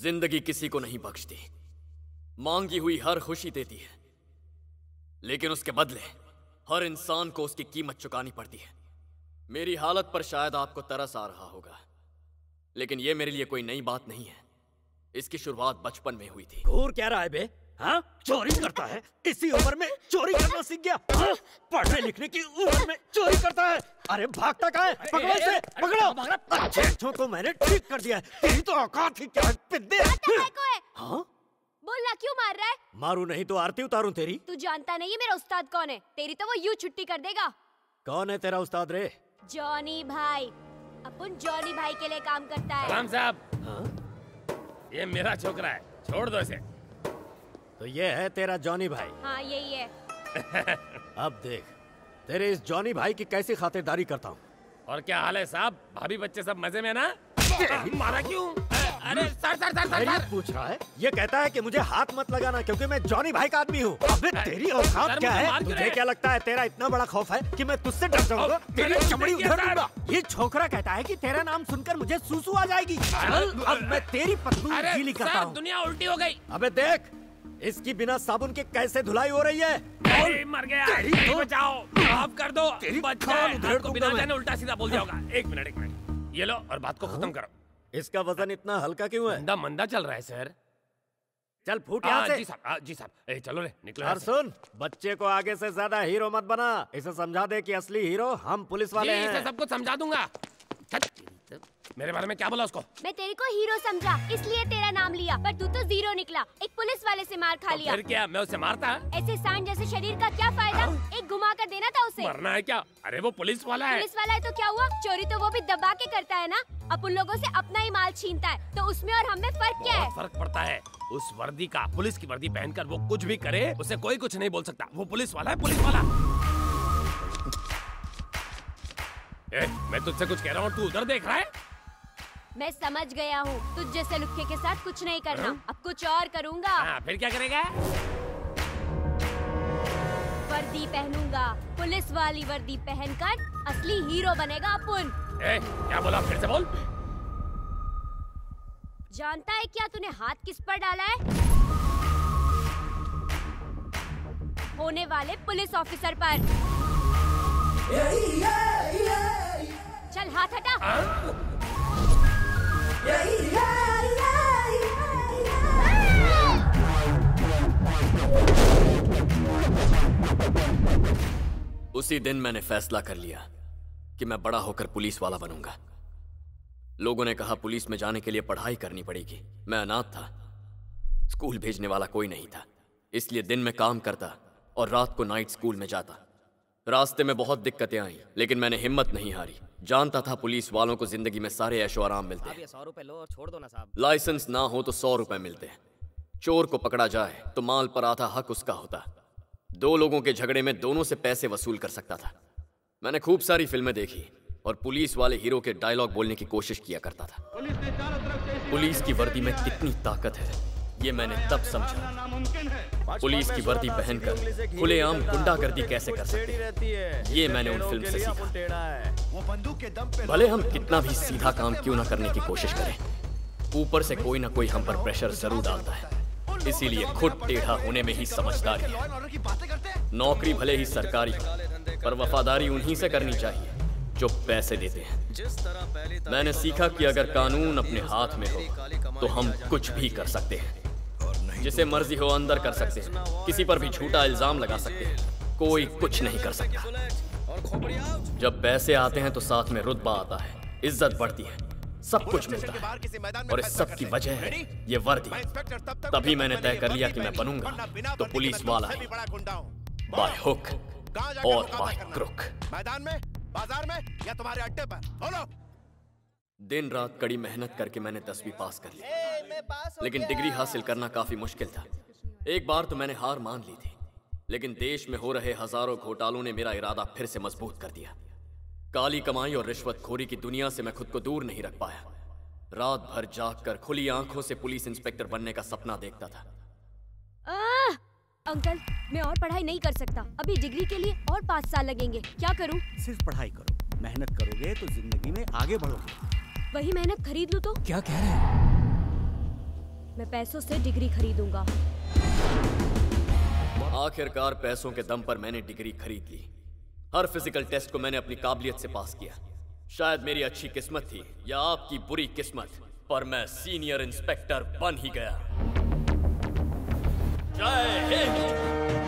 जिंदगी किसी को नहीं बख्शती, मांगी हुई हर खुशी देती है, लेकिन उसके बदले हर इंसान को उसकी कीमत चुकानी पड़ती है। मेरी हालत पर शायद आपको तरस आ रहा होगा, लेकिन यह मेरे लिए कोई नई बात नहीं है। इसकी शुरुआत बचपन में हुई थी। घूर क्या रहा है बे? हाँ? चोरी करता है? इसी उम्र में चोरी करना सीख गया? हाँ? पढ़ने लिखने की उम्र में चोरी करता है? अरे भागता कहाँ है? पकड़ो इसे, पकड़ो। अच्छे को मैंने ठीक कर दिया है। तेरी तो औकात ही क्या है, पिद्दे? हाँ? बोलना क्यों मार रहा है? मारू नहीं तो आरती उतारूं तेरी? तू जानता नहीं है मेरा उस्ताद कौन है? तेरी तो वो यूं छुट्टी कर देगा। कौन है तेरा उस्ताद रे? जॉनी भाई। अपन जॉनी भाई के लिए काम करता है। सलाम साहब। हाँ? ये मेरा छोकरा है, छोड़ दो इसे। तो ये है तेरा जॉनी भाई? हाँ यही है। अब देख तेरे इस जॉनी भाई की कैसी खातिरदारी करता हूँ। और क्या हाल है साहब? भाभी बच्चे सब मजे में ना? मारा क्यों? अरे sir sir sir sir, sir. पूछ रहा है, ये कहता है कि मुझे हाथ मत लगाना क्योंकि मैं जॉनी भाई का आदमी हूँ। अबे तेरी औकात क्या है? तुझे क्या लगता है तेरा इतना बड़ा खौफ है कि मैं तुझसे डर जाऊंगा? तेरी चमड़ी उधर दूंगा। ये छोकरा कहता है कि तेरा नाम सुनकर मुझे सूसू आ जाएगी। चल अब मैं तेरी पतलून गीली करता हूँ। दुनिया उल्टी हो गई। अबे देख इसकी बिना साबुन के कैसे धुलाई हो रही है। मर गया। बचाओ, माफ कर दो। बच्चा को बिना जाने उल्टा सीधा बोल दिया होगा। एक मिनट, ये लो और बात को खत्म करो। इसका वजन इतना हल्का क्यों है? मंदा मंदा चल रहा है सर। चल फूट यहाँ से। जी साहब, चलो रे निकलो। और सुन, बच्चे को आगे से ज्यादा हीरो मत बना। इसे समझा दे कि असली हीरो हम पुलिस वाले हैं। इसे सब कुछ समझा दूंगा। मेरे बारे में क्या बोला उसको? मैं तेरे को हीरो समझा इसलिए तेरा नाम लिया, पर तू तो जीरो निकला। एक पुलिस वाले से मार खा लिया। फिर क्या मैं उसे मारता? ऐसे सांड जैसे शरीर का क्या फायदा? एक घुमा कर देना था उसे। मरना है क्या? अरे वो पुलिस वाला है। पुलिस वाला है तो क्या हुआ? चोरी तो वो भी दबा के करता है ना। अब उन लोगों से अपना ही माल छीनता है, तो उसमें और हमें फर्क क्या है? फर्क पड़ता है। उस वर्दी का, पुलिस की वर्दी पहनकर वो कुछ भी करे, उसे कोई कुछ नहीं बोल सकता। वो पुलिस वाला है, पुलिस वाला। मैं तुझसे कुछ कह रहा हूँ, तू उधर देख रहा है? मैं समझ गया हूँ, तुझ जैसे लुक्के के साथ कुछ नहीं करना। अब कुछ और करूँगा। फिर क्या करेगा? वर्दी पहनूंगा, पुलिस वाली वर्दी पहनकर असली हीरो बनेगा अपन। क्या बोला? फिर से बोल। जानता है क्या तूने हाथ किस पर डाला है? होने वाले पुलिस ऑफिसर पर। चल हाथ हटा। उसी दिन मैंने फैसला कर लिया कि मैं बड़ा होकर पुलिस वाला बनूंगा। लोगों ने कहा पुलिस में जाने के लिए पढ़ाई करनी पड़ेगी। मैं अनाथ था, स्कूल भेजने वाला कोई नहीं था, इसलिए दिन में काम करता और रात को नाइट स्कूल में जाता। रास्ते में बहुत दिक्कतें आई, लेकिन मैंने हिम्मत नहीं हारी। जानता था पुलिस वालों को जिंदगी में सारे ऐशो आराम मिलते हैं। 100 रुपए लो और छोड़ दो ना साहब। लाइसेंस ना हो तो 100 रुपए मिलते हैं। चोर को पकड़ा जाए तो माल पर आधा हक उसका होता। दो लोगों के झगड़े में दोनों से पैसे वसूल कर सकता था। मैंने खूब सारी फिल्में देखी और पुलिस वाले हीरो के डायलॉग बोलने की कोशिश किया करता था। पुलिस की वर्दी में कितनी ताकत है ये मैंने तब समझा। पुलिस की वर्दी पहनकर खुलेआम गुंडागर्दी कैसे कर सकते हैं, ये मैंने उन फिल्म से सीखा। भले हम कितना भी सीधा काम क्यों ना करने की कोशिश करें, ऊपर से कोई ना कोई हम पर प्रेशर जरूर डालता है। इसीलिए खुद टेढ़ा होने में ही समझदारी है। नौकरी भले ही सरकारी हो, पर वफादारी उन्हीं से करनी चाहिए जो पैसे देते हैं। मैंने सीखा कि अगर कानून अपने हाथ में हो तो हम कुछ भी कर सकते हैं। जिसे मर्जी हो अंदर कर सकते हैं, किसी पर भी झूठा इल्जाम लगा सकते हैं, कोई कुछ नहीं कर सकता। जब पैसे आते हैं तो साथ में रुतबा आता है, इज्जत बढ़ती है, सब कुछ मिलता है। और इस सब की वजह है ये वर्दी। तभी मैंने तय कर लिया कि मैं बनूंगा तो पुलिस वाला ही, बाय हुक और बाय क्रुक। मैदान में, बाजार में या तुम्हारे अड्डे पर, बोलो। दिन रात कड़ी मेहनत करके मैंने 10वीं पास कर ली, लेकिन डिग्री हासिल करना काफी मुश्किल था। एक बार तो मैंने हार मान ली थी, लेकिन देश में हो रहे हजारों घोटालों ने मेरा इरादा फिर से मजबूत कर दिया। काली कमाई और रिश्वतखोरी की दुनिया से मैं खुद को दूर नहीं रख पाया। रात भर जागकर खुली आंखों से पुलिस इंस्पेक्टर बनने का सपना देखता था। अंकल, मैं और पढ़ाई नहीं कर सकता। अभी डिग्री के लिए और 5 साल लगेंगे। क्या करूं? सिर्फ पढ़ाई करो, मेहनत करोगे तो जिंदगी में आगे बढ़ोगे। वही मेहनत खरीद लूं तो? क्या कह रहे हैं? मैं पैसों से डिग्री खरीदूंगा। आखिरकार पैसों के दम पर मैंने डिग्री खरीद ली। हर फिजिकल टेस्ट को मैंने अपनी काबिलियत से पास किया। शायद मेरी अच्छी किस्मत थी या आपकी बुरी किस्मत, पर मैं सीनियर इंस्पेक्टर बन ही गया। जय हिंद।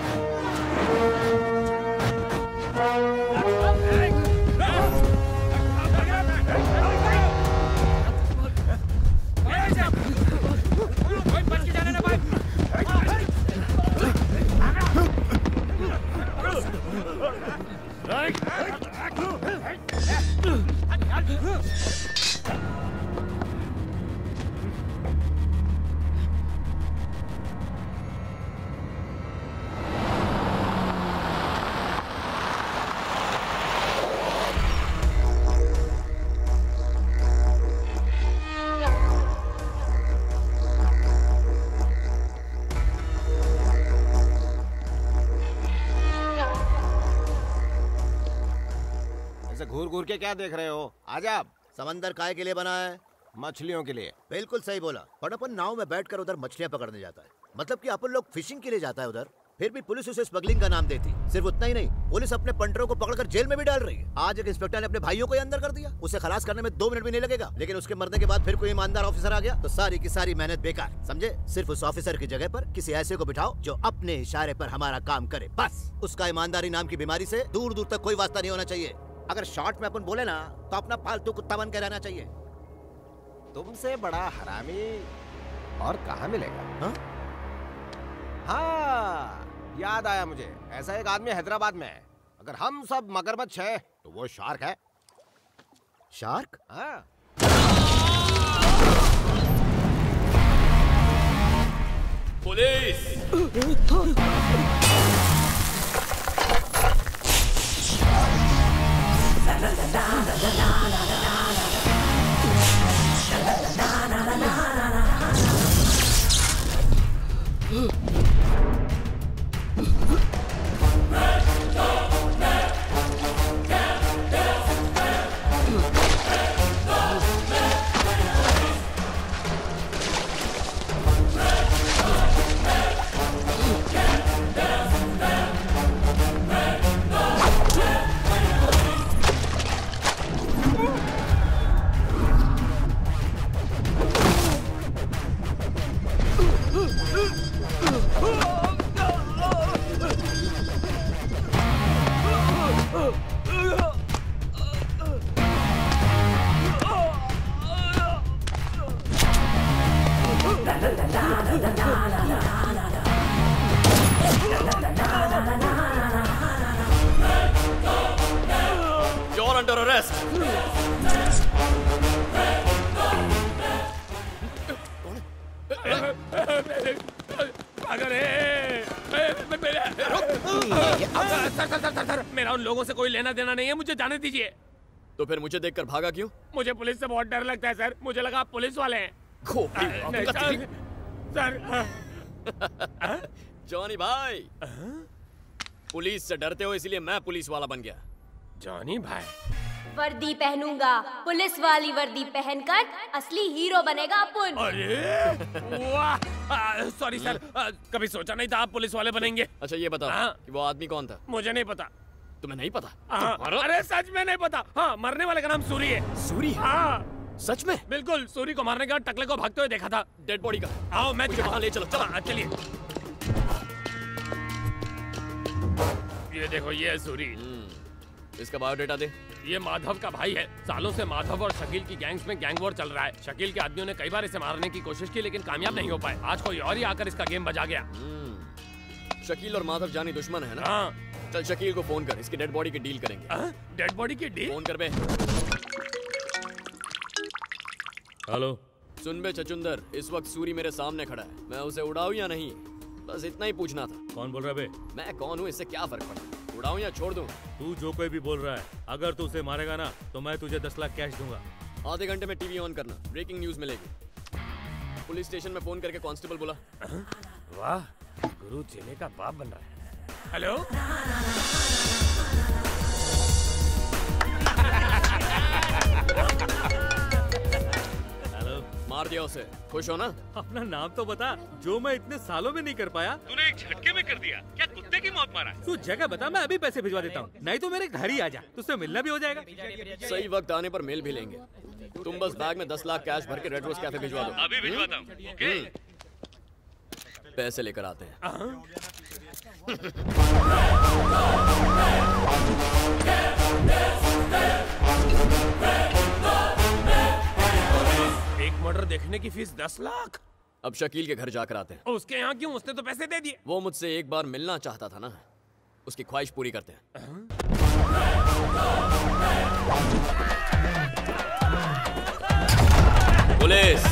घूर घूर के क्या देख रहे हो? आजा। समंदर काय के लिए बना है? मछलियों के लिए। बिल्कुल सही बोला। पर अपन नाव में बैठकर उधर मछलियां पकड़ने जाता है, मतलब कि अपन लोग फिशिंग के लिए जाता है उधर। फिर भी पुलिस उसे स्मगलिंग का नाम देती। सिर्फ उतना ही नहीं, पुलिस अपने पंटरों को पकड़कर जेल में भी डाल रही है। आज एक इंस्पेक्टर ने अपने भाइयों को ही अंदर कर दिया। उसे खलास करने में 2 मिनट भी नहीं लगेगा, लेकिन उसके मरने के बाद फिर कोई ईमानदार ऑफिसर आ गया तो सारी की सारी मेहनत बेकार। समझे? सिर्फ उस ऑफिसर की जगह पर किसी ऐसे को बिठाओ जो अपने इशारे पर हमारा काम करे, बस। उसका ईमानदारी नाम की बीमारी से दूर दूर तक कोई वास्ता नहीं होना चाहिए। अगर शॉर्ट में अपन बोले ना तो अपना पालतू कुत्ता बन के रहना चाहिए। तुमसे बड़ा हरामी और कहाँ मिलेगा? हाँ? हाँ, याद आया मुझे। ऐसा एक आदमी हैदराबाद में है। अगर हम सब मगरमच्छ है तो वो शार्क है। शार्क? हाँ। Police! You're under arrest. Sir, मेरा उन लोगों से कोई लेना देना नहीं है, मुझे जाने दीजिए। तो फिर मुझे देखकर भागा क्यों? मुझे पुलिस से बहुत डर लगता है सर। मुझे लगा आप पुलिस वाले हैं। नहीं, सर। जॉनी भाई, पुलिस से डरते हो इसलिए मैं पुलिस वाला बन गया। जॉनी भाई, वर्दी पहनूंगा, पुलिस वाली वर्दी पहनकर असली हीरो बनेगा अपन। अरे वाह, सॉरी सर, कभी सोचा नहीं था आप पुलिस वाले बनेंगे। अच्छा ये बताओ कि वो आदमी कौन था? मुझे नहीं पता। तुम्हें नहीं पता? अरे सच में नहीं पता। हाँ, मरने वाले का नाम सूरी है। सूरी? हाँ सच में? बिल्कुल। सूरी को मारने के बाद टकले को भागते हुए देखा था। डेड बॉडी का? आओ मैं वहाँ ले चलो। चलो चलिए। ये देखो, ये है सूरी। इसका बायोडेटा दे। ये माधव का भाई है। सालों से माधव और शकील की गैंग्स में गैंग वॉर चल रहा है। शकील के आदमियों ने कई बार इसे मारने की कोशिश की लेकिन कामयाब नहीं हो पाए। आज कोई और ही आकर इसका गेम बजा गया। शकील और माधव जानी दुश्मन है ना? हाँ। चल शकील को फोन कर, इसकी डेड बॉडी की डील करेंगे। डेड बॉडी की डील? फोन कर बे। हेलो। सुन बे चचुंदर, इस वक्त सूरी मेरे सामने खड़ा है। मैं उसे उड़ाऊं या नहीं, बस इतना ही पूछना था। कौन बोल रहा है बे? मैं कौन हूँ इससे क्या फर्क पड़ा? उड़ाऊं या छोड़ दूं? तू जो कोई भी बोल रहा है, अगर तू उसे मारेगा ना तो मैं तुझे 10 लाख कैश दूंगा। आधे घंटे में टीवी ऑन करना, ब्रेकिंग न्यूज मिलेगी। पुलिस स्टेशन में फोन करके कांस्टेबल बोला। वाह, गुरु चेले का बाप बन रहा है। हेलो। हेलो। मार दिया उसे, खुश हो ना? अपना नाम तो बता, जो मैं इतने सालों में नहीं कर पाया तूने एक झटके में कर दिया। क्या कुत्ते की मौत मारा? तू जगह बता, मैं अभी पैसे भिजवा देता हूँ, नहीं तो मेरे घर ही आ जा, तुझसे मिलना भी हो जाएगा। सही वक्त आने पर मेल भी लेंगे। तुम बस बैग में 10 लाख कैश भर के रेड रोज कैफे भिजवा दो। अभी भिजवाता हूँ, ओके? पैसे लेकर आते हैं। एक मर्डर देखने की फीस 10 लाख। अब शकील के घर जाकर आते हैं। उसके यहाँ क्यों? उसने तो पैसे दे दिए। वो मुझसे एक बार मिलना चाहता था ना, उसकी ख्वाहिश पूरी करते हैं। पुलिस,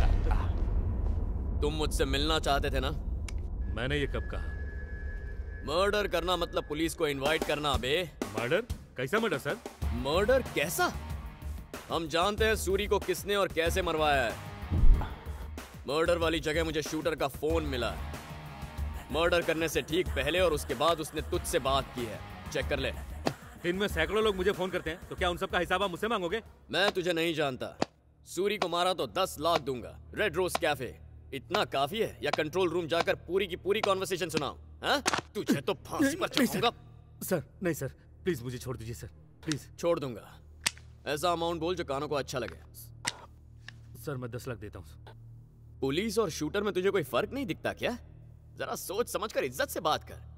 तुम मुझसे मिलना चाहते थे ना? मैंने ये कब कहा? मर्डर करना मतलब पुलिस को इनवाइट करना बे। मर्डर? कैसा मर्डर सर? मर्डर कैसा? हम जानते हैं सूरी को किसने और कैसे मरवाया है। मर्डर वाली जगह मुझे शूटर का फोन मिला। मर्डर करने से ठीक पहले और उसके बाद उसने तुझसे बात की है, चेक कर ले। दिन में सैकड़ों लोग मुझे फोन करते हैं, तो क्या उन सब का हिसाब आप मुझसे मांगोगे? मैं तुझे नहीं जानता। सूरी को मारा तो 10 लाख दूंगा। रेड रोज कैफे इतना काफी है या कंट्रोल रूम जाकर पूरी की पूरी कॉन्वर्सेशन सुनाऊं? हाँ? तुझे तो फांसी पर चढ़ाऊंगा। सर नहीं सर, प्लीज मुझे छोड़ दीजिए सर, प्लीज। छोड़ दूंगा। ऐसा अमाउंट बोल जो कानों को अच्छा लगे। सर मैं 10 लाख देता हूँ। पुलिस और शूटर में तुझे कोई फर्क नहीं दिखता क्या? जरा सोच समझकर इज्जत से बात कर।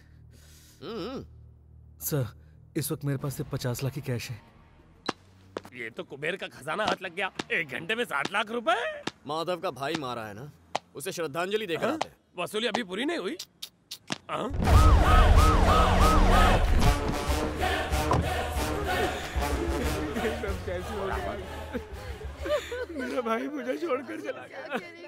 सर इस वक्त मेरे पास सिर्फ 50 लाख की कैश है। ये तो कुबेर का खजाना हाथ लग गया। 1 घंटे में 60 लाख रुपए। माधव का भाई मारा है ना, उसे श्रद्धांजलि देकर आते हैं। वसूली अभी पूरी नहीं हुई। मेरा भाई मुझे छोड़कर चला गया।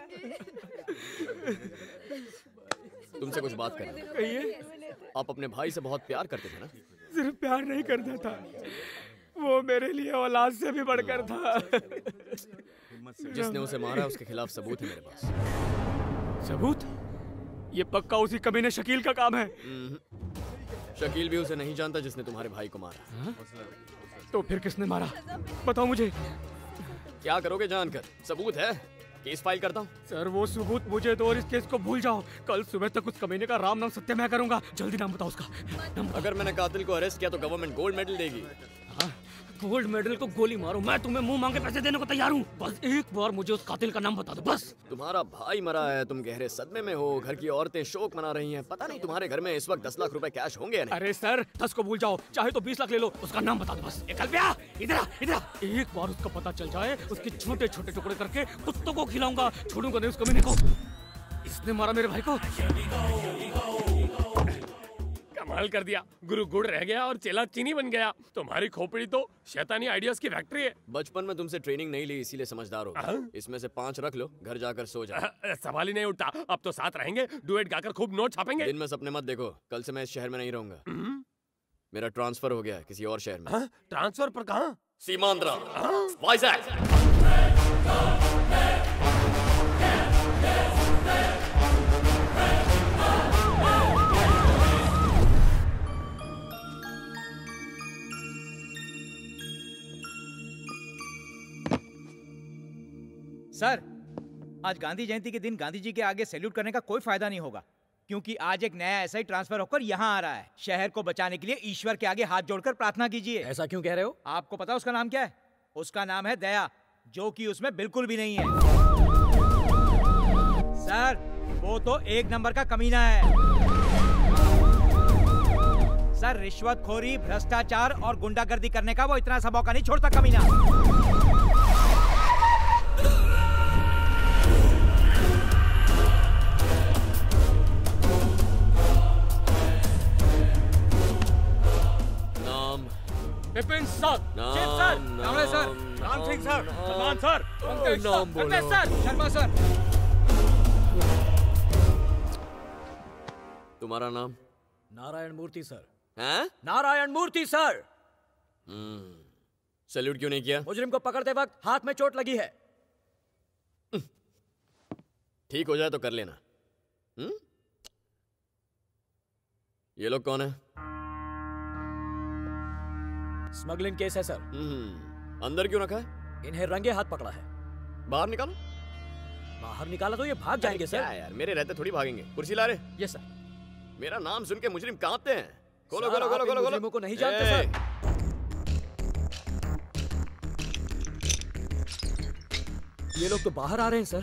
तुमसे कुछ बात करनी है। कहिए। आप अपने भाई से बहुत प्यार करते थे ना? सिर्फ प्यार नहीं करता था, वो मेरे लिए औलाद से भी बढ़कर था। जिसने उसे मारा उसके खिलाफ सबूत है मेरे पास। सबूत? ये पक्का उसी कमीने शकील का काम है। शकील भी उसे नहीं जानता जिसने तुम्हारे भाई को मारा। हा? तो फिर किसने मारा? बताओ मुझे। क्या करोगे जानकर? सबूत है, केस फाइल करता हूँ। सर वो सबूत मुझे दो और इस केस को भूल जाओ। कल सुबह तक उस कमीने का राम नाम सत्य मैं करूंगा। जल्दी नाम बताओ उसका। अगर मैंने कातिल को अरेस्ट किया तो गवर्नमेंट गोल्ड मेडल देगी। गोल्ड मेडल को गोली मारो, मैं तुम्हें मुंह मांगे पैसे देने को तैयार हूँ। बस एक बार मुझे उस कातिल का नाम बता दो, बस। तुम्हारा भाई मरा है, तुम गहरे सदमे में हो, घर की औरतें शोक मना रही हैं। पता नहीं तुम्हारे घर में इस वक्त 10 लाख रुपए कैश होंगे या नहीं? अरे सर 10 को भूल जाओ, चाहे तो 20 लाख ले लो, उसका नाम बता दो बस। इधर इधर एक बार उसका पता चल जाए, उसके छोटे छोटे टुकड़े करके कुत्तों को खिलाऊंगा, छोड़ूंगा नहीं उस कमीने को। इसने मारा मेरे भाई को। कमाल कर दिया। गुरु गुड़ रह गया और चेला चीनी बन गया। तुम्हारी खोपड़ी तो शैतानी आइडियाज की फैक्ट्री है। बचपन में तुमसे ट्रेनिंग नहीं ली, इसीलिए समझदार हो। इसमें से 5 रख लो, घर जाकर सो जाओ। सवाल ही नहीं उठता। अब तो साथ रहेंगे, डुएट गाकर खूब नोट छापेंगे। दिन में सपने मत देखो, कल से मैं इस शहर में नहीं रहूंगा। मेरा ट्रांसफर हो गया है किसी और शहर में। ट्रांसफर पर कहाँ? सीमांध्रा, वाइजैक। सर, आज गांधी जयंती के दिन गांधी जी के आगे सैल्यूट करने का कोई फायदा नहीं होगा, क्योंकि आज एक नया एसआई ट्रांसफर होकर यहाँ आ रहा है। शहर को बचाने के लिए ईश्वर के आगे हाथ जोड़कर प्रार्थना कीजिए। ऐसा क्यों कह रहे हो? आपको पता उसका नाम क्या है? उसका नाम है दया, जो कि उसमें बिल्कुल भी नहीं है। सर, वो तो 1 नंबर का कमीना है। सर, रिश्वतखोरी, भ्रष्टाचार और गुंडागर्दी करने का वो इतना सा मौका नहीं छोड़ता कमीना। विपिन सर, चिप sir, Kanwade sir, Ram Singh sir, Salman sir, Pankaj sir, Dharmesh sir, Sharma sir. तुम्हारा नाम? नारायण मूर्ति सर। हैं? नारायण मूर्ति सर। सैल्यूट क्यों नहीं किया? मुजरिम को पकड़ते वक्त हाथ में चोट लगी है। ठीक हो जाए तो कर लेना। ये लोग कौन है? स्मगलिंग केस है सर। अंदर क्यों रखा है? इन्हें रंगे हाथ पकड़ा है। बाहर निकालो। बाहर निकाला तो ये भाग जाएंगे सर। क्या यार, मेरे रहते थोड़ी भागेंगे। कुर्सी ला रहे? Yes sir. मेरा नाम सुन के मुजरिम कांपते हैं। खोलो सर, खोलो आप खोलो इन खोलो खोलो। मुजरिमों को नहीं जानते सर। ये लोग तो बाहर आ रहे हैं सर।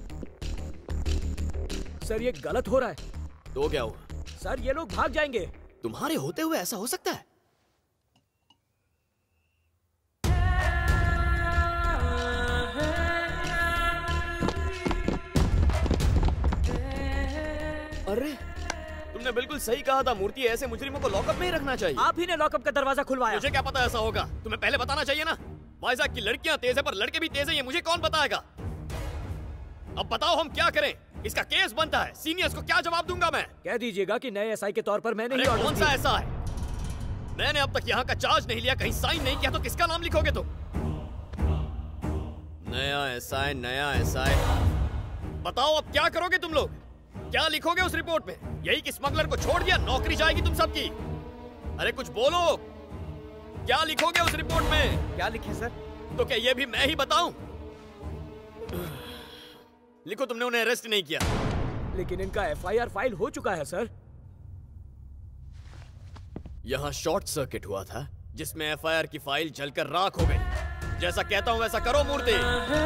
सर ये गलत हो रहा है। तो क्या हुआ? सर ये लोग भाग जाएंगे। तुम्हारे होते हुए ऐसा हो सकता है? अरे तुमने बिल्कुल सही कहा था, मूर्ति ऐसे मुजरिमों को लॉकअप में ही रखना चाहिए। आप ही ने लॉकअप का दरवाजा खुलवाया। मुझे क्या पता ऐसा होगा? तुम्हें पहले बताना चाहिए ना। वाइजाग की लड़कियां तेज है पर लड़के भी तेज है, ये मुझे कौन बताएगा? अब बताओ हम क्या करें? इसका केस बनता है, सीनियर्स को क्या जवाब दूंगा मैं? कह दीजिएगा कि नए एसआई के तौर पर मैंने ही ऑर्डर कौन सा ऐसा है? मैंने अब तक यहाँ का चार्ज नहीं लिया, कहीं साइन नहीं किया, तो किसका नाम लिखोगे तुम? नया एसआई, नया एसआई। बताओ अब क्या करोगे तुम लोग? क्या लिखोगे उस रिपोर्ट में? यही कि स्मगलर को छोड़ दिया, नौकरी जाएगी तुम सबकी? अरे कुछ बोलो, क्या लिखोगे उस रिपोर्ट में? क्या लिखे सर? तो क्या ये भी मैं ही बताऊं? लिखो तुमने उन्हें अरेस्ट नहीं किया। लेकिन इनका एफआईआर फाइल हो चुका है सर। यहाँ शॉर्ट सर्किट हुआ था जिसमें एफआईआर की फाइल जलकर राख हो गई। जैसा कहता हूं वैसा करो मूर्ति।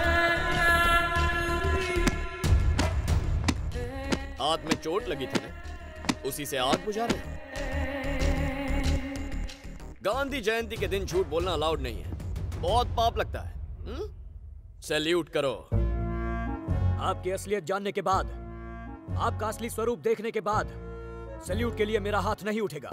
हाथ में चोट लगी थी ना, उसी से आग बुझा रहे। गांधी जयंती के दिन झूठ बोलना अलाउड नहीं है, बहुत पाप लगता है। सैल्यूट करो। आपकी असलियत जानने के बाद, आपका असली स्वरूप देखने के बाद सैल्यूट के लिए मेरा हाथ नहीं उठेगा।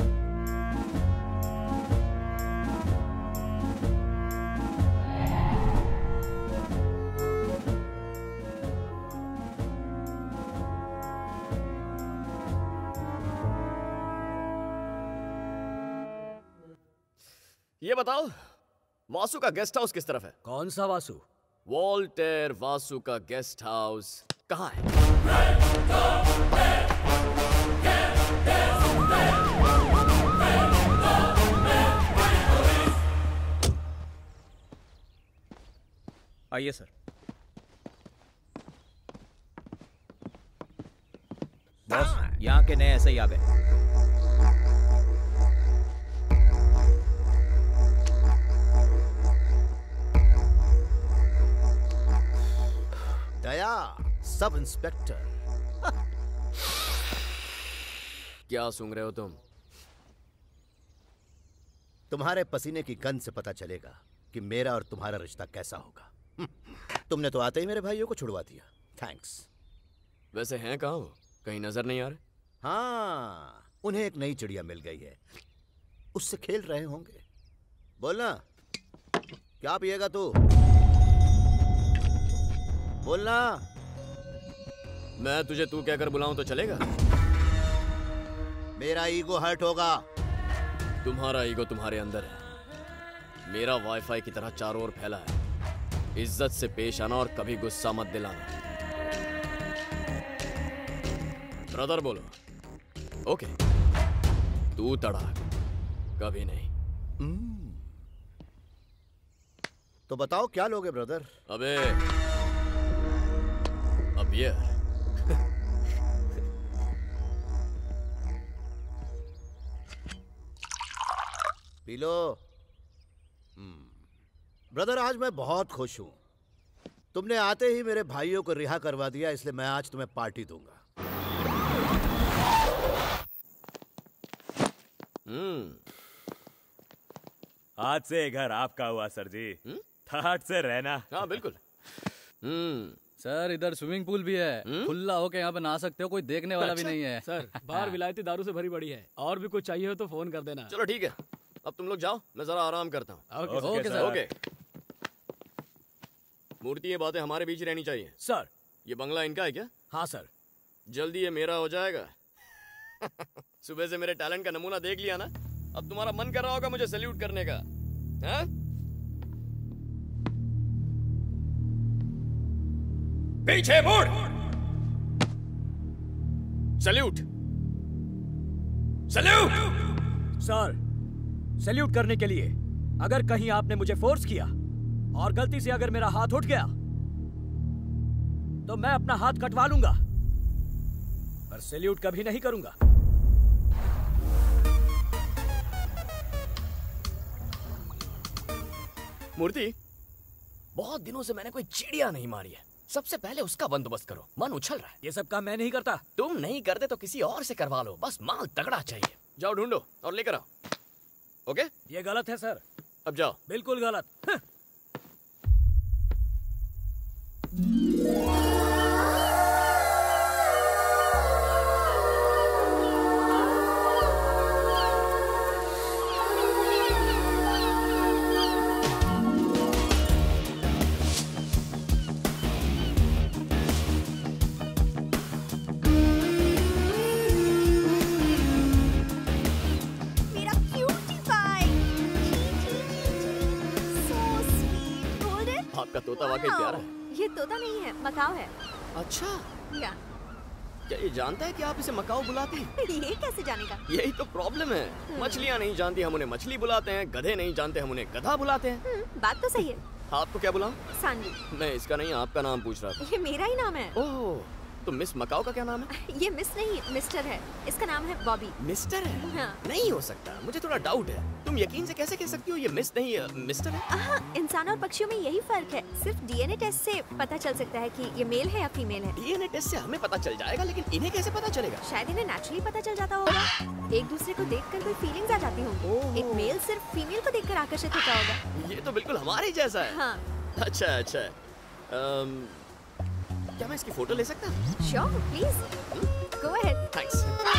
ये बताओ, वासु का गेस्ट हाउस किस तरफ है? कौन सा वासु? वॉल्टेर वासु का गेस्ट हाउस कहाँ है? आइए सर। बॉस, यहाँ के नए ऐसे ही आ गए। दया, सब इंस्पेक्टर। क्या सूंघ रहे हो तुम? तुम्हारे पसीने की गंध से पता चलेगा कि मेरा और तुम्हारा रिश्ता कैसा होगा। तुमने तो आते ही मेरे भाइयों को छुड़वा दिया। थैंक्स। वैसे हैं कहाँ वो? कहीं नजर नहीं आ रहे? हाँ, उन्हें एक नई चिड़िया मिल गई है, उससे खेल रहे होंगे। बोलना, क्या पिएगा तू? बोलना। मैं तुझे तू कहकर बुलाऊं तो चलेगा? मेरा ईगो हर्ट होगा। तुम्हारा ईगो तुम्हारे अंदर है, मेरा वाईफाई की तरह चारों ओर फैला है। इज्जत से पेश आना और कभी गुस्सा मत दिलाना। ब्रदर बोलो। ओके, तू तड़ाक, कभी नहीं। तो बताओ क्या लोगे ब्रदर? अबे अब ये पी लो। ब्रदर, आज मैं बहुत खुश हूं। तुमने आते ही मेरे भाइयों को रिहा करवा दिया, इसलिए मैं आज तुम्हें पार्टी दूंगा। आज से घर आपका हुआ सर जी। ठाट से रहना। हाँ बिल्कुल। सर इधर स्विमिंग पूल भी है, खुला होके यहाँ पे नहा सकते हो, कोई देखने वाला भी नहीं है। सर बाहर विलायती दारू से भरी पड़ी है, और भी कुछ चाहिए हो तो फोन कर देना। चलो ठीक है, अब तुम लोग जाओ, मैं जरा आराम करता हूँ। Okay sir. ओके। मूर्ति, ये बातें हमारे बीच रहनी चाहिए। सर, ये बंगला इनका है क्या? हाँ सर। जल्दी ये मेरा हो जाएगा। सुबह से मेरे टैलेंट का नमूना देख लिया ना, अब तुम्हारा मन कर रहा होगा मुझे सैल्यूट करने का। हाँ? पीछे मुड़। सैल्यूट। सैल्यूट। सर, सैल्यूट करने के लिए अगर कहीं आपने मुझे फोर्स किया और गलती से अगर मेरा हाथ उठ गया तो मैं अपना हाथ कटवा लूंगा, पर सैल्यूट कभी नहीं करूंगा। मूर्ति, बहुत दिनों से मैंने कोई चिड़िया नहीं मारी है। सबसे पहले उसका बंदोबस्त करो। मन उछल रहा है। ये सब काम मैं नहीं करता। तुम नहीं करते तो किसी और से करवा लो। बस माल तगड़ा चाहिए। जाओ ढूंढो और लेकर आओ। ओके? ये गलत है सर। अब जाओ। बिल्कुल गलत। आपका तोता वाकई प्यारा है। ये तोता नहीं है, मकाओ है। अच्छा, क्या क्या ये जानता है कि आप इसे मकाओ बुलाती हैं? ये कैसे जानेगा? यही तो प्रॉब्लम है। मछलियाँ नहीं जानती, हम उन्हें मछली बुलाते हैं। गधे नहीं जानते, हम उन्हें गधा बुलाते हैं। बात तो सही है। आपको क्या बुलाऊं? सांडी। मैं इसका नहीं, आपका नाम पूछ रहा था। ये मेरा ही नाम है। ओह, तो मिस मकाओ का क्या नाम है? ये मिस नहीं, मिस्टर है। इसका नाम है बॉबी। मिस्टर है? हाँ। नहीं हो सकता, मुझे थोड़ा डाउट है। तुम यकीन से कैसे कह सकती हो ये मिस नहीं मिस्टर है? हाँ, इंसान और पक्षियों में यही फर्क है। सिर्फ डीएनए टेस्ट से पता चल सकता है कि ये मेल है या फीमेल है। डीएनए टेस्ट से हमें पता चल जाएगा, लेकिन इन्हें कैसे पता चलेगा? शायद इन्हें नेचुरली पता चल जाता होगा। एक दूसरे को देखकर कोई फीलिंग्स आ जाती होंगी। एक मेल सिर्फ फीमेल को देखकर आकर्षित होता होगा। ये तो बिल्कुल हमारे जैसा है। हाँ। अच्छा अच्छा। क्या मैं इसकी फोटो ले सकता हूँ? Sure, please go ahead. Thanks.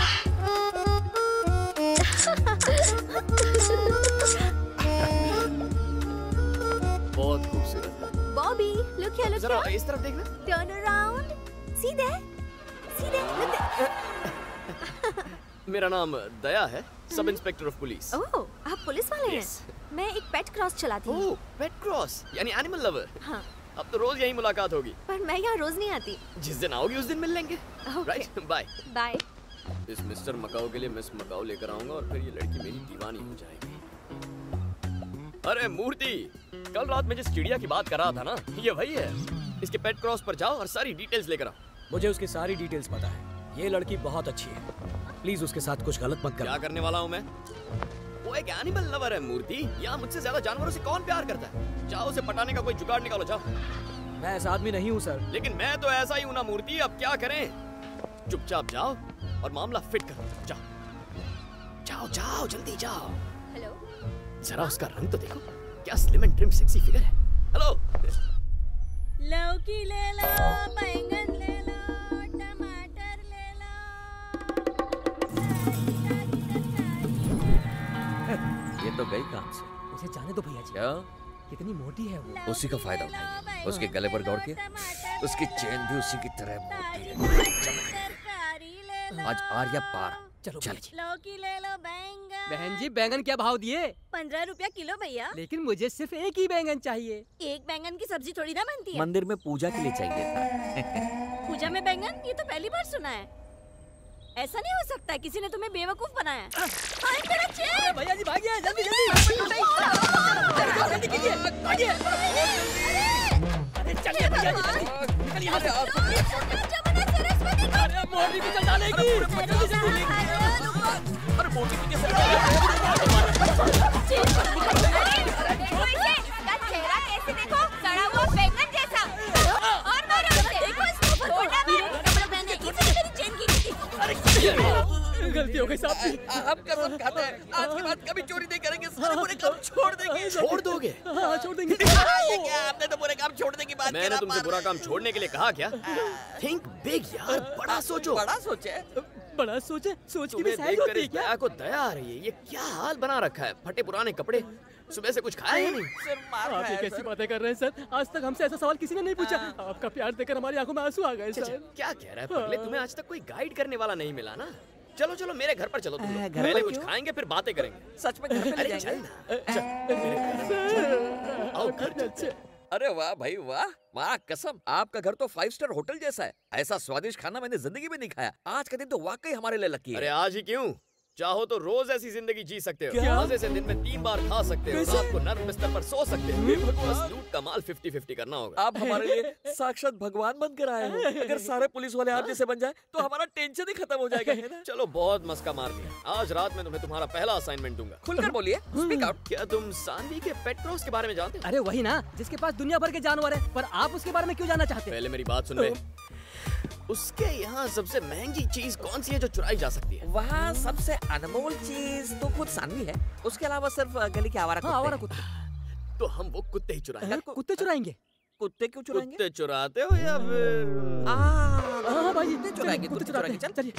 बहुत खूबसूरत है। बॉबी, लुक हियर, लुक जरा हियर। इस तरफ देखना। Turn around. See there, see there, look there. मेरा नाम दया है, सब इंस्पेक्टर ऑफ पुलिस। ओह, आप पुलिस वाले हैं? मैं एक पेट क्रॉस चलाती हूँ। ओह, पेट क्रॉस यानी एनिमल लवर। हाँ। अब तो रोज यही मुलाकात होगी। पर मैं यहाँ रोज नहीं आती। जिस दिन आओगी उस दिन मिल लेंगे। Right, bye. बाय। इस मिस्टर मकाओ के लिए मिस मकाओ लेकर आऊंगा और फिर ये लड़की मेरी दीवानी हो जाएगी। अरे मूर्ति, कल रात में जिस चिड़िया की बात कर रहा था ना, ये वही है। इसके पेट क्रॉस पर जाओ और सारी डिटेल्स लेकर आओ। मुझे उसकी सारी डिटेल्स पता है। ये लड़की बहुत अच्छी है। प्लीज उसके साथ कुछ गलत मत करना। क्या करने वाला हूँ मैं? वो एक एनिमल लवर है मूर्ति। यहाँ मुझसे ज्यादा जानवरों से कौन प्यार करता है? जाओ उसे पटाने का कोई जुगाड़ निकालो, जाओ। मैं ऐसा आदमी नहीं हूँ सर। लेकिन मैं तो ऐसा ही हूँ ना मूर्ति, अब क्या करें? चुपचाप जाओ और मामला फिट करो। जाओ जाओ जाओ, जल्दी जाओ। हेलो। जरा उसका रंग तो देखो, क्या slim and trim sexy figure है। हेलो। लौकी ले लो, बैंगन ले लो, टमाटर ले लो। ये तो गई काम से। उसे जाने दो भैया जी। क्या? कितनी मोटी है वो। उसी का फायदा उठाइए। उसके गले पर दौड़ के उसकी चेन भी उसी की तरह मोटी है। आज आर्या पार। चलो चल। लौकी ले लो, बैंगन। बहन जी, बैंगन क्या भाव दिए? 15 रुपया किलो भैया। लेकिन मुझे सिर्फ एक ही बैंगन चाहिए। एक बैंगन की सब्जी थोड़ी ना बनती है। मंदिर में पूजा के लिए चाहिए था। पूजा में बैंगन? ये तो पहली बार सुना है। ऐसा नहीं हो सकता, किसी ने तुम्हें बेवकूफ बनाया। अरे मेरा चेन! भैया जी भागिए, जल्दी जल्दी जल्दी कीजिए, भागिए। अरे चलिए भैया जी, निकलिए यहाँ से। अरे मोटी भी चल डालेगी। जल्दी जल्दी। अरे मोटी भी कैसे? चेहरा कैसे देखो, सड़ा हुआ बैंगन जैसा। और मारो उसे। देखो इसको, छोटा बैंगन। गलती हो गई साहब। आप कसम खाते हैं आज के बाद कभी चोरी नहीं करेंगे। सारे बुरे काम छोड़ देंगे। छोड़ दोगे? हाँ, छोड़ देंगे। ये क्या, आपने तो बुरे काम छोड़ने की बात की। मैंने तुमसे बुरा काम छोड़ने के लिए कहा क्या? थिंक बिग यार, बड़ा सोचो। बड़ा सोचे? बड़ा सोचे? सोच की भी तुम्हें साइज देखकर होती है इस क्या? दया को दया आ रही है। ये क्या हाल बना रखा है? फटे पुराने कपड़े, सुबह से कुछ खाया ही नहीं। आप ये कैसी बातें कर रहे हैं सर? आज तक हमसे ऐसा सवाल किसी ने नहीं पूछा। आपका प्यार देखकर हमारी आंखों में आंसू आ गए सर। क्या कह रहा है पगले? तुम्हें आज तक कोई गाइड करने वाला नहीं मिला ना? चलो चलो मेरे घर पर चलो तुम लोग। घर पहले पर कुछ क्यों? खाएंगे फिर बातें करेंगे। सच में घर पे ले अरे जाएंगे? चल ना, चल। आओ घर चलते हैं। अरे वाह भाई वाह, वाह कसम, आपका घर तो 5 स्टार होटल जैसा है। ऐसा स्वादिष्ट खाना मैंने जिंदगी में नहीं खाया। आज का दिन तो वाकई हमारे लिए लकी है। अरे आज ही क्यों? चाहो तो रोज ऐसी जिंदगी जी सकते हो। क्या? मजे से दिन में 3 बार खा सकते हो, रात को नर्म बिस्तर पर सो सकते हो। बस लूट का माल 50-50 करना होगा। आप हमारे लिए साक्षात भगवान बनकर आए हो। अगर सारे पुलिस वाले आप जैसे बन जाए तो हमारा टेंशन ही खत्म हो जाएगा, है ना? चलो बहुत मस्का मार दिया। आज रात में तुम्हें तुम्हारा पहला असाइनमेंट दूंगा। खुलकर बोलिए, स्पीक आउट। क्या तुम सानवी के पेट रोज के बारे में जानते हो? अरे वही ना, जिसके पास दुनिया भर के जानवर है, पर आप उसके बारे में क्यों जानना चाहते हैं? पहले मेरी बात सुन ले। उसके यहाँ सबसे महंगी चीज कौन सी है जो चुराई जा सकती है? वहाँ सबसे अनमोल चीज तो खुद सानवी है। उसके अलावा सिर्फ गली के आवारा आवारा कुत्ते। तो हम वो कुत्ते ही चुराएंगे। कुत्ते चुराएंगे? कुत्ते क्यों चुराएंगे? कुत्ते चुराते हो या फिर? हाँ भाई, कुत्ते चुराएंगे, कुत्ते चुराएंगे। चल चलिए।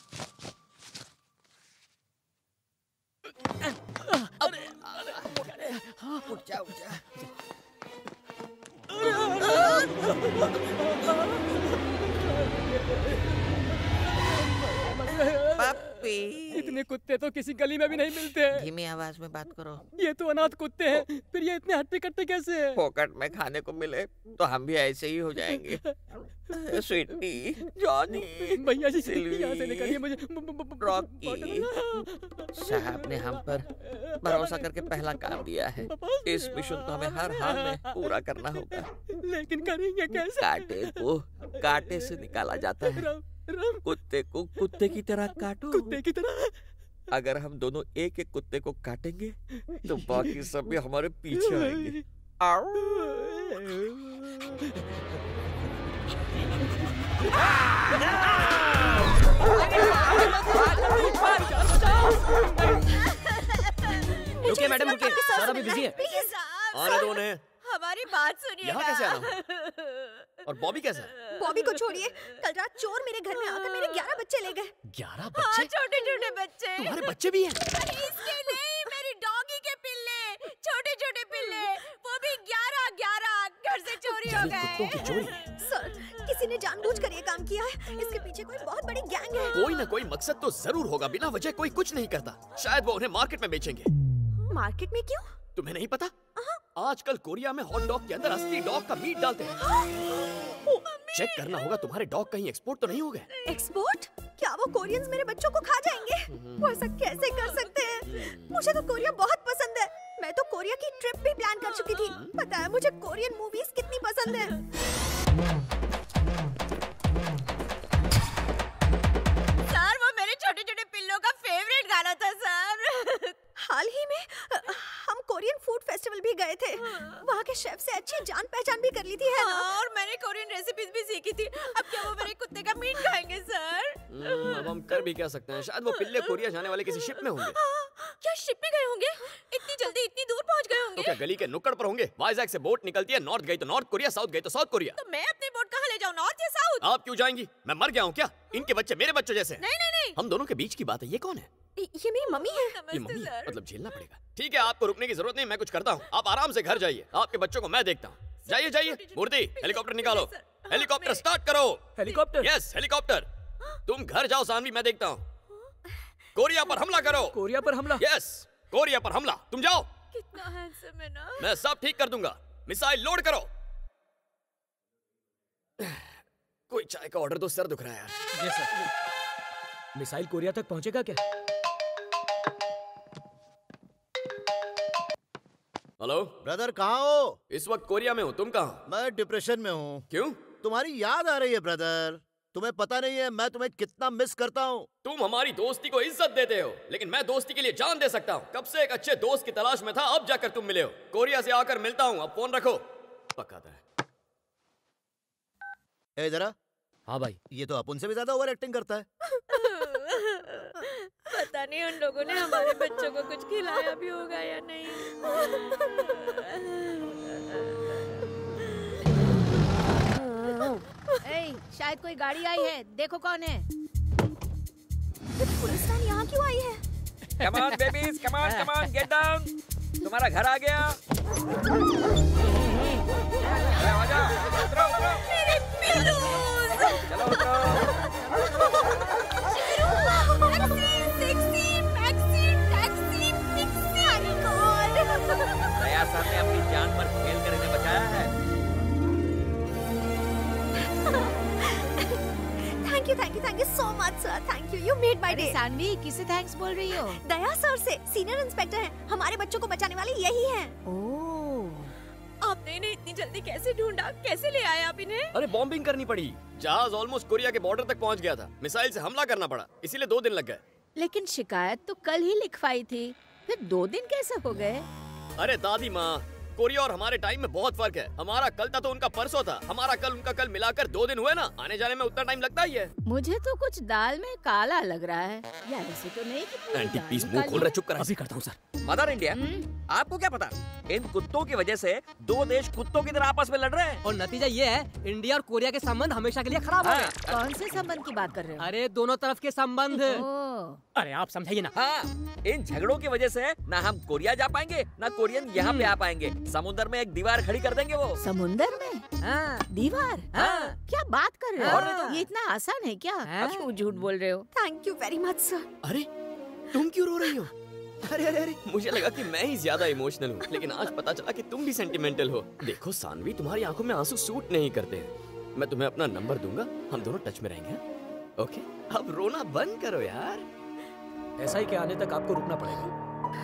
उठ जा, उठ जा। पप्पी। इतने कुत्ते तो किसी गली में भी नहीं मिलते हैं। धीमी आवाज में बात करो। ये तो अनाथ कुत्ते हैं, फिर ये इतने हट्टे कट्टे कैसे हैं? फोकट में खाने को मिले तो हम भी ऐसे ही हो जाएंगे। स्वीटी, जॉनी, भैया जी सिल्वी, यहाँ से निकालिए मुझे। रॉकी। साहब ने हम पर भरोसा करके पहला काम दिया है। इस मिशन को हमें हर हाल में पूरा करना होगा। लेकिन करेंगे कैसे? कांटे को कांटे से निकाला जाता है। कुत्ते को कुत्ते की तरह काटो। कुत्ते की तरह? अगर हम दोनों एक एक कुत्ते को काटेंगे तो बाकी सब भी हमारे पीछे आएंगे। रुकिए मैडम, रुकिए, सर अभी बिजी है। प्लीज आने दो उन्हें। हमारी बात सुनिए। यहाँ कैसे आना? और बॉबी कैसा है? बॉबी को छोड़िए, कल रात चोर मेरे घर में आकर मेरे 11 बच्चे ले गए। 11 बच्चे? छोटे छोटे बच्चे। तुम्हारे बच्चे भी हैं? इसके नहीं, मेरी डॉगी के पिल्ले, छोटे छोटे पिल्ले, वो भी 11 घर से चोरी हो गए। सर, किसी ने जानबूझकर ये काम किया है। इसके पीछे कोई बहुत बड़ी गैंग है। कोई ना कोई मकसद तो जरूर होगा। बिना वजह कोई कुछ नहीं करता। शायद वो उन्हें मार्केट में बेचेंगे। मार्केट में क्यों? तुम्हें नहीं पता? आजकल कोरिया में हॉट डॉग के अंदर असली डॉग का मीट डालते हैं। चेक करना होगा तुम्हारे डॉग कहीं एक्सपोर्ट तो नहीं हो गए। एक्सपोर्ट? क्या वो कोरियंस मेरे बच्चों को खा जाएंगे? वो ऐसा कैसे कर सकते हैं? मुझे तो कोरिया बहुत पसंद है। मैं तो कोरिया की ट्रिप भी प्लान कर चुकी थी। पता है मुझे कोरियन मूवीज कितनी पसंद है। सर, वो मेरे छोटे छोटे पिल्लों का फेवरेट गाना था सर। हाल ही में हम कोरियन फूड फेस्टिवल भी गए थे। वहाँ के शेफ से अच्छी जान पहचान भी कर ली थी, है ना? और मैंने कोरियन रेसिपीज भी सीखी थी। अब क्या वो मेरे कुत्ते का मीट खाएंगे सर? अब हम कर भी क्या सकते हैं? शायद वो पिल्ले कोरिया जाने वाले किसी शिप में होंगे। क्या शिप में गए होंगे? इतनी जल्दी इतनी दूर पहुँच गए होंगे? तो क्या गली के नुक्कड़ पर होंगे? वाइजैक से बोट निकलती है, नॉर्थ गई तो नॉर्थ कोरिया, साउथ गई तो साउथ कोरिया। तो मैं अपनी बोट कहाँ ले जाऊँ, नॉर्थ या साउथ? आप क्यों जाएंगी? मैं मर गया हूँ क्या? इनके बच्चे मेरे बच्चों जैसे हैं। नहीं। हम दोनों के बीच की बात है। ये कौन है? ये मेरी मम्मी है। ये मम्मी है? मतलब झेलना पड़ेगा। ठीक है, आपको रुकने की जरूरत नहीं, मैं कुछ करता हूँ। आप आराम से घर जाइए, आपके बच्चों को मैं देखता हूँ। जाइए जाइए। मूर्ति, हेलीकॉप्टर निकालो। हेलीकॉप्टर स्टार्ट करो। हेलीकॉप्टर? Yes, helicopter. तुम घर जाओ सानवी, मैं देखता हूँ। कोरिया पर हमला करो। कोरिया पर हमला? यस, कोरिया पर हमला। तुम जाओ। कितना हैंडसम है ना? मैं सब ठीक कर दूंगा। मिसाइल लोड करो। कोई चाय का ऑर्डर दो, सर दुख रहा है यार। Yes sir. मिसाइल कोरिया तक पहुंचेगा क्या? हेलो ब्रदर, कहाँ हो? इस वक्त कोरिया में हूँ। तुम कहाँ? मैं डिप्रेशन में हूँ। क्यों? तुम्हारी याद आ रही है ब्रदर। तुम्हें पता नहीं है मैं तुम्हें कितना मिस करता हूँ। तुम हमारी दोस्ती को इज्जत देते हो, लेकिन मैं दोस्ती के लिए जान दे सकता हूँ। कब से एक अच्छे दोस्त की तलाश में था, अब जाकर तुम मिले हो। कोरिया से आकर मिलता हूँ। अब फोन रखो। पकाता है। ए जरा। हाँ भाई। ये तो अपन से भी ज्यादा ओवर एक्टिंग करता है। पता नहीं उन लोगों ने हमारे बच्चों को कुछ खिलाया भी होगा या नहीं। शायद कोई गाड़ी आई है, देखो कौन है। पुलिस वैन यहाँ क्यों आई है? Come on babies, come on, get down. तुम्हारा घर आ गया। आजा, उतरो। मेरे पिल्लूज। चलो उतरो। टैक्सी, दया साहब ने अपनी जान पर खेल कर इन्हें बचाया है। Thank you so much sir. Thank you made my day. Sanvi किसे थैंक्स बोल रही हो? दया सर से, सीनियर इंस्पेक्टर हैं, हमारे बच्चों को बचाने वाले यही हैं। ओह, आपने इन्हें इतनी जल्दी कैसे ढूंढा? कैसे ले आए आप इन्हें? अरे बॉम्बिंग करनी पड़ी, जहाज ऑलमोस्ट कोरिया के बॉर्डर तक पहुंच गया था, मिसाइल से हमला करना पड़ा, इसीलिए 2 दिन लग गए। लेकिन शिकायत तो कल ही लिखवाई थी, फिर 2 दिन कैसे हो गए? अरे दादी माँ, कोरिया और हमारे टाइम में बहुत फर्क है। हमारा कल था तो उनका परसों था, हमारा कल उनका कल मिलाकर 2 दिन हुए ना। आने जाने में उतना टाइम लगता ही है। मुझे तो कुछ दाल में काला लग रहा है। यार ऐसे तो नहीं कि पूरी एंटी दाल प्लीज में मुंह काली खोल रहा, चुप कर। अभी करता हूँ सर। मदर इंडिया, आपको क्या पता, इन कुत्तों की वजह से 2 देश कुत्तों की तरह आपस में लड़ रहे हैं। और नतीजा ये है, इंडिया और कोरिया के संबंध हमेशा के लिए खराब हो गए। कौन से संबंध की बात कर रहे हो? अरे दोनों तरफ के संबंध। अरे आप समझाइए ना। हाँ, इन झगड़ों की वजह से ना हम कोरिया जा पाएंगे ना कोरियन यहाँ पे आ पाएंगे। समुद्र में एक दीवार खड़ी कर देंगे वो। समुंदर में? दीवार? क्या बात कर रहे हो? ये इतना आसान है क्या? क्यों झूठ बोल रहे हो? Thank you very much sir. अरे तुम क्यों रो रही हो? अरे अरे अरे, मुझे लगा कि मैं ही ज्यादा इमोशनल हूँ, लेकिन आज पता चला कि तुम भी सेंटिमेंटल हो। देखो सानवी, तुम्हारी आंखों में आंसू सूट नहीं करते हैं। मैं तुम्हें अपना नंबर दूंगा, हम दोनों टच में रहेंगे। ओके, अब रोना बंद करो यार। SI के आने तक आपको रुकना पड़ेगा।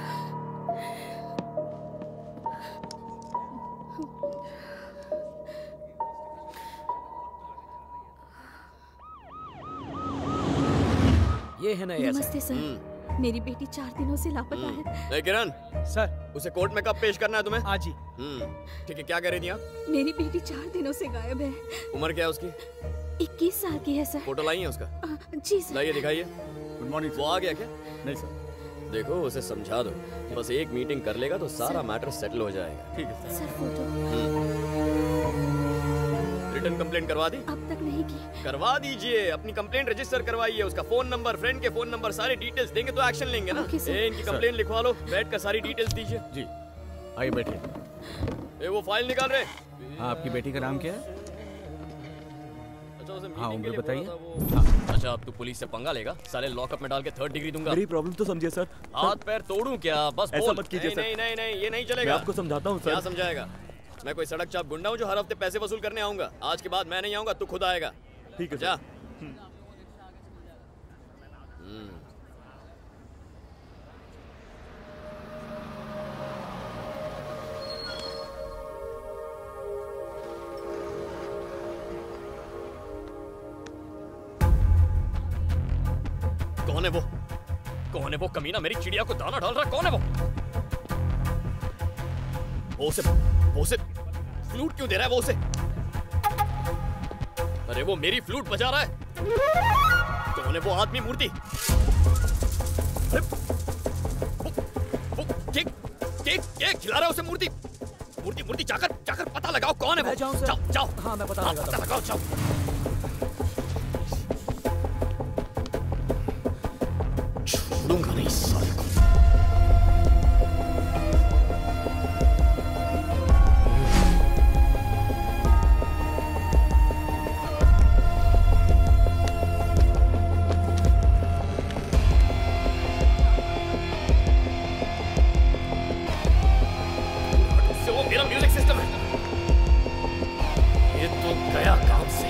ये है ना SI। नमस्ते सर, मेरी बेटी 4 दिनों से लापता है। किरण सर, उसे कोर्ट में कब पेश करना है तुम्हें? आज ही। ठीक है, क्या कह रही थी आप? मेरी बेटी 4 दिनों से गायब है। उम्र क्या है उसकी? 21 साल की है सर। फोटो लाई है उसका? जी सर। लाइए, दिखाइए। Good morning. वो आ गया क्या? नहीं सर। देखो उसे समझा दो, बस एक मीटिंग कर लेगा तो सारा मैटर सेटल हो जाएगा। ठीक है सर। फोटो रिटर्न कंप्लेंट करवा दी? अब तक नहीं की। करवा दीजिए, अपनी कंप्लेंट रजिस्टर करवाइए। उसका फोन नंबर, फ्रेंड के फोन नंबर, सारी डिटेल्स देंगे तो एक्शन लेंगे ना। इनकी कंप्लेंट लिखवा लो, बैठ कर सारी डिटेल्स दीजिए। जी, आइए बैठिए। वो फाइल निकाल रहे। आपकी बेटी का नाम क्या है? हाँ, उम्र बताइए। अच्छा, अब तू पुलिस से पंगा लेगा? साले लॉकअप में डाल के 3rd डिग्री दूंगा। मेरी प्रॉब्लम तो समझिए सर। हाथ पैर तोड़ूं क्या? बस ऐसा बोल। मत कीजिए सर। नहीं नहीं नहीं, ये नहीं चलेगा। मैं आपको समझाता हूँ सर। क्या समझाएगा? मैं कोई सड़क चाप गुंडा हूँ जो हर हफ्ते पैसे वसूल करने आऊंगा? आज के बाद मैं नहीं आऊंगा, तू खुद आएगा। ठीक है जा। कौन है वो? कौन है वो कमीना मेरी चिड़िया को दाना डाल रहा? कौन है वो? वो उसे फ्लूट क्यों दे रहा है? वो उसे, अरे वो मेरी फ्लूट बजा रहा है। कौन है वो आदमी? मूर्ति। अरे वो केक केक केक खिला रहा है उसे। मूर्ति मूर्ति मूर्ति, जाकर पता लगाओ कौन है वो। जाओ जाओ। हाँ, मैं पता लगाओ। जाओ। छोड़ूंगा नहीं साले को। वो मेरा म्यूजिक सिस्टम है। ये तो गया काम से।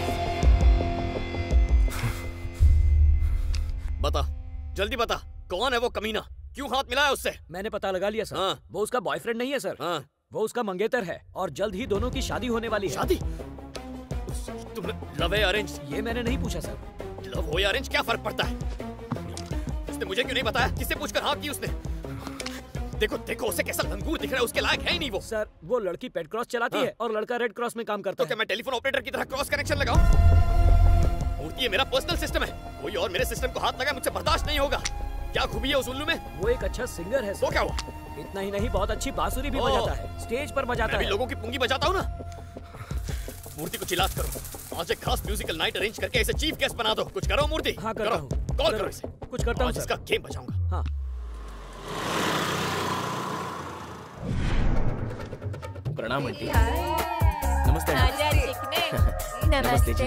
बता, जल्दी बता, कौन है वो कमीना? क्यों हाथ मिलाया उससे? मैंने पता लगा लिया सर। वो उसका बॉयफ्रेंड नहीं है सर। वो उसका मंगेतर है और जल्द ही दोनों की शादी होने वाली है। शादी? तुमने लव है अरेंज? ये मैंने नहीं पूछा सर। लव हो या अरेंज क्या फर्क पड़ता है? उसने मुझे क्यों नहीं बताया? किससे पूछकर हाँ की उसने? देखो देखो उसे कैसा लंगूर दिख रहा है, उसके लायक है ही नहीं वो। सर, वो लड़की पेट क्रॉस चलाती है और लड़का रेड क्रॉस में काम करता है। तो क्या मैं टेलीफोन ऑपरेटर की तरह क्रॉस कनेक्शन लगाऊं? मूर्ति ये मेरा पर्सनल सिस्टम है, कोई और मेरे सिस्टम को हाथ लगाए मुझसे बर्दाश्त नहीं होगा। क्या खूबी है उस उल्लू में? वो एक अच्छा सिंगर है। वो क्या हुआ? इतना ही नहीं, बहुत अच्छी बांसुरी भी बजाता है, स्टेज पर बजाता है। मैं भी लोगों की पुंगी बजाता हूँ ना। मूर्ति कुछ इलाज करो, आज एक खास म्यूजिकल नाइट अरेंज करके इसे चीफ गेस्ट बना दो। कुछ करो मूर्ति। हाँ, करता हूँ। कॉल करो इसे। कुछ करता हूँ सर। इसका गेम बजाऊंगा। हाँ। प्रणाम आंटी। नमस्ते। नमस्ते।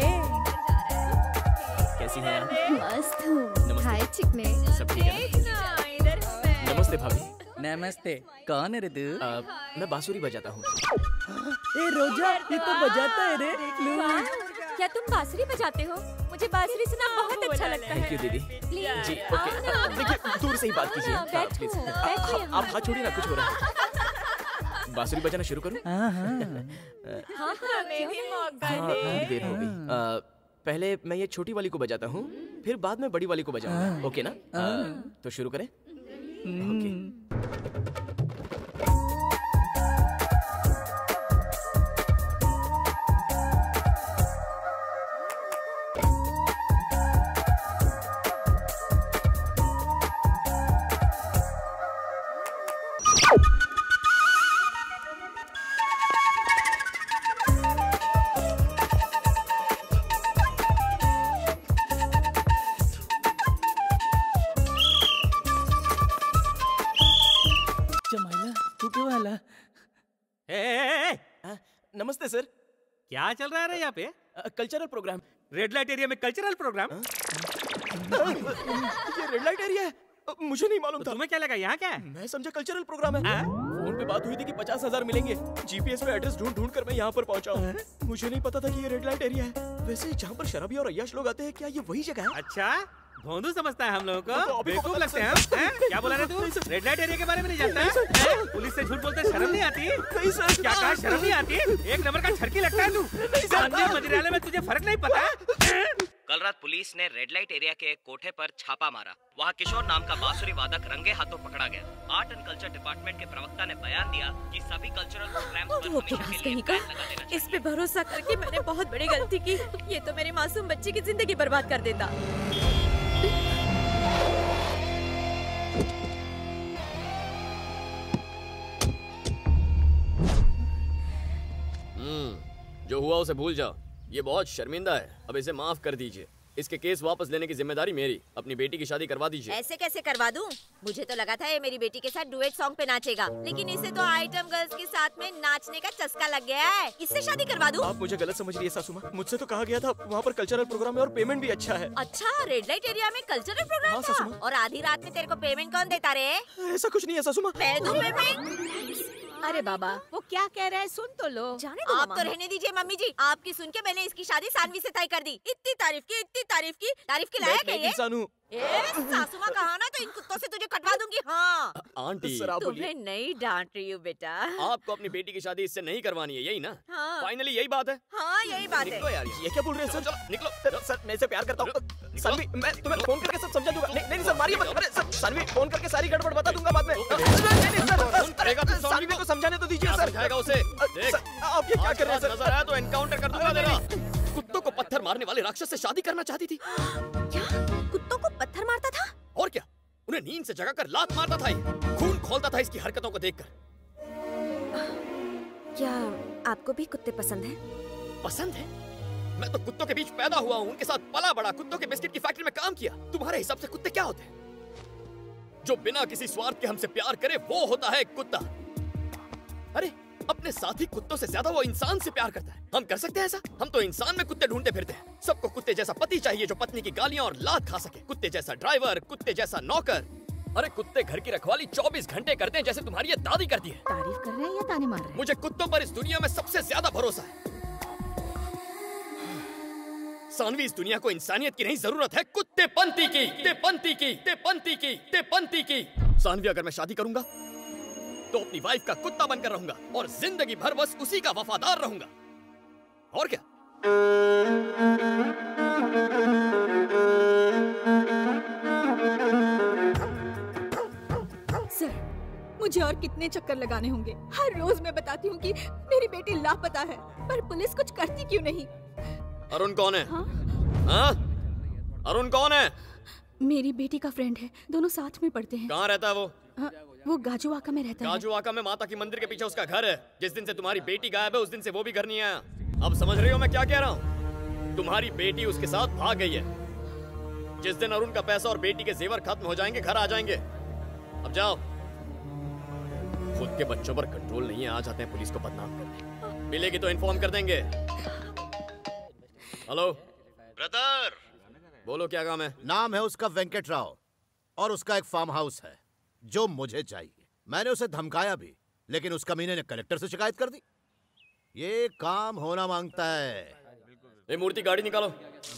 कैसी हैं आप? मस्त हूँ। हाय चिकने। सब ठीक है ना? नमस्ते भाभी। नमस्ते। कौन है रे तू? मैं बांसुरी बजाता हूँ। ए रोजा, ये तो बजाता है रे। क्या तुम बांसुरी बजाते हो? मुझे बांसुरी सुनना बहुत अच्छा लगता है। थैंक यू दीदी। प्लीज जी ओके, देखिए दूर से ही बात कीजिए। प्लीज आप हाथ छोड़िए ना, कुछ हो रहा है। बांसुरी बजाना शुरू करूं? थोड़ी देर हो गई। पहले मैं ये छोटी वाली को बजाता हूँ, फिर बाद में बड़ी वाली को बजाऊंगा। ओके ना? तो शुरू करें। ओके। नमस्ते सर। क्या चल रहा है यहाँ पे? Cultural program. Red light area में कल्चरल प्रोग्राम? ये रेड लाइट एरिया है? मुझे नहीं मालूम था। तुम्हें क्या लगा यहाँ क्या है? मैं समझा कल्चरल प्रोग्राम है। फोन पे बात हुई थी कि 50,000 मिलेंगे। जीपीएस पे एड्रेस ढूंढ कर मैं यहाँ पर पहुँचा हूँ। मुझे नहीं पता था कि ये रेड लाइट एरिया है। वैसे जहाँ पर शराबी और अय्याश लोग आते हैं, क्या ये वही जगह है? अच्छा, भोंदू समझता है हम लोगों को। बेवकूफ लगते हैं हम। क्या बोला रे तू? रेड लाइट एरिया के बारे में नहीं जानता है? पुलिस से झूठ बोलते शर्म नहीं आती? नहीं सर। क्या कहा, शर्म नहीं आती? एक नंबर का छड़की लगता है तू। मंदिरालय में तुझे फर्क नहीं पता? कल रात पुलिस ने रेड लाइट एरिया के एक कोठे पर छापा मारा। वहाँ किशोर नाम का बांसुरी वादक रंगे हाथों पकड़ा गया। आर्ट एंड कल्चर डिपार्टमेंट के प्रवक्ता ने बयान दिया कि सभी कल्चरल प्रोग्राम्स पर हमेशा के लिए बैन लगा देना चाहिए। इस पे भरोसा करके मैंने बहुत बड़ी गलती की। ये तो मेरे मासूम बच्चे की जिंदगी बर्बाद कर देता। जो हुआ उसे भूल जाओ। ये बहुत शर्मिंदा है, अब इसे माफ कर दीजिए। इसके केस वापस लेने की जिम्मेदारी मेरी। अपनी बेटी की शादी करवा दीजिए। ऐसे कैसे करवा दूं? मुझे तो लगा था ये मेरी बेटी के साथ डुएट सॉन्ग पे नाचेगा, लेकिन इसे तो आइटम गर्ल्स के साथ में नाचने का चस्का लग गया है। इससे शादी करवा दूं? आप मुझे गलत समझ रही है सासू माँ। मुझसे तो कहा गया था वहाँ पर कल्चरल प्रोग्राम है और पेमेंट भी अच्छा है। अच्छा, रेड लाइट एरिया में कल्चरल प्रोग्राम था? और आधी रात में तेरे को पेमेंट कौन देता रे? ऐसा कुछ नहीं है सासू माँ। मैं दूं पेमेंट? अरे बाबा, वो क्या कह रहे हैं सुन तो लो। जाने दो आप तो रहने दीजिए मम्मी जी। आपकी सुन के मैंने इसकी शादी सानवी से तय कर दी। इतनी तारीफ की तारीफ की लायक है ये। सासू माँ कहा ना तो इन कुत्तों से तुझे कटवा दूंगी। हाँ आंटी, तुम्हें नहीं डांट रही हूँ बेटा। आपको अपनी बेटी की शादी इससे नहीं करवानी है, यही ना? हाँ। फाइनली यही बात है। हाँ यही बात है। निकलो यार, ये क्या बोल रहे हैं सर? चलो निकलो। सर मैं इसे प्यार करता हूँ। सानवी, मैं तुम्हें फोन करके सब समझा दूंगा। नहीं सर, मारिए मत। अरे सर, सानवी फोन करके सारी गड़बड़ बता दूंगा बाद में। नहीं सर, सानवी को समझाने तो दीजिए सर। समझाएगा उसे। आप ये क्या कर रहे हैं सर? नजर आया तो एनकाउंटर कर दूंगा तेरा। कुत्तों को पत्थर मारने वाले राक्षस से शादी करना चाहती थी। क्या कुत्तों को पत्थर मारता था? और क्या, उन्हें नींद से जगाकर लात मारता था। खून खोलता था इसकी हरकतों को देखकर। क्या आपको भी कुत्ते पसंद हैं? पसंद है? मैं तो कुत्तों के बीच पैदा हुआ हूँ, उनके साथ पला बड़ा, कुत्तों के बिस्किट की फैक्ट्री में काम किया। तुम्हारे हिसाब से कुत्ते क्या होते हैं? जो बिना किसी स्वार्थ के हमसे प्यार करे वो होता है कुत्ता। अरे अपने साथी कुत्तों से ज्यादा वो इंसान से प्यार करता है। हम कर सकते हैं ऐसा? हम तो इंसान में कुत्ते ढूंढते फिरते हैं। सबको कुत्ते जैसा पति चाहिए जो पत्नी की गालियां और लात खा सके। कुत्ते जैसा ड्राइवर, कुत्ते जैसा नौकर। अरे कुत्ते घर की रखवाली 24 घंटे करते हैं जैसे तुम्हारी ये दादी करती है। तारीफ कर रहे हैं या ताने मार रहे हैं? मुझे कुत्तों पर इस दुनिया में सबसे ज्यादा भरोसा है। सानवी, इस दुनिया को इंसानियत की नहीं जरूरत है कुत्तेपंती की। सानवी, अगर मैं शादी करूंगा तो अपनी वाइफ का कुत्ता बनकर रहूंगा और जिंदगी भर बस उसी का वफादार रहूंगा। और क्या? सर, मुझे और कितने चक्कर लगाने होंगे? हर रोज मैं बताती हूँ कि मेरी बेटी लापता है, पर पुलिस कुछ करती क्यों नहीं? अरुण कौन है? हाँ? अरुण कौन है? मेरी बेटी का फ्रेंड है, दोनों साथ में पढ़ते हैं। कहाँ रहता है वो? वो गाजुआका में रहता है। गाजुआका में माता की मंदिर के पीछे उसका घर है। जिस दिन से तुम्हारी बेटी गायब है उस दिन से वो भी घर नहीं आया। अब समझ रही हो मैं क्या कह रहा हूँ? तुम्हारी बेटी उसके साथ भाग गई है। जिस दिन अरुण का पैसा और बेटी के जेवर खत्म हो जाएंगे घर आ जाएंगे। अब जाओ। खुद के बच्चों पर कंट्रोल नहीं है, आ जाते हैं पुलिस को बदनाम करने। मिलेगी तो इन्फॉर्म कर देंगे। हेलो ब्रदर, बोलो क्या काम है? नाम है उसका वेंकट राव और उसका एक फार्म हाउस है जो मुझे चाहिए। मैंने उसे धमकाया भी, लेकिन उस कमीने ने कलेक्टर से शिकायत कर दी। ये काम होना मांगता है। ये मूर्ति गाड़ी निकालो।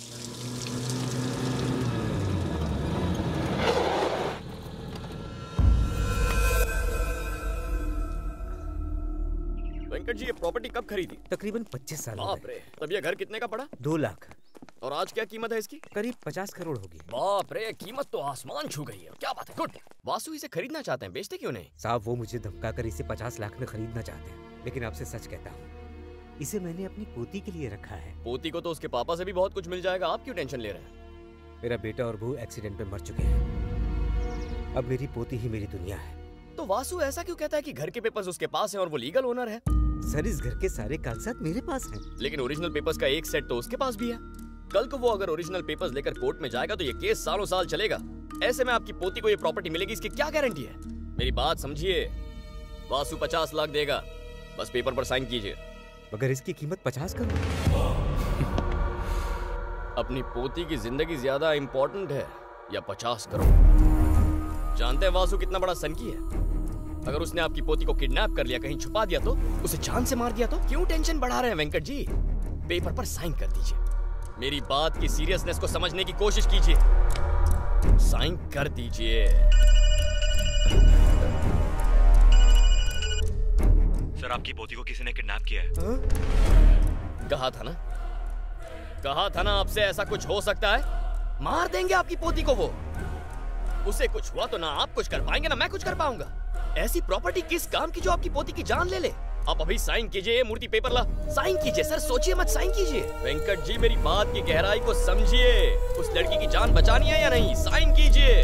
वेंकट जी, ये प्रॉपर्टी कब खरीदी? तकरीबन 25 साल। बाप रे, तब ये घर कितने का पड़ा? 2 लाख। और आज क्या कीमत है इसकी? करीब 50 करोड़ होगी। बाप रे, कीमत तो आसमान छू गई है। क्या बात है, गुड। वासु इसे खरीदना चाहते हैं, बेचते क्यों नहीं? साहब, वो मुझे धमकाकर इसे 50 लाख में खरीदना चाहते हैं, लेकिन आपसे सच कहता हूँ, इसे मैंने अपनी पोती के लिए रखा है। पोती को तो उसके पापा से भी बहुत कुछ मिल जाएगा, आप क्यों टेंशन ले रहे हैं? मेरा बेटा और बहू एक्सीडेंट में मर चुके हैं, अब मेरी पोती ही मेरी दुनिया है। तो वासु ऐसा क्यों कहता है कि घर के पेपर्स उसके पास हैं और वो लीगल ओनर है? सर, इस घर के सारे कागजात मेरे पास हैं। लेकिन ओरिजिनल पेपर्स का एक सेट तो उसके पास भी है। कल को वो अगर ओरिजिनल पेपर्स लेकर कोर्ट में जाएगा तो ये केस सालों साल चलेगा। ऐसे में आपकी पोती को ये प्रॉपर्टी मिलेगी, इसकी क्या गारंटी है? मेरी बात समझिए, वासु 50 लाख देगा, बस पेपर पर साइन कीजिए। मगर इसकी कीमत 50 करोड़। अपनी पोती की जिंदगी ज्यादा इंपॉर्टेंट है या 50 करोड़? जानते हैं वासु कितना बड़ा सनकी है? अगर उसने आपकी पोती को किडनैप कर लिया, कहीं छुपा दिया तो, उसे जान से मार दिया तो? क्यों टेंशन बढ़ा रहे हैं वेंकट जी? पेपर पर साइन कर दीजिए। मेरी बात की सीरियसनेस को समझने की कोशिश कीजिए। साइन कर दीजिए। सर, आपकी पोती को किसी ने किडनैप किया है। कहा था ना आपसे ऐसा कुछ हो सकता है। मार देंगे आपकी पोती को वो। उसे कुछ हुआ तो ना आप कुछ कर पाएंगे ना मैं कुछ कर पाऊंगा। ऐसी प्रॉपर्टी किस काम की जो आपकी पोती की जान ले ले? आप अभी साइन कीजिए, ये मूर्ति पेपर ला। साइन कीजिए सर, सोचिए मत, साइन कीजिए। वेंकट जी, मेरी बात की गहराई को समझिए। उस लड़की की जान बचानी है या नहीं? साइन कीजिए।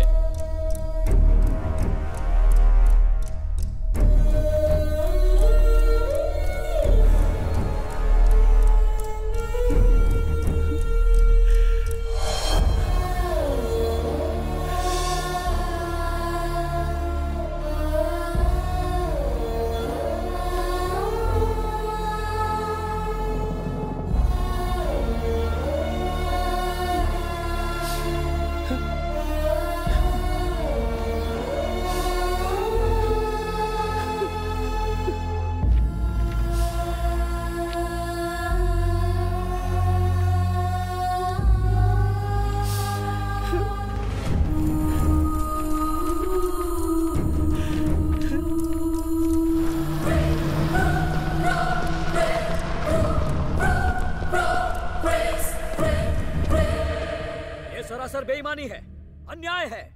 बेईमानी है, अन्याय है।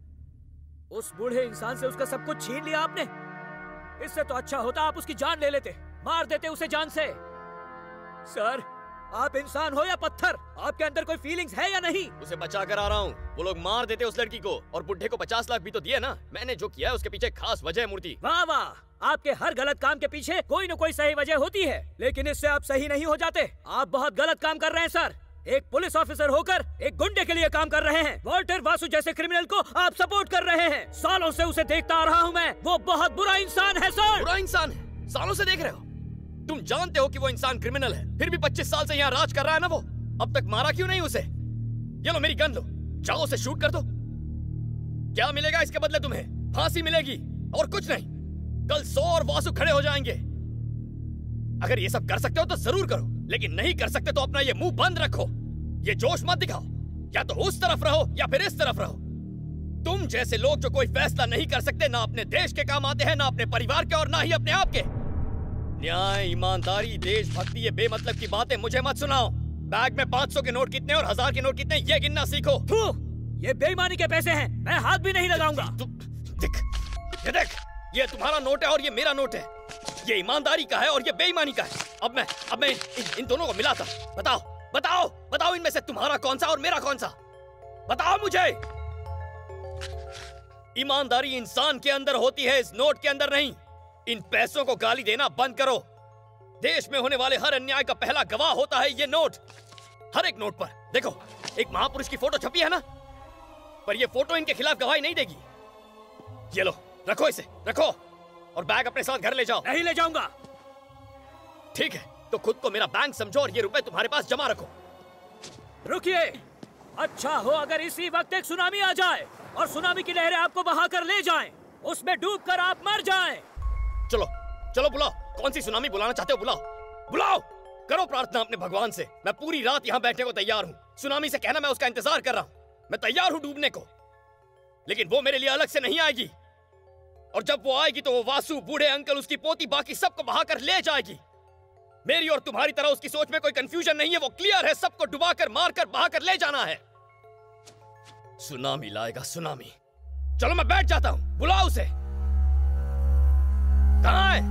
उस बूढ़े इंसान से उसका सब कुछ छीन लिया आपने। इससे तो अच्छा होता आप उसकी जान ले लेते, मार देते उसे जान से। सर, आप इंसान हो या पत्थर? आपके अंदर कोई फीलिंग्स है या नहीं? उसे बचा कर आ रहा हूँ। वो लोग मार देते उस लड़की को और बुढ़े को 50 लाख भी तो दिए ना। मैंने जो किया है उसके पीछे खास वजह है मूर्ति। वाह वाह, आपके हर गलत काम के पीछे कोई न कोई सही वजह होती है, लेकिन इससे आप सही नहीं हो जाते। आप बहुत गलत काम कर रहे हैं सर। एक पुलिस ऑफिसर होकर एक गुंडे के लिए काम कर रहे हैं। वॉल्टर वासु जैसे क्रिमिनल को आप सपोर्ट कर रहे हैं। सालों से उसे देखता आ रहा हूँ मैं। वो बहुत बुरा इंसान है सर। बुरा इंसान है? सालों से देख रहे हो? तुम जानते हो कि वो इंसान क्रिमिनल है, फिर भी 25 साल से यहाँ राज कर रहा है ना वो। अब तक मारा क्यों नहीं उसे? ये लो मेरी गन लो, जाओ उसे शूट कर दो। क्या मिलेगा इसके बदले तुम्हें? फांसी मिलेगी और कुछ नहीं। कल 100 और वासु खड़े हो जाएंगे। अगर ये सब कर सकते हो तो जरूर करो, लेकिन नहीं कर सकते तो अपना ये मुंह बंद रखो। ये जोश मत दिखाओ। या तो उस तरफ रहो या फिर इस तरफ रहो। तुम जैसे लोग जो कोई फैसला नहीं कर सकते, ना अपने देश के काम आते हैं, ना अपने परिवार के और ना ही अपने आप के। न्याय, ईमानदारी, देशभक्ति, ये बेमतलब की बातें मुझे मत सुनाओ। बैग में 500 के नोट कितने और 1000 के नोट कितने, ये गिनना सीखो। ये बेईमानी के पैसे हैं, मैं हाथ भी नहीं लगाऊंगा। देख, ये तुम्हारा नोट है और ये मेरा नोट है। ये ईमानदारी का है और ये बेईमानी का है। अब मैं इन दोनों को मिलाता। बताओ इनमें से तुम्हारा कौन सा और मेरा कौन सा? बताओ मुझे। ईमानदारी इंसान के अंदर होती है, इस नोट के अंदर नहीं। इन पैसों को गाली देना बंद करो। देश में होने वाले हर अन्याय का पहला गवाह होता है ये नोट। हर एक नोट पर देखो, एक महापुरुष की फोटो छपी है ना, पर ये फोटो इनके खिलाफ गवाही नहीं देगी। ये लो, रखो इसे, रखो और बैग अपने साथ घर ले जाओ। नहीं ले जाऊंगा। ठीक है, तो खुद को मेरा बैंक समझो और ये रुपए तुम्हारे पास जमा रखो। रुकिए, अच्छा हो अगर इसी वक्त एक सुनामी आ जाए और सुनामी की लहरें आपको बहाकर ले जाएं, उसमें डूबकर आप मर जाएं। चलो बुलाओ। कौन सी सुनामी बुलाना चाहते हो? बुलाओ। करो प्रार्थना अपने भगवान से। मैं पूरी रात यहाँ बैठने को तैयार हूँ। सुनामी से कहना मैं उसका इंतजार कर रहा हूँ। मैं तैयार हूँ डूबने को, लेकिन वो मेरे लिए अलग से नहीं आएगी। और जब वो आएगी तो वो वासु, बूढ़े अंकल, उसकी पोती, बाकी सबको बहाकर ले जाएगी। मेरी और तुम्हारी तरह उसकी सोच में कोई कंफ्यूजन नहीं है। वो क्लियर है, सबको डुबाकर, मारकर, बहाकर ले जाना है। सुनामी लाएगा सुनामी। चलो मैं बैठ जाता हूं, बुलाओ उसे। कहां है?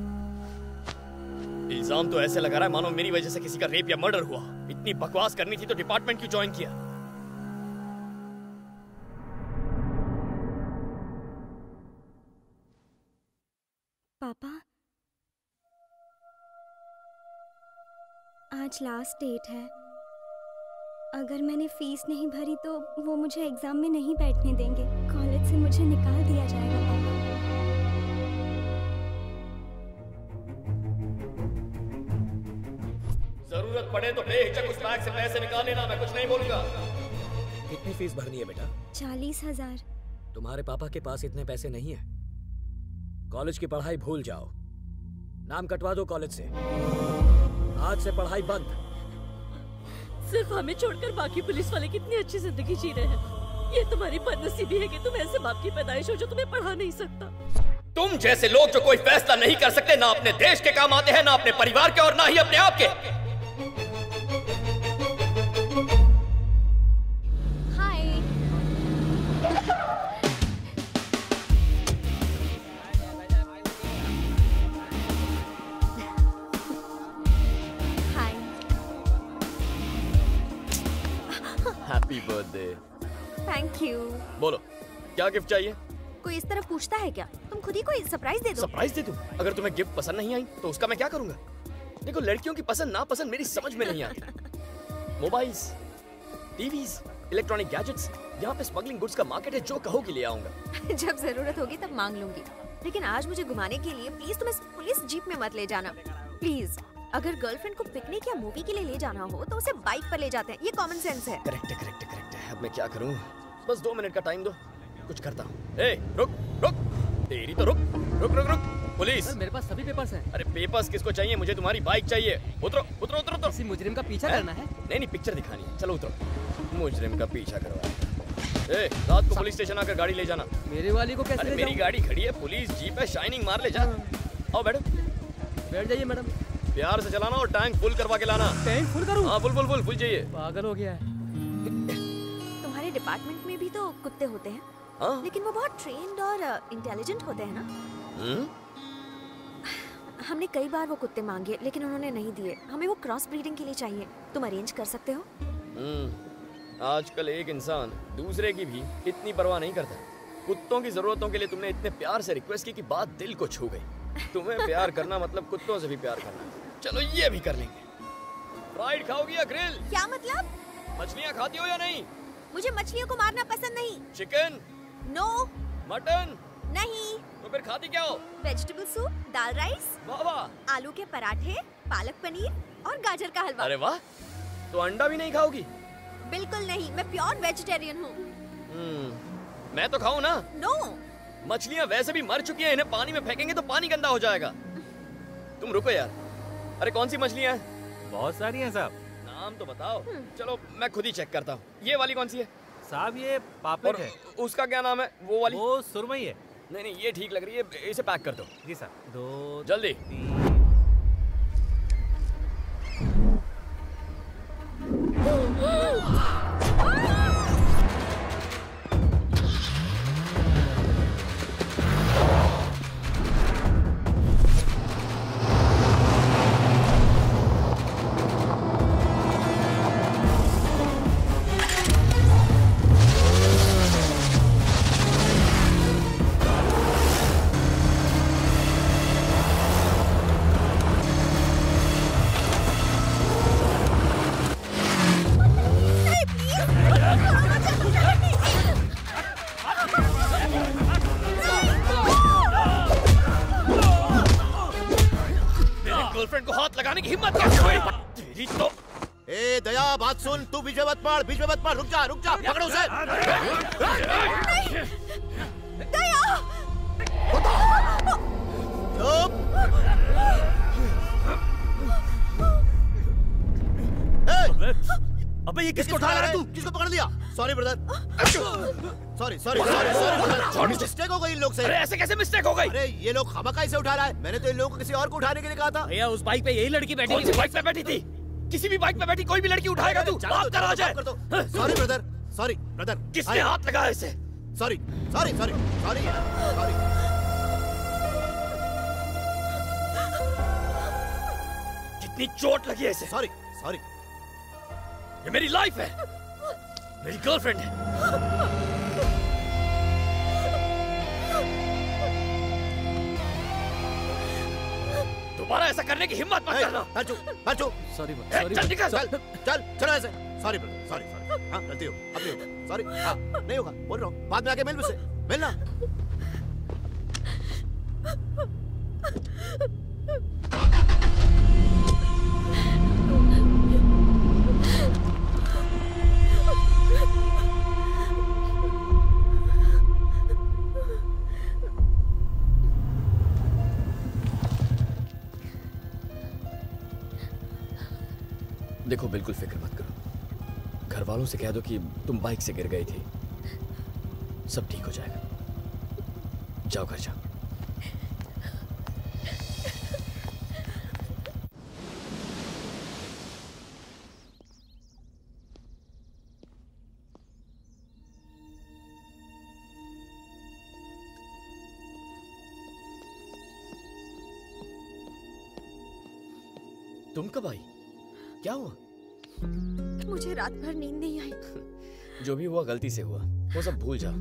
इल्जाम तो ऐसे लगा रहा है मानो मेरी वजह से किसी का रेप या मर्डर हुआ। इतनी बकवास करनी थी तो डिपार्टमेंट क्यों ज्वाइन किया? पापा, आज लास्ट डेट है। अगर मैंने फीस नहीं भरी तो वो मुझे एग्जाम में नहीं बैठने देंगे। कॉलेज से मुझे निकाल दिया जाएगा पापा। जरूरत पड़े तो बेहिचक उस बैग से पैसे निकाल लेना, मैं कुछ नहीं बोलूंगा। कितनी फीस भरनी है बेटा? 40,000। तुम्हारे पापा के पास इतने पैसे नहीं है। कॉलेज की पढ़ाई भूल जाओ, नाम कटवा दो कॉलेज से। आज से पढ़ाई बंद। सिर्फ हमें छोड़कर बाकी पुलिस वाले कितनी अच्छी जिंदगी जी रहे हैं। ये तुम्हारी बदनसीबी है कि तुम ऐसे बाप की पैदाइश हो जो तुम्हें पढ़ा नहीं सकता। तुम जैसे लोग जो कोई फैसला नहीं कर सकते, ना अपने देश के काम आते हैं, ना अपने परिवार के और ना ही अपने आप के। Happy birthday. Thank you. बोलो क्या गिफ्ट चाहिए? कोई इस तरह पूछता है क्या? तुम खुद ही कोई सरप्राइज दे दो। सरप्राइज दे दूं? अगर तुम्हें गिफ्ट पसंद नहीं आई तो उसका मैं क्या करूंगा? देखो, लड़कियों की पसंद नापसंद मेरी समझ में नहीं आती। मोबाइल्स, टीवीज, इलेक्ट्रॉनिक गैजेट्स, यहाँ पे स्मगलिंग गुड्स का मार्केट है। जो कहोगी ले आऊंगा। जब जरूरत होगी तब मांग लूंगी, लेकिन आज मुझे घुमाने के लिए प्लीज तुम इस पुलिस जीप में मत ले जाना प्लीज। अगर गर्लफ्रेंड को पिकनिक या मूवी के लिए ले जाना हो तो उसे बाइक पर ले जाते हैं। ये कॉमन सेंस है। करेक्ट है, करेक्ट है, करेक्ट है। अब मैं क्या करूं? बस 2 मिनट का टाइम दो, कुछ करता हूं। ए, रुक रुक, तेरी तो रुक रुक रुक रुक। पुलिस, मेरे पास सभी पेपर्स हैं। अरे पेपर्स किसको चाहिए? मुझे तुम्हारी बाइक चाहिए। उतरो उतरो उतरो उतरो। किसी मुजरिम का पीछा करना है? नहीं नहीं, पिक्चर दिखानी है। चलो उतरो। मुजरिम का पीछा करवा। ए, रात को पुलिस स्टेशन आकर गाड़ी ले जाना। मेरे वाली को कैसे ले मेरी गाड़ी खड़ी है, पुलिस जीप है, शाइनिंग मार ले जा। आओ बैठो। बैठ जाइए मैडम। प्यार से चलाना और टैंक फुल करवा के लाना। टैंक फुल करूं? हाँ, फुल चाहिए। पागल हो गया है। तुम्हारे डिपार्टमेंट में भी तो कुत्ते होते हैं। हाँ? लेकिन वो बहुत ट्रेन्ड और इंटेलिजेंट होते हैं ना। हमने कई बार वो कुत्ते मांगे लेकिन उन्होंने नहीं दिए। हमें वो क्रॉस ब्रीडिंग के लिए चाहिए। तुम अरेंज कर सकते हो? आजकल एक इंसान दूसरे की भी इतनी परवाह नहीं करता। कुत्तों की जरूरतों के लिए तुमने इतने प्यार से रिक्वेस्ट की कि बात दिल को छू गई। तुम्हें प्यार करना मतलब कुत्तों से भी प्यार करना। चलो ये भी कर लेंगे। फ्राइड खाओगी या ग्रिल? क्या मतलब? मछलियाँ खाती हो या नहीं? मुझे मछलियों को मारना पसंद नहीं। चिकन? नो। मटन? नहीं। तो फिर खाती क्या हो? वेजिटेबल सूप, दाल राइस, वाह, आलू के पराठे, पालक पनीर और गाजर का हलवा। अरे वाह, तो अंडा भी नहीं खाओगी? बिल्कुल नहीं, मैं प्योर वेजिटेरियन हूँ। मैं तो खाऊं ना? नो। मछलियाँ वैसे भी मर चुकी हैं, इन्हें पानी में फेंकेंगे तो पानी गंदा हो जाएगा। तुम रुको यार। अरे कौन सी मछलियाँ हैं? बहुत सारी हैं साहब। नाम तो बताओ। चलो मैं खुद ही चेक करता हूँ। ये वाली कौन सी है? साहब ये पापलेट है। उसका क्या नाम है? वो वाली? वो सुरमई है। नहीं नहीं, ये ठीक लग रही है, इसे पैक कर दो। जी सर। 2 जल्दी। 3 गर्लफ्रेंड को हाथ लगाने की हिम्मत कैसे हुई? तेरी तो। ए दया, बात सुन। तू बीच में मत पड़, बीच में मत पड़। रुक जा, पकड़ो उसे। दया। चुप। अबे ये किसको उठा रहा है तू? किसको पकड़ लिया? Sorry brother, sorry sorry sorry, mistake हो गई इन लोग से। अरे ऐसे कैसे मिस्टेक हो गई? अरे ये लोग खामखा इसे उठा रहा है, मैंने तो इन लोगों को किसी और को उठाने के लिए कहा था। भैया उस बाइक पे यही लड़की बैठी थी। बाइक पे बैठी थी? किसी भी बाइक पे बैठी कोई भी लड़की उठाएगा तू? बात कर आ जाए। Sorry brother, sorry brother. किसने हाथ लगाया इसे? Sorry sorry sorry sorry sorry. कितनी चोट लगी है इसे? Sorry sorry. ये मेरी लाइफ है, मेरी गर्लफ्रेंड है। दोबारा ऐसा करने की हिम्मत मत करना। सॉरी चल निकल। चल चलो ऐसे। Sorry brother, sorry sorry. हाँ गलती हो, अब नहीं होगा। सॉरी, हाँ नहीं होगा, बोल रहा हूँ। बाद में आके मिल मुझसे, मिलना। देखो बिल्कुल फिक्र मत करो, घर वालों से कह दो कि तुम बाइक से गिर गई थी, सब ठीक हो जाएगा। जाओ घर जाओ। तुम कब आई? क्या हुआ? मुझे रात भर नींद नहीं आई। जो भी हुआ गलती से हुआ, वो सब भूल जाओ।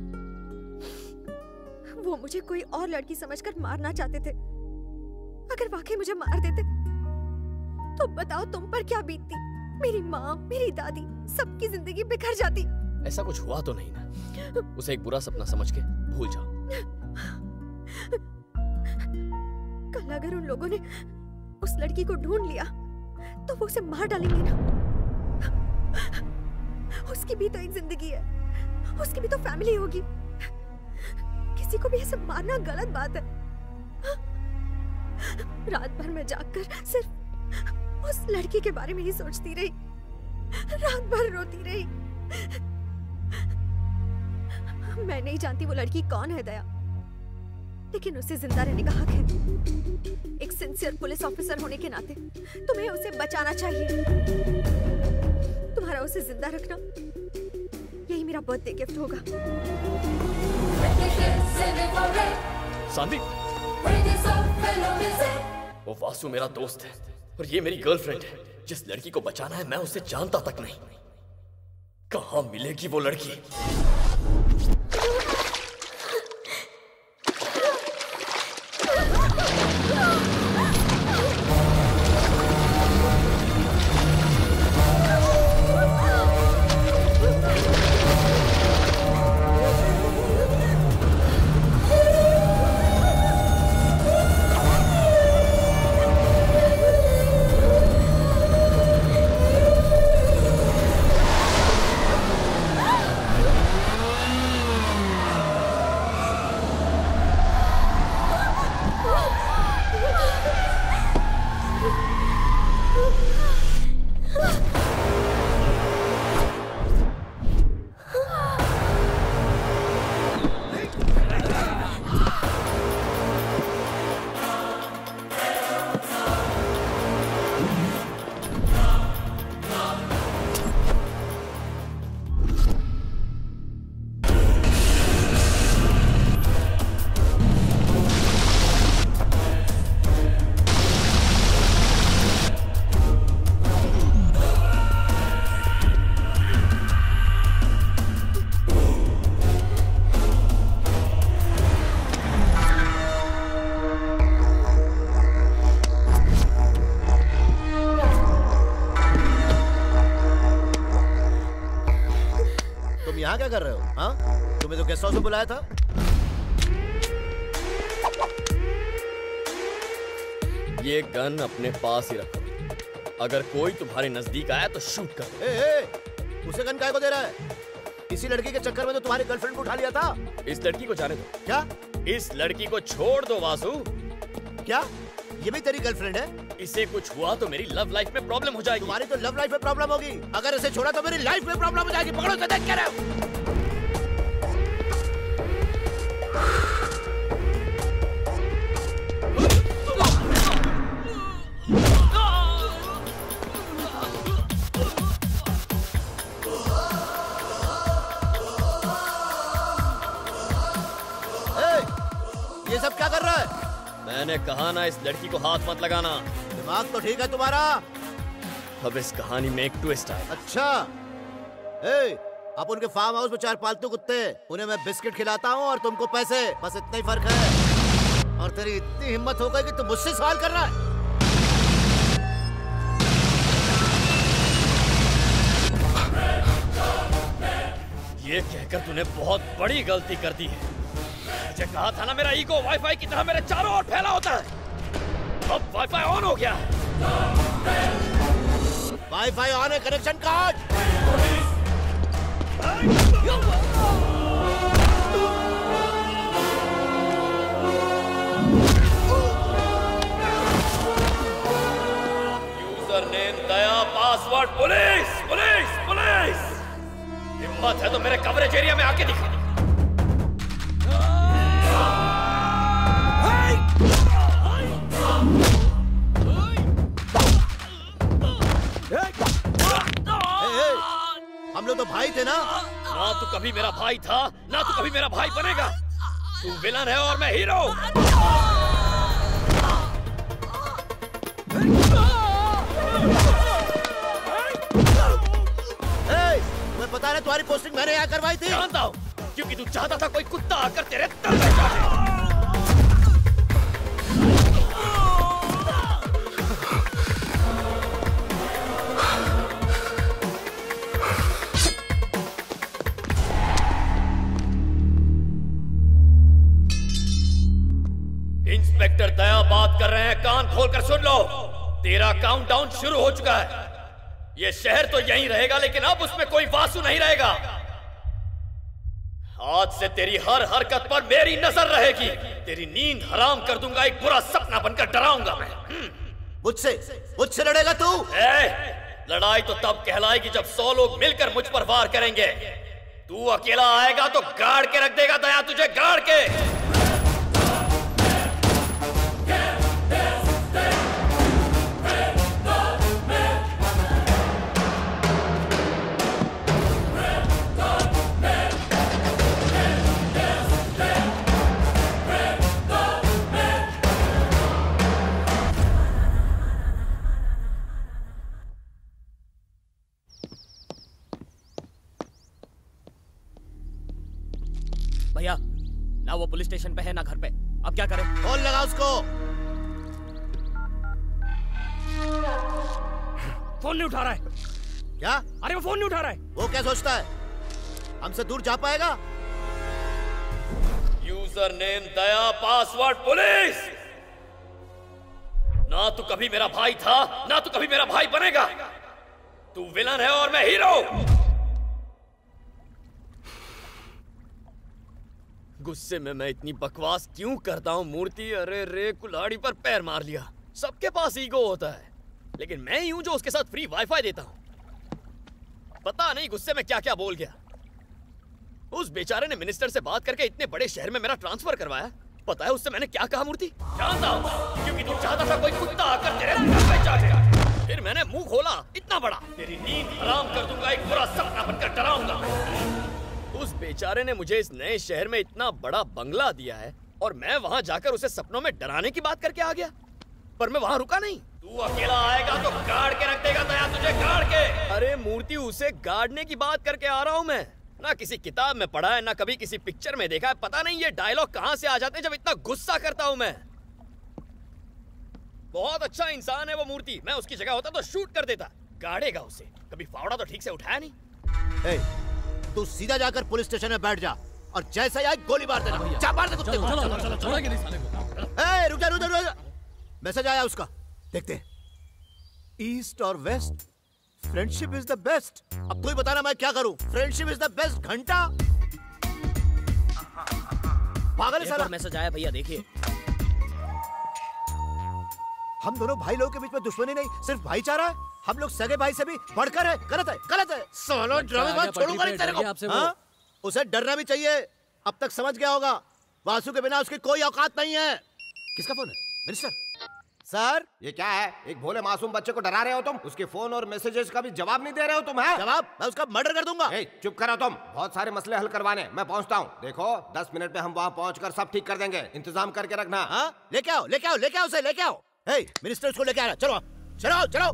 वो मुझे कोई और लड़की समझकर मारना चाहते थे। अगर वाकई मुझे मार देते तो बताओ तुम पर क्या बीतती? मेरी माँ, मेरी दादी, सबकी जिंदगी बिखर जाती। ऐसा कुछ हुआ तो नहीं ना? उसे एक बुरा सपना समझ के भूल जाओ। कल अगर उन लोगों ने उस लड़की को ढूंढ लिया तो वो उसे मार डालेंगे ना। उसकी भी तो एक जिंदगी है, उसकी भी तो फैमिली होगी। किसी को भी ऐसे मारना गलत बात है। रात भर मैं जागकर सिर्फ उस लड़की के बारे में ही सोचती रही, रात भर रोती रही। मैं नहीं जानती वो लड़की कौन है दया, लेकिन उसे जिंदा रहने का हक है। एक सिंसियर पुलिस ऑफिसर होने के नाते तुम्हें उसे बचाना चाहिए। तुम्हारा उसे जिंदा रखना यही मेरा बर्थडे गिफ्ट होगा। सांदी, वो वासु मेरा दोस्त है और ये मेरी गर्लफ्रेंड है। जिस लड़की को बचाना है मैं उसे जानता तक नहीं। कहाँ मिलेगी वो लड़की? यहाँ क्या कर रहे हो? हाँ, तुम्हें तो गेस्ट हाउस में बुलाया था। ये गन अपने पास ही रखो। अगर कोई तुम्हारे नजदीक आया तो शूट कर। उसे गन काय को दे रहा है? इसी लड़की के चक्कर में तो तुम्हारी गर्लफ्रेंड को उठा लिया था। इस लड़की को जाने दो। क्या? इस लड़की को छोड़ दो वासु। क्या? ये भी तेरी गर्लफ्रेंड है? इसे कुछ हुआ तो मेरी लव लाइफ में प्रॉब्लम हो जाएगी। तुम्हारी तो लव लाइफ में प्रॉब्लम होगी, अगर इसे छोड़ा तो मेरी लाइफ में प्रॉब्लम हो जाएगी। पकड़ो, देख क्या रहे हो? ये सब क्या कर रहा है? मैंने कहा ना इस लड़की को हाथ मत लगाना। दिमाग तो ठीक है तुम्हारा। अब इस कहानी में एक ट्विस्ट है। अच्छा, अब उनके फार्म हाउस में 4 पालतू कुत्ते, उन्हें मैं बिस्किट खिलाता हूँ और तुमको पैसे, बस इतना ही फर्क है। और तेरी इतनी हिम्मत हो गई कि तुम मुझसे सवाल कर रहा है। ये कहकर तूने बहुत बड़ी गलती कर दी है। मुझे कहा था ना मेरा ईगो वाईफाई की तरह मेरे चारों ओर फैला होता है। अब वाईफाई ऑन हो गया। वाईफाई ऑन है, कनेक्शन काट। User name Daya, password police police police. हिम्मत है तो मेरे कवरेज एरिया में आके दिखा। हम लोग तो भाई थे ना? ना तू कभी मेरा भाई था, ना तू कभी मेरा भाई बनेगा। तू विलन है और मैं हीरो। तुम्हें पता है तुम्हारी पोस्टिंग मैंने यहाँ करवाई थी? जानता हूँ, क्योंकि तू चाहता था कोई कुत्ता आकर तेरे तल में जाए। इंस्पेक्टर दया बात कर रहे हैं, कान खोलकर सुन लो। तेरा काउंटडाउन शुरू हो चुका है। ये शहर तो यहीं रहेगा, लेकिन अब उसमें कोई वासु नहीं रहेगा। आज से तेरी हर हरकत पर मेरी नजर रहेगी। तेरी नींद हराम कर दूंगा, एक बुरा सपना बनकर डराऊंगा मैं। मुझसे लड़ेगा तू? लड़ाई तो तब कहलाएगी जब 100 लोग मिलकर मुझ पर वार करेंगे। तू अकेला आएगा तो गाड़ के रख देगा दया तुझे, गाड़ के। भैया, ना वो पुलिस स्टेशन पे है ना घर पे, अब क्या करें? फोन लगा उसको। फोन नहीं उठा रहा है। क्या? अरे वो फोन नहीं उठा रहा है। वो क्या सोचता है, हमसे दूर जा पाएगा? User name Daya, password police. ना तू कभी मेरा भाई था, ना तू कभी मेरा भाई बनेगा। तू विलन है और मैं हीरो। गुस्से में मैं इतनी बकवास क्यों करता हूँ मूर्ति? अरे रे, कुल्हाड़ी पर पैर मार लिया। सबके पास ईगो होता है, लेकिन मैं ही हूं जो उसके साथ फ्री वाईफाई देता हूं। पता नहीं गुस्से में क्या क्या बोल गया। उस बेचारे ने मिनिस्टर से बात करके इतने बड़े शहर में मेरा ट्रांसफर करवाया। पता है उससे मैंने क्या कहा मूर्ति? जानता हूं, क्योंकि तू चाहता था कोई कुत्ता आकर तेरे घर पे जाए। फिर मैंने मुंह खोला, इतना बड़ा, तेरी नींद हराम कर दूंगा, एक बुरा सपना बनकर डराऊंगा। उस बेचारे ने मुझे इस नए शहर में इतना बड़ा बंगला दिया है और मैं वहां जाकर उसे सपनों में डराने की बात करके आ गया। पर मैं वहां रुका नहीं। तू अकेला आएगा तो गाड़ के रख देगा दया तुझे, गाड़ के। अरे मूर्ति, उसे गाड़ने की बात करके आ रहा हूं मैं। ना किसी किताब में पढ़ा है, ना कभी किसी पिक्चर में देखा है। पता नहीं ये डायलॉग कहां से आ जाते हैं जब इतना गुस्सा करता हूं मैं। बहुत अच्छा इंसान है वो मूर्ति। मैं उसकी जगह होता तो शूट कर देता। गाड़ेगा उसे। कभी फावड़ा तो ठीक से उठाया नहीं। तू सीधा जाकर पुलिस स्टेशन में बैठ जा और जैसे ही गोली मार देना। जा मार दे कुत्ते को। रुक जा। मैसेज आया उसका, देखते हैं। ईस्ट और west, friendship is the best. अब तू ही बताना मैं क्या करूं? फ्रेंडशिप इज द बेस्ट घंटा। पागल है साला। मैसेज आया भैया, देखिए। हम दोनों भाई लोगों के बीच में दुश्मनी नहीं, सिर्फ भाईचारा है। हम लोग सगे भाई से भी बढ़कर है। गलत है, गलत है। सोलो ड्रामेबाज छोड़ूंगा नहीं तेरे को। हाँ? उसे डरना भी चाहिए। अब तक समझ गया होगा, वासु के बिना उसकी कोई औकात नहीं है। किसका फोन है? Minister sir. ये क्या है? एक भोले मासूम बच्चे को डरा रहे हो तुम? उसके फोन और मैसेजेस का भी जवाब नहीं दे रहे हो तुम? है जवाब? मैं उसका मर्डर कर दूंगा। चुप करो तुम, बहुत सारे मसले हल करवाने। मैं पहुंचता हूँ। देखो 10 मिनट में हम वहाँ पहुँचकर सब ठीक कर देंगे। इंतजाम करके रखना। लेके आओ, लेके आओ, लेके आओ उसे, लेके आओ। मिनिस्टर उसको लेके आ रहा। चलो चलो चलो।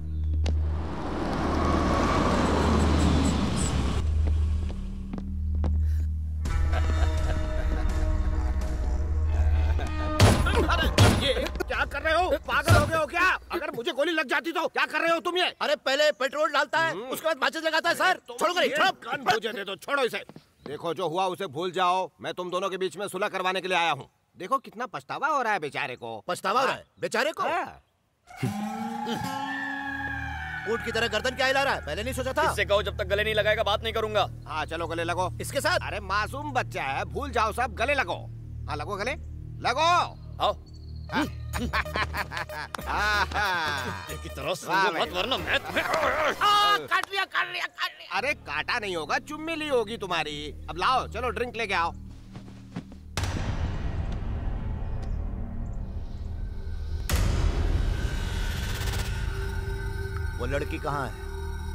क्या कर रहे हो? पागल हो गए हो क्या? अगर मुझे गोली लग जाती तो क्या कर रहे हो तुम? ये अरे पहले पेट्रोल डालता है, उसके बाद माचिस लगाता है। सर छोड़ो, मुझे दे दो, छोड़ो इसे। देखो जो हुआ उसे भूल जाओ। मैं तुम दोनों के बीच में सुलह करवाने के लिए आया हूँ। देखो कितना पछतावा हो रहा है बेचारे को। पछतावा हो रहा है बेचारे को? ऊंट की तरह गर्दन क्या हिला रहा है? पहले नहीं सोचा था? इससे कहो जब तक गले नहीं लगाएगा बात नहीं करूंगा। हाँ चलो गले लगो इसके साथ। अरे मासूम बच्चा है, भूल जाओ सब। गले लगो। हाँ लगो गले, लगो। आओ। की तरह मत वरना मैं तुम्हें काट लिया। अरे काटा नहीं होगा, चुम्मी ली होगी तुम्हारी। अब लाओ, चलो ड्रिंक लेके आओ। वो लड़की कहाँ है?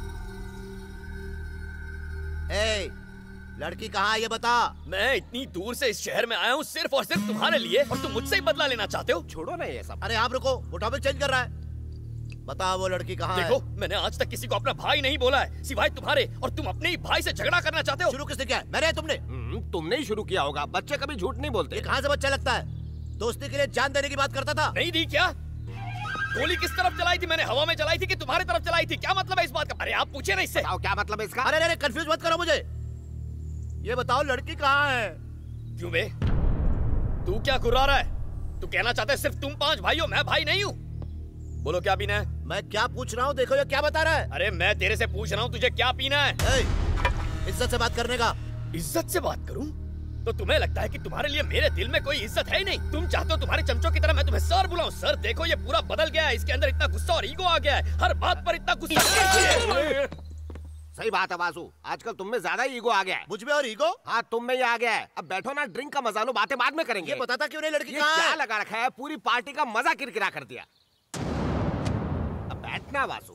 ए, लड़की कहाँ है ये बता। मैं इतनी दूर से इस शहर में आया हूँ सिर्फ और सिर्फ तुम्हारे लिए, और तुम मुझसे ही बदला लेना चाहते हो? छोड़ो ना ये सब। अरे आप रुको, वो टॉपिक चेंज कर रहा है। बता वो लड़की कहाँ है? देखो मैंने आज तक किसी को अपना भाई नहीं बोला है सिवाय तुम्हारे, और तुम अपने ही भाई से झगड़ा करना चाहते हो। शुरू किसने किया? मैंने? तुमने? तुमने ही शुरू किया होगा। बच्चे कभी झूठ नहीं बोलते। ये कहाँ से बच्चा लगता है? दोस्ती के लिए जान देने की बात करता था। नहीं दी क्या? गोली किस तरफ चलाई थी? मैंने हवा में चलाई थी कि तुम्हारी तरफ चलाई थी? क्या मतलब है इस बात का? अरे आप पूछे ना इससे। क्या मतलब है इसका? अरे कंफ्यूज मत करो मुझे। ये बताओ लड़की कहाँ है? क्यों बे, तू क्या कुर्रा रहा है? तू कहना चाहता है सिर्फ तुम 5 भाई हो, मैं भाई नहीं हूँ? बोलो क्या पीना है? मैं क्या पूछ रहा हूँ, देखो ये क्या बता रहा है। अरे मैं तेरे से पूछ रहा हूँ तुझे क्या पीना है? इज्जत से बात करने का। इज्जत से बात करूँ? तो तुम्हें लगता है कि तुम्हारे लिए मेरे दिल में कोई इज्जत है ही नहीं? तुम चाहते हो तुम्हारे चमचों की तरह मैं तुम्हें सर बुलाऊं? सर देखो ये पूरा बदल गया है, इसके अंदर इतना गुस्सा और ईगो आ गया है, हर बात पर इतना गुस्सा। सही बात है वासु, आजकल तुम में ज्यादा ईगो आ गया है। मुझ में और ईगो? हाँ तुम में ही आ गया है। अब बैठो ना, ड्रिंक का मजा लो, बातें बाद में करेंगे। ये बताता क्यों नहीं लड़की कहाँ है? क्या लगा रखा है? पूरी पार्टी का मजा किरकिरा कर दिया। अब बैठना वासु।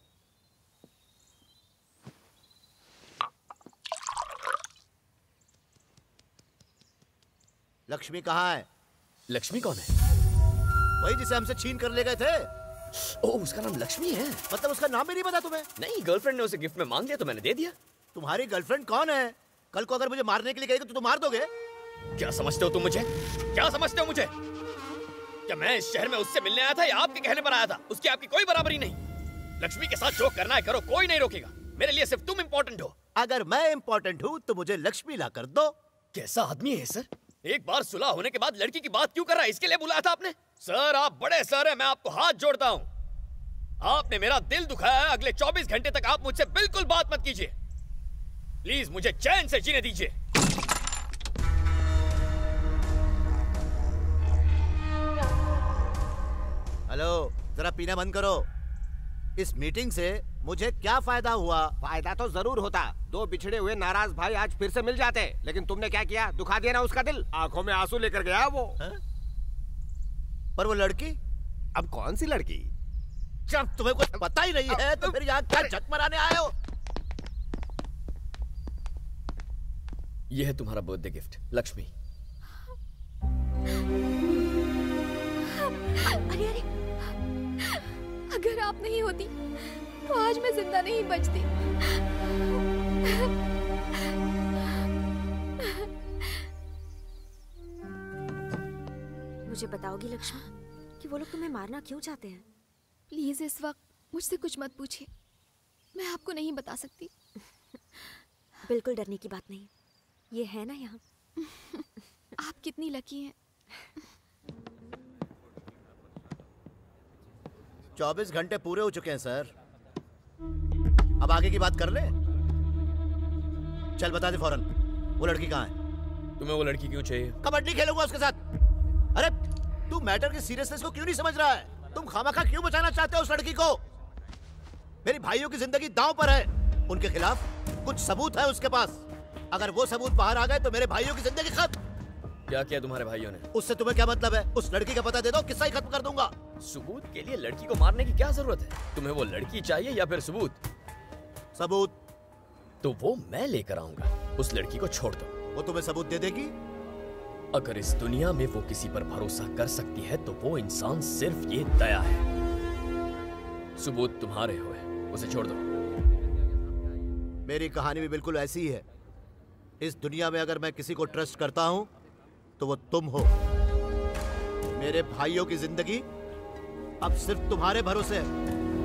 लक्ष्मी कहाँ है? लक्ष्मी कौन है? वही जिसे हमसे छीन कर ले गए थे। ओह उसका नाम लक्ष्मी है? मतलब उसका नाम भी नहीं पता तुम्हें? नहीं, गर्लफ्रेंड ने उसे गिफ्ट में मांग दिया तो मैंने दे दिया। तुम्हारी गर्लफ्रेंड कौन है? कल को अगर मुझे मारने के लिए कहेगी तो तुम मार दोगे? क्या समझते हो तुम मुझे? क्या समझते हो मुझे? क्या मैं इस शहर में उससे मिलने आया था या आपके कहने पर आया था? उसकी आपकी कोई बराबरी नहीं। लक्ष्मी के साथ जो करना है करो, कोई नहीं रोकेगा। मेरे लिए सिर्फ तुम इम्पोर्टेंट हो। अगर मैं इम्पोर्टेंट हूँ तो मुझे लक्ष्मी ला कर दो। कैसा आदमी है सर? एक बार सुलह होने के बाद लड़की की बात क्यों कर रहा है? इसके लिए बुलाया था आपने? सर आप बड़े सर हैं, मैं आपको हाथ जोड़ता हूँ। आपने मेरा दिल दुखाया है। अगले 24 घंटे तक आप मुझसे बिल्कुल बात मत कीजिए। प्लीज मुझे चैन से जीने दीजिए। हेलो, जरा पीना बंद करो। इस मीटिंग से मुझे क्या फायदा हुआ? फायदा तो जरूर होता। 2 बिछड़े हुए नाराज भाई आज फिर से मिल जाते, लेकिन तुमने क्या किया? दुखा दिया ना उसका दिल। आंखों में आंसू लेकर गया वो। पर वो लड़की? अब कौन सी लड़की? जब तुम्हें कुछ पता ही नहीं है तो फिर यहाँ क्या झक मराने आए हो? यह है तुम्हारा बर्थडे गिफ्ट लक्ष्मी। अरे अरे, अगर आप नहीं होती तो आज मैं जिंदा नहीं बचती। मुझे बताओगी लक्ष्मी कि वो लोग तुम्हें मारना क्यों चाहते हैं? प्लीज इस वक्त मुझसे कुछ मत पूछिए, मैं आपको नहीं बता सकती। बिल्कुल डरने की बात नहीं, ये है ना यहाँ। आप कितनी लकी हैं। 24 घंटे पूरे हो चुके हैं सर। अब आगे की बात कर ले। चल बता दे फौरन, वो लड़की कहाँ है? तुम्हें वो लड़की क्यों चाहिए? कबड्डी खेलूंगा उसके साथ। अरे तू मैटर की सीरियसनेस को क्यों नहीं समझ रहा है? तुम खामखा क्यों बचाना चाहते हो उस लड़की को? मेरी भाइयों की जिंदगी दांव पर है। उनके खिलाफ कुछ सबूत है उसके पास। अगर वो सबूत बाहर आ गए तो मेरे भाइयों की जिंदगी खत्म। क्या किया तुम्हारे भाइयों ने? उससे तुम्हें क्या मतलब है? उस लड़की का पता दे दो, किस्सा ही खत्म कर दूंगा। सबूत के लिए लड़की को मारने की क्या जरूरत है? तुम्हें वो लड़की चाहिए या फिर सबूत? सबूत। तो वो मैं लेकर आऊंगा। उस लड़की को छोड़ दो। वो तुम्हें सबूत दे देगी? अगर इस दुनिया में वो किसी पर भरोसा कर सकती है तो वो इंसान सिर्फ ये दया है। सबूत तुम्हारे हुए, उसे छोड़ दो। मेरी कहानी भी बिल्कुल ऐसी ही है। इस दुनिया में अगर मैं किसी को ट्रस्ट करता हूं तो वो तुम हो। मेरे भाइयों की जिंदगी अब सिर्फ तुम्हारे भरोसे है।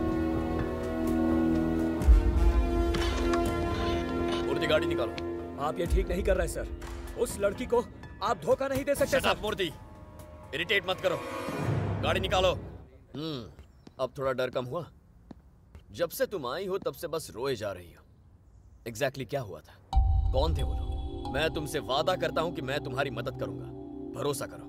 मूर्ति, गाड़ी निकालो। आप ये ठीक नहीं कर रहे सर। उस लड़की को आप धोखा नहीं दे सकते सर। मूर्ति, इरिटेट मत करो। गाड़ी निकालो। अब थोड़ा डर कम हुआ? जब से तुम आई हो तब से बस रोए जा रही हो। एग्जैक्टली क्या हुआ था? कौन थे वो लोग? मैं तुमसे वादा करता हूं कि मैं तुम्हारी मदद करूंगा। भरोसा करो।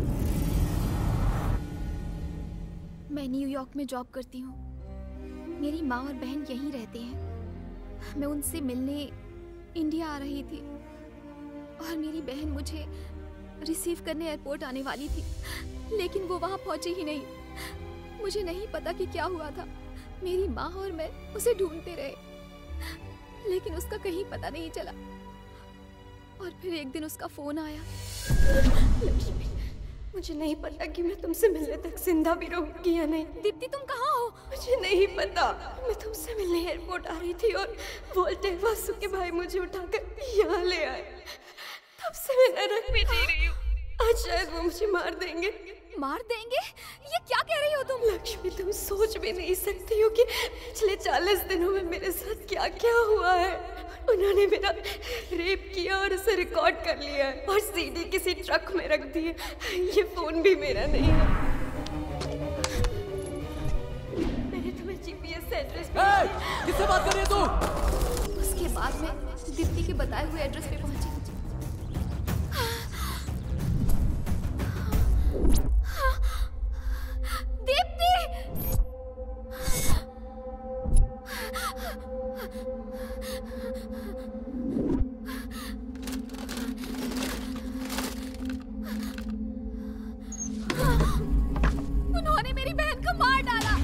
मैं न्यूयॉर्क में जॉब करती हूँ। मेरी माँ और बहन यहीं रहते हैं। मैं उनसे मिलने इंडिया आ रही थी और मेरी बहन मुझे रिसीव करने एयरपोर्ट आने वाली थी, लेकिन वो वहाँ पहुँची ही नहीं। मुझे नहीं पता कि क्या हुआ था। मेरी माँ और मैं उसे ढूंढते रहे, लेकिन उसका कहीं पता नहीं चला। और फिर एक दिन उसका फोन आया। लक्ष्मी, मुझे नहीं पता कि मैं तुमसे मिलने तक जिंदा भी रहूंगी या नहीं। दीप्ति, तुम कहाँ हो? मुझे नहीं पता। मैं तुमसे मिलने एयरपोर्ट आ रही थी और वोल्टेयर वासु के भाई मुझे उठाकर यहाँ ले आए। तब से मैं नरक में जी रही हूँ। आज शायद वो मुझे मार देंगे। मार देंगे? ये क्या कह रही हो तुम? लक्ष्मी, तुम सोच भी नहीं सकती हो कि पिछले 40 दिनों में मेरे साथ क्या क्या हुआ है। उन्होंने मेरा रेप किया और उसे रिकॉर्ड कर लिया है और सीडी किसी ट्रक में रख दी है। ये फोन भी मेरा नहीं है। मैंने तुम्हें जीपीएस से एड्रेस किससे बात कर रही है तू? उसके बाद मैं दीप्ति के बताए हुए एड्रेस पे पहुंची। दीप्ति! उन्होंने मेरी बहन को मार डाला।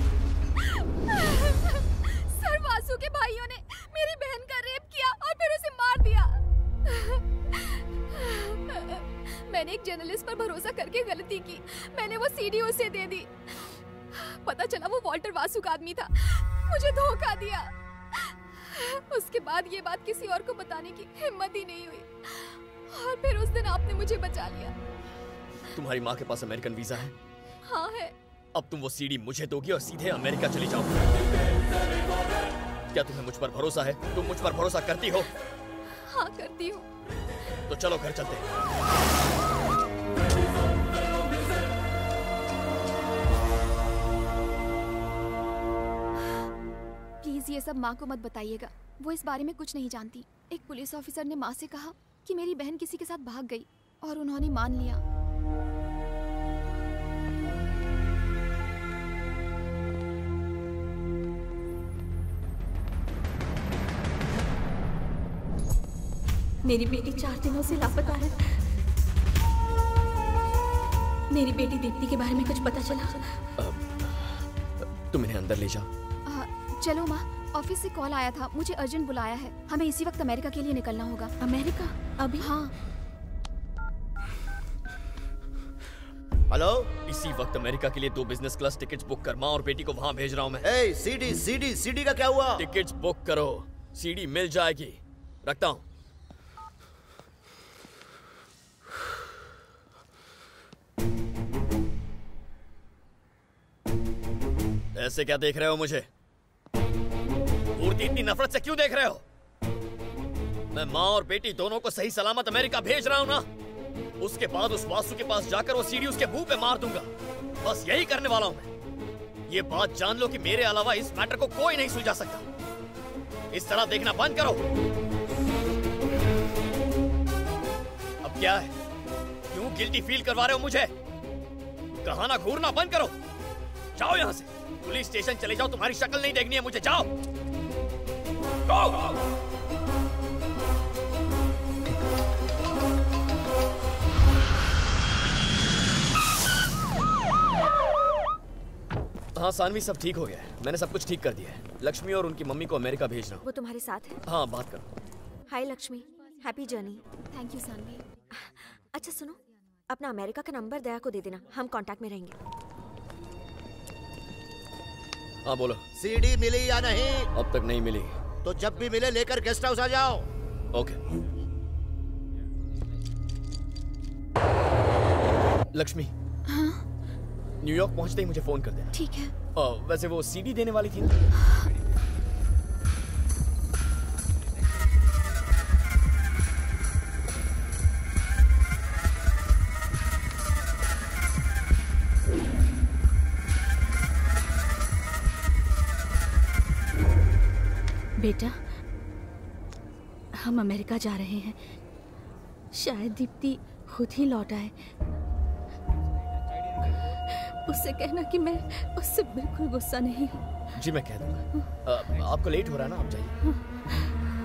सर, वासु के भाइयों ने मेरी बहन का रेप किया और फिर उसे मार दिया। मैंने एक जर्नलिस्ट पर भरोसा करके गलती की। मैंने वो सीडी उसे दे दी। पता चला वो वॉल्टर वासु का आदमी था। मुझे धोखा दिया। उसके बाद ये बात किसी और को बताने की हिम्मत ही नहीं हुई और फिर उस दिन आपने मुझे बचा लिया। तुम्हारी माँ के पास अमेरिकन वीजा है? हाँ है। अब तुम वो सीडी मुझे दोगी और सीधे अमेरिका चली जाओगी। क्या तुम्हें मुझ पर भरोसा है? तुम मुझ पर भरोसा करती हो? हाँ, करती हूँ। तो चलो घर चलते हैं। प्लीज ये सब माँ को मत बताइएगा। वो इस बारे में कुछ नहीं जानती। एक पुलिस ऑफिसर ने माँ से कहा कि मेरी बहन किसी के साथ भाग गई और उन्होंने मान लिया। मेरी बेटी 4 दिनों से लापता है। मेरी बेटी दीप्ति के बारे में कुछ पता चला? तुम इन्हें अंदर ले जाओ। चलो माँ, ऑफिस से कॉल आया था। मुझे अर्जेंट बुलाया है। हमें इसी वक्त अमेरिका के लिए निकलना होगा। अमेरिका? अभी? हाँ। हेलो? इसी वक्त अमेरिका के लिए 2 बिजनेस क्लास टिकट्स बुक कर। माँ और बेटी को वहाँ भेज रहा हूँ मैं। ए, सीडी का क्या हुआ? टिकट्स बुक करो, सीडी मिल जाएगी। रखता हूँ। ऐसे क्या देख रहे हो मुझे? मूर्ति, इतनी नफरत से क्यों देख रहे हो? मैं माँ और बेटी दोनों को सही सलामत अमेरिका भेज रहा हूँ ना। उसके बाद उस वासु के पास जाकर वो सीडी उसके मुंह पे मार दूंगा। बस यही करने वाला हूँ मैं। ये बात जान लो कि मेरे अलावा इस मैटर को कोई नहीं सुलझा सकता। इस तरह देखना बंद करो। अब क्या है? क्यों गिल्टी फील करवा रहे हो मुझे? कहाना घूरना बंद करो। जाओ यहाँ से। पुलिस स्टेशन चले जाओ, तुम्हारी शक्ल नहीं देखनी है मुझे, जाओ। Go! हाँ सानवी, सब ठीक हो गया है। मैंने सब कुछ ठीक कर दिया है। लक्ष्मी और उनकी मम्मी को अमेरिका भेज रहा हूँ। वो तुम्हारे साथ है? हाँ, बात करो। Hi Lakshmi, happy journey. Thank you Sanvi. अच्छा सुनो, अपना अमेरिका का नंबर दया को दे देना, हम कांटेक्ट में रहेंगे। हाँ बोलो। सीडी मिली या नहीं? अब तक नहीं मिली। तो जब भी मिले लेकर गेस्ट हाउस आ जाओ। ओके। लक्ष्मी। हाँ? न्यूयॉर्क पहुंचते ही मुझे फोन कर देना। ठीक है। वैसे वो सीडी देने वाली थी ना? बेटा, हम अमेरिका जा रहे हैं। शायद दीप्ति खुद ही लौट आए। उससे कहना कि मैं उससे बिल्कुल गुस्सा नहीं हूँ। जी मैं कह दूंगा। आपको लेट हो रहा है ना, आप जाइए।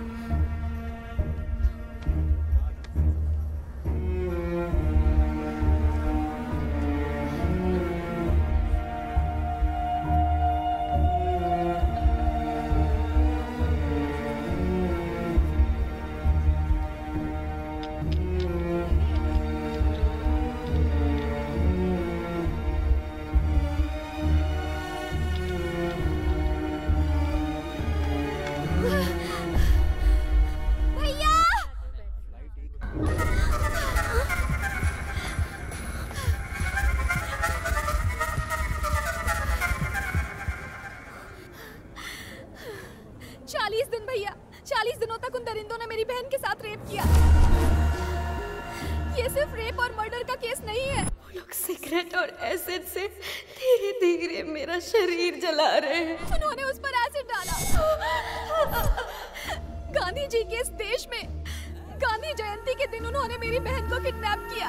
शरीर जला रहे हैं। उन्होंने उस पर एसिड डाला। गांधी जी के इस देश में गांधी जयंती के दिन उन्होंने मेरी बहन को किडनैप किया।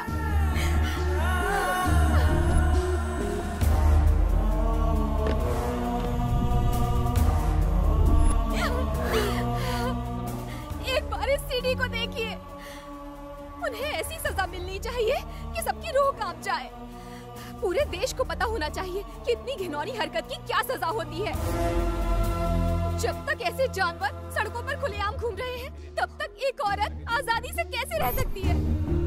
एक बार इस सीडी को देखिए। उन्हें ऐसी सजा मिलनी चाहिए कि सबकी रूह कांप जाए। पूरे देश को पता होना चाहिए कि इतनी घिनौनी हरकत की क्या सजा होती है। जब तक ऐसे जानवर सड़कों पर खुलेआम घूम रहे हैं, तब तक एक औरत आजादी से कैसे रह सकती है?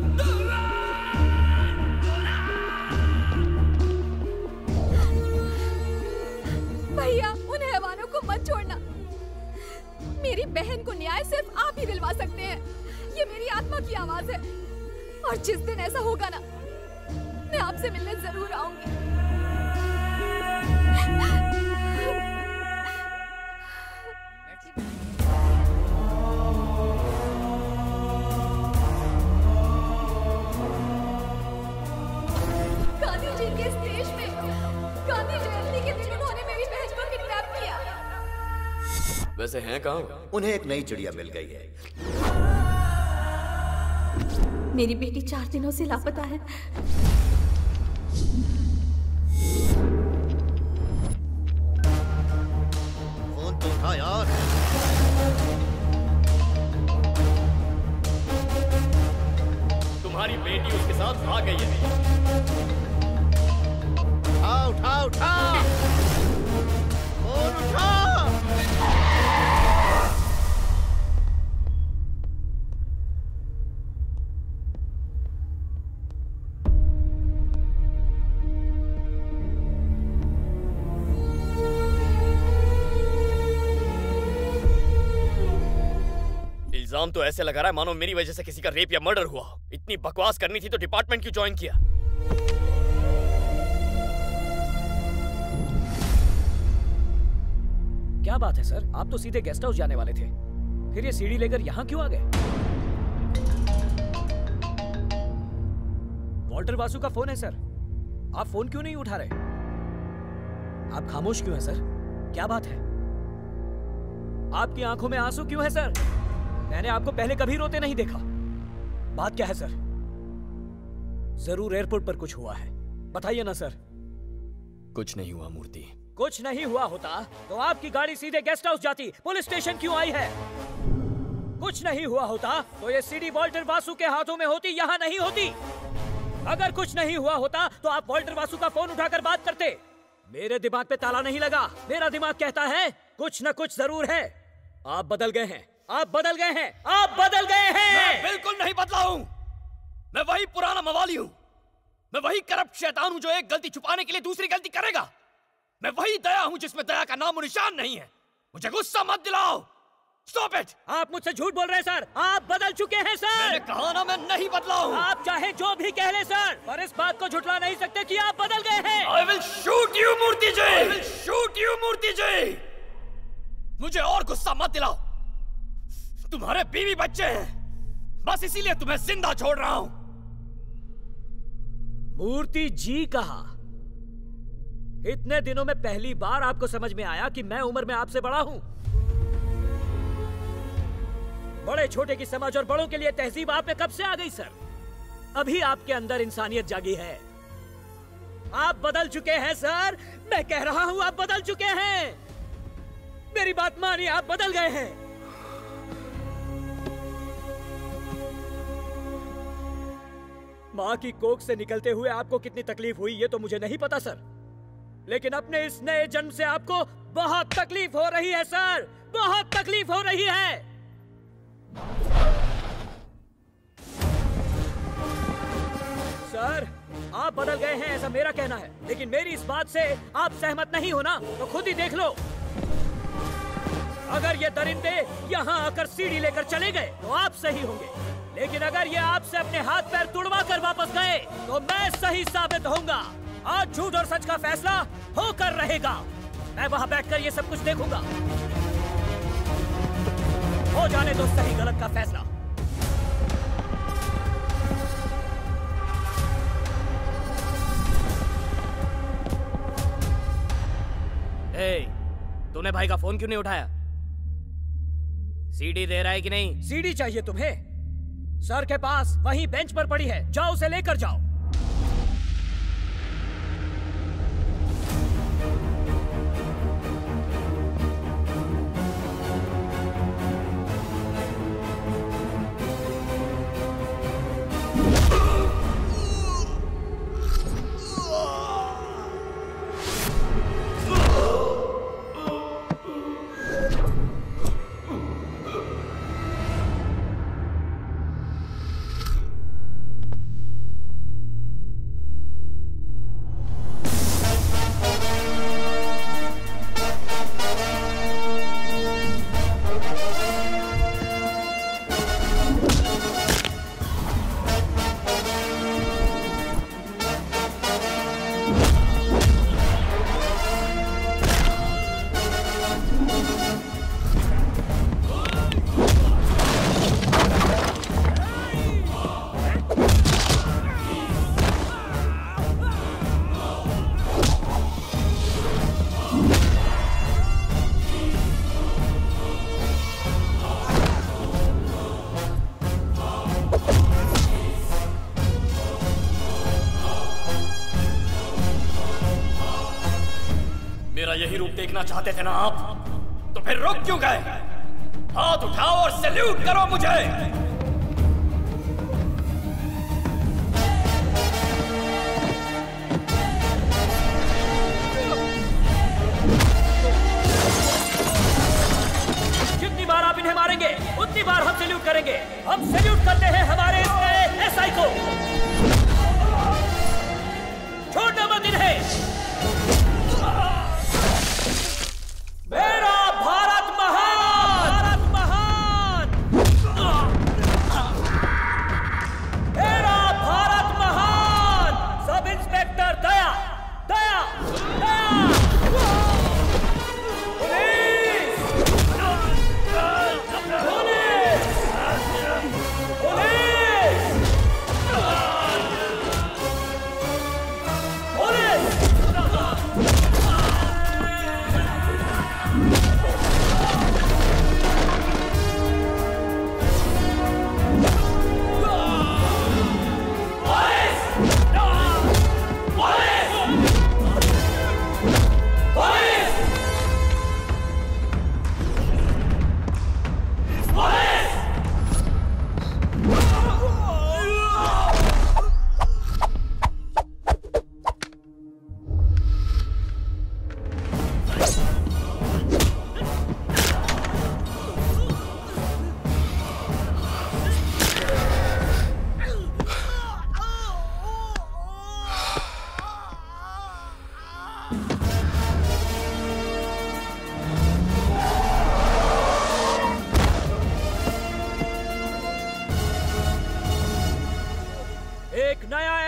भैया, उन हैवानों को मत छोड़ना। मेरी बहन को न्याय सिर्फ आप ही दिलवा सकते हैं। ये मेरी आत्मा की आवाज है। और जिस दिन ऐसा होगा ना, मैं आपसे मिलने जरूर आऊंगी। गांधी जी के इस देश में गांधी जयंती के दिन उन्होंने मेरी बहन को किडनैप किया। वैसे हैं कहाँ? उन्हें एक नई चिड़िया मिल गई है। मेरी बेटी 4 दिनों से लापता है। फोन तो उठा यार। तुम्हारी बेटी उसके साथ भाग गई है। उठा उठा फोन उठा। इल्जाम तो ऐसे लगा रहा है मानो मेरी वजह से किसी का रेप या मर्डर हुआ। इतनी बकवास करनी थी तो डिपार्टमेंट क्यों ज्वाइन किया? क्या बात है सर, आप तो सीधे गेस्ट हाउस जाने वाले थे, फिर ये सीडी लेकर यहाँ क्यों आ गए? वॉल्टर वासु का फोन है सर, आप फोन क्यों नहीं उठा रहे? आप खामोश क्यों हैं सर? क्या बात है? आपकी आंखों में आंसू क्यों है सर? मैंने आपको पहले कभी रोते नहीं देखा। बात क्या है सर? जरूर एयरपोर्ट पर कुछ हुआ है, बताइए ना सर। कुछ नहीं हुआ मूर्ति। कुछ नहीं हुआ होता तो आपकी गाड़ी सीधे गेस्ट हाउस जाती, पुलिस स्टेशन क्यों आई है? कुछ नहीं हुआ होता तो ये सीडी वॉल्टर वासु के हाथों में होती, यहाँ नहीं होती। अगर कुछ नहीं हुआ होता तो आप वॉल्टर वासु का फोन उठाकर बात करते। मेरे दिमाग पे ताला नहीं लगा, मेरा दिमाग कहता है कुछ न कुछ जरूर है। आप बदल गए हैं, आप बदल गए हैं, आप बदल गए हैं। मैं बिल्कुल नहीं बदला हूँ। मैं वही पुराना मवाली हूँ। मैं वही करप्ट शैतान हूँ जो एक गलती छुपाने के लिए दूसरी गलती करेगा। मैं वही दया हूँ जिसमें दया का नाम और निशान नहीं है। मुझे गुस्सा मत दिलाओ। Stop it! आप मुझसे झूठ बोल रहे हैं सर। आप बदल चुके हैं सर। मैंने कहा ना मैं नहीं बदला हूँ। आप चाहे जो भी कह ले सर, पर इस बात को झुठला नहीं सकते कि आप बदल गए हैं। I will shoot you Murthy ji. I will shoot you मूर्ति जी। मुझे और गुस्सा मत दिलाओ। तुम्हारे बीवी बच्चे हैं, बस इसीलिए तुम्हें जिंदा छोड़ रहा हूँ। मूर्ति जी कहा। इतने दिनों में पहली बार आपको समझ में आया कि मैं उम्र में आपसे बड़ा हूं। बड़े छोटे की समझ और बड़ों के लिए तहजीब आप में कब से आ गई सर? अभी आपके अंदर इंसानियत जागी है। आप बदल चुके हैं सर। मैं कह रहा हूं आप बदल चुके हैं। मेरी बात मानिए, आप बदल गए हैं। माँ की कोख से निकलते हुए आपको कितनी तकलीफ हुई ये तो मुझे नहीं पता सर, लेकिन अपने इस नए जन्म से आपको बहुत तकलीफ हो रही है सर, बहुत तकलीफ हो रही है। सर आप बदल गए हैं ऐसा मेरा कहना है, लेकिन मेरी इस बात से आप सहमत नहीं हो ना, तो खुद ही देख लो। अगर ये दरिंदे यहाँ आकर सीढ़ी लेकर चले गए तो आप सही होंगे, लेकिन अगर ये आपसे अपने हाथ पैर तुड़वा कर वापस गए तो मैं सही साबित होऊंगा। आज झूठ और सच का फैसला होकर रहेगा। मैं वहां बैठकर ये सब कुछ देखूंगा। हो जाने दो सही गलत का फैसला। तूने भाई का फोन क्यों नहीं उठाया? सीडी दे रहा है कि नहीं? सीडी चाहिए तुम्हें? सर के पास वहीं बेंच पर पड़ी है, जाओ उसे लेकर जाओ। यही रूप देखना चाहते थे ना आप, तो फिर रुक क्यों गए? हाथ उठाओ और सैल्यूट करो मुझे। जितनी बार आप इन्हें मारेंगे उतनी बार हम सैल्यूट करेंगे। हम सैल्यूट करते हैं हमारे इस नए एसआई को। छोड़ना मत इन्हें। मेरा भारत महान, भारत महान, मेरा भारत महान। Sub inspector Daya, Daya, Daya. Police, police, police, police.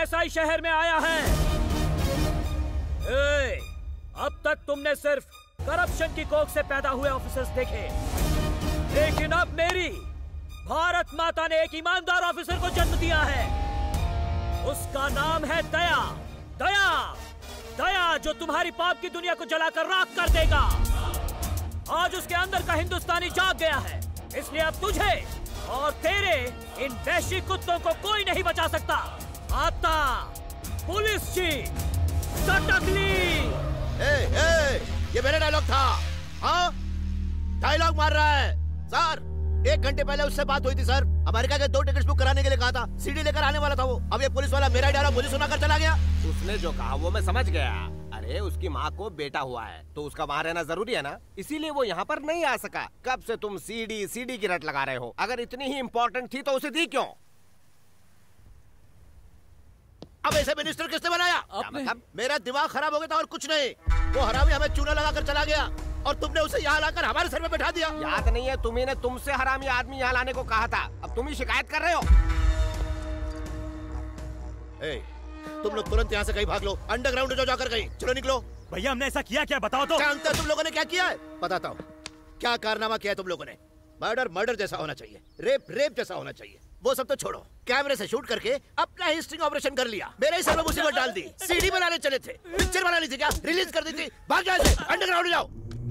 SI शहर में आया है। अब तक तुमने सिर्फ करप्शन की कोख से पैदा हुए ऑफिसर्स देखे, लेकिन अब मेरी भारत माता ने एक ईमानदार ऑफिसर को जन्म दिया है। उसका नाम है दया। दया, दया जो तुम्हारी पाप की दुनिया को जलाकर राख कर देगा। आज उसके अंदर का हिंदुस्तानी जाग गया है, इसलिए अब तुझे और तेरे इन वैश्विक कुत्तों को कोई नहीं बचा सकता। आता पुलिस चीफ सटकली। ये मेरा डायलॉग था। हाँ, डायलॉग मार रहा है सर। 1 घंटे पहले उससे बात हुई थी सर। अमेरिका के 2 टिकट्स बुक कराने के लिए कहा था। सीडी लेकर आने वाला था वो। अब ये पुलिस वाला मेरा डायलॉग मुझे सुनाकर चला गया। उसने जो कहा वो मैं समझ गया। अरे उसकी माँ को बेटा हुआ है तो उसका वहाँ रहना जरूरी है ना, इसीलिए वो यहाँ पर नहीं आ सका। कब से तुम सीडी की रट लगा रहे हो? अगर इतनी ही इम्पोर्टेंट थी तो उसे दी क्यों? अब ऐसे मिनिस्टर किसने बनाया? मतलब मेरा दिमाग खराब हो गया था और कुछ नहीं। वो हरामी हमें चूना लगाकर चला गया और तुमने उसे यहाँ लाकर हमारे सर पे बैठा दिया। याद नहीं है तुम्ही ने तुमसे हरामी आदमी यहाँ लाने को कहा था? अब तुम ही शिकायत कर रहे हो। तुम लोग तुरंत यहाँ से कहीं भाग लो। अंडरग्राउंड जो जाकर कहीं। चलो निकलो। भैया हमने ऐसा किया क्या? बताओ तो। जानते हो तुम लोगों ने क्या किया है? बताता हूँ क्या कारनामा किया है तुम लोगों ने। मर्डर जैसा होना चाहिए, रेप जैसा होना चाहिए। वो सब तो छोड़ो, कैमरे से शूट करके अपना ही स्टिंग ऑपरेशन कर लिया। मेरे ही सर में मुसीबत डाल दी। सीडी बनाने चले थे, पिक्चर बनानी थी क्या? रिलीज कर दी थी। भाग जाओ से, अंडरग्राउंड जाओ।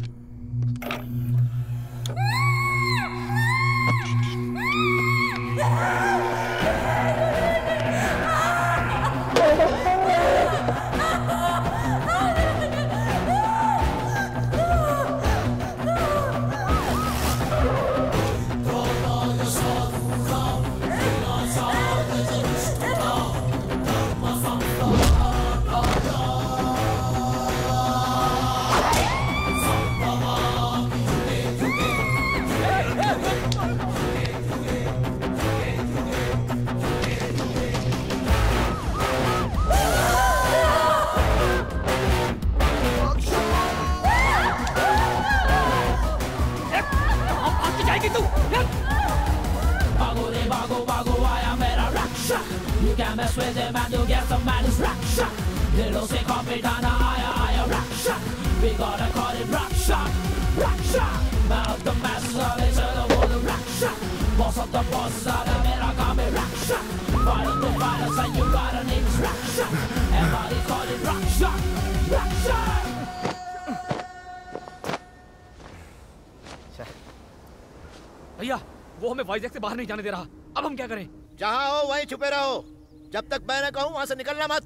You can't mess with him and you get some man is rock shot. Little say Capitana, I rock shot. We gotta call it rock shot, rock shot. Man of the masses, all they say the whole rock shot. Boss of the bosses, all the men are coming rock shot. Fighter to fighter, and you got a name is rock shot. Everybody call it rock shot, rock shot. भैया वो हमें वाइजैक से बाहर नहीं जाने दे रहा। अब हम क्या करें? जहाँ हो वहीं छुपे रहो। जब तक मैं न कहूँ वहां से निकलना मत।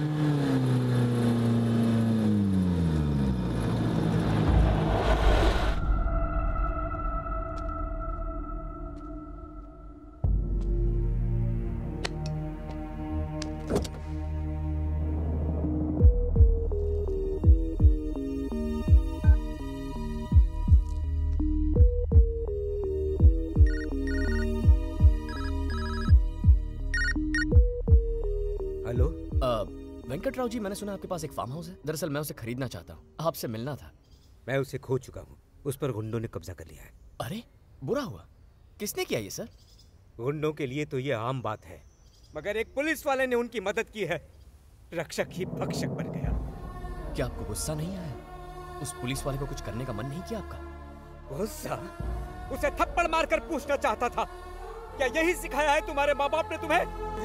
वेंकटराव जी, मैंने सुना आपके पास एक फार्म हाउस है। दरअसल मैं उसे खरीदना चाहता हूँ, आपसे मिलना था। मैं उसे खो चुका हूँ, उस पर गुंडों ने कब्जा कर लिया है। अरे बुरा हुआ। किसने किया ये सर? गुंडों के लिए तो ये आम बात है, मगर एक पुलिस वाले ने उनकी मदद की है। रक्षक ही भक्षक बन गया। क्या आपको गुस्सा नहीं आया? उस पुलिस वाले को कुछ करने का मन नहीं किया आपका? गुस्सा? उसे थप्पड़ मारकर पूछना चाहता था, क्या यही सिखाया है तुम्हारे माँ बाप ने तुम्हें?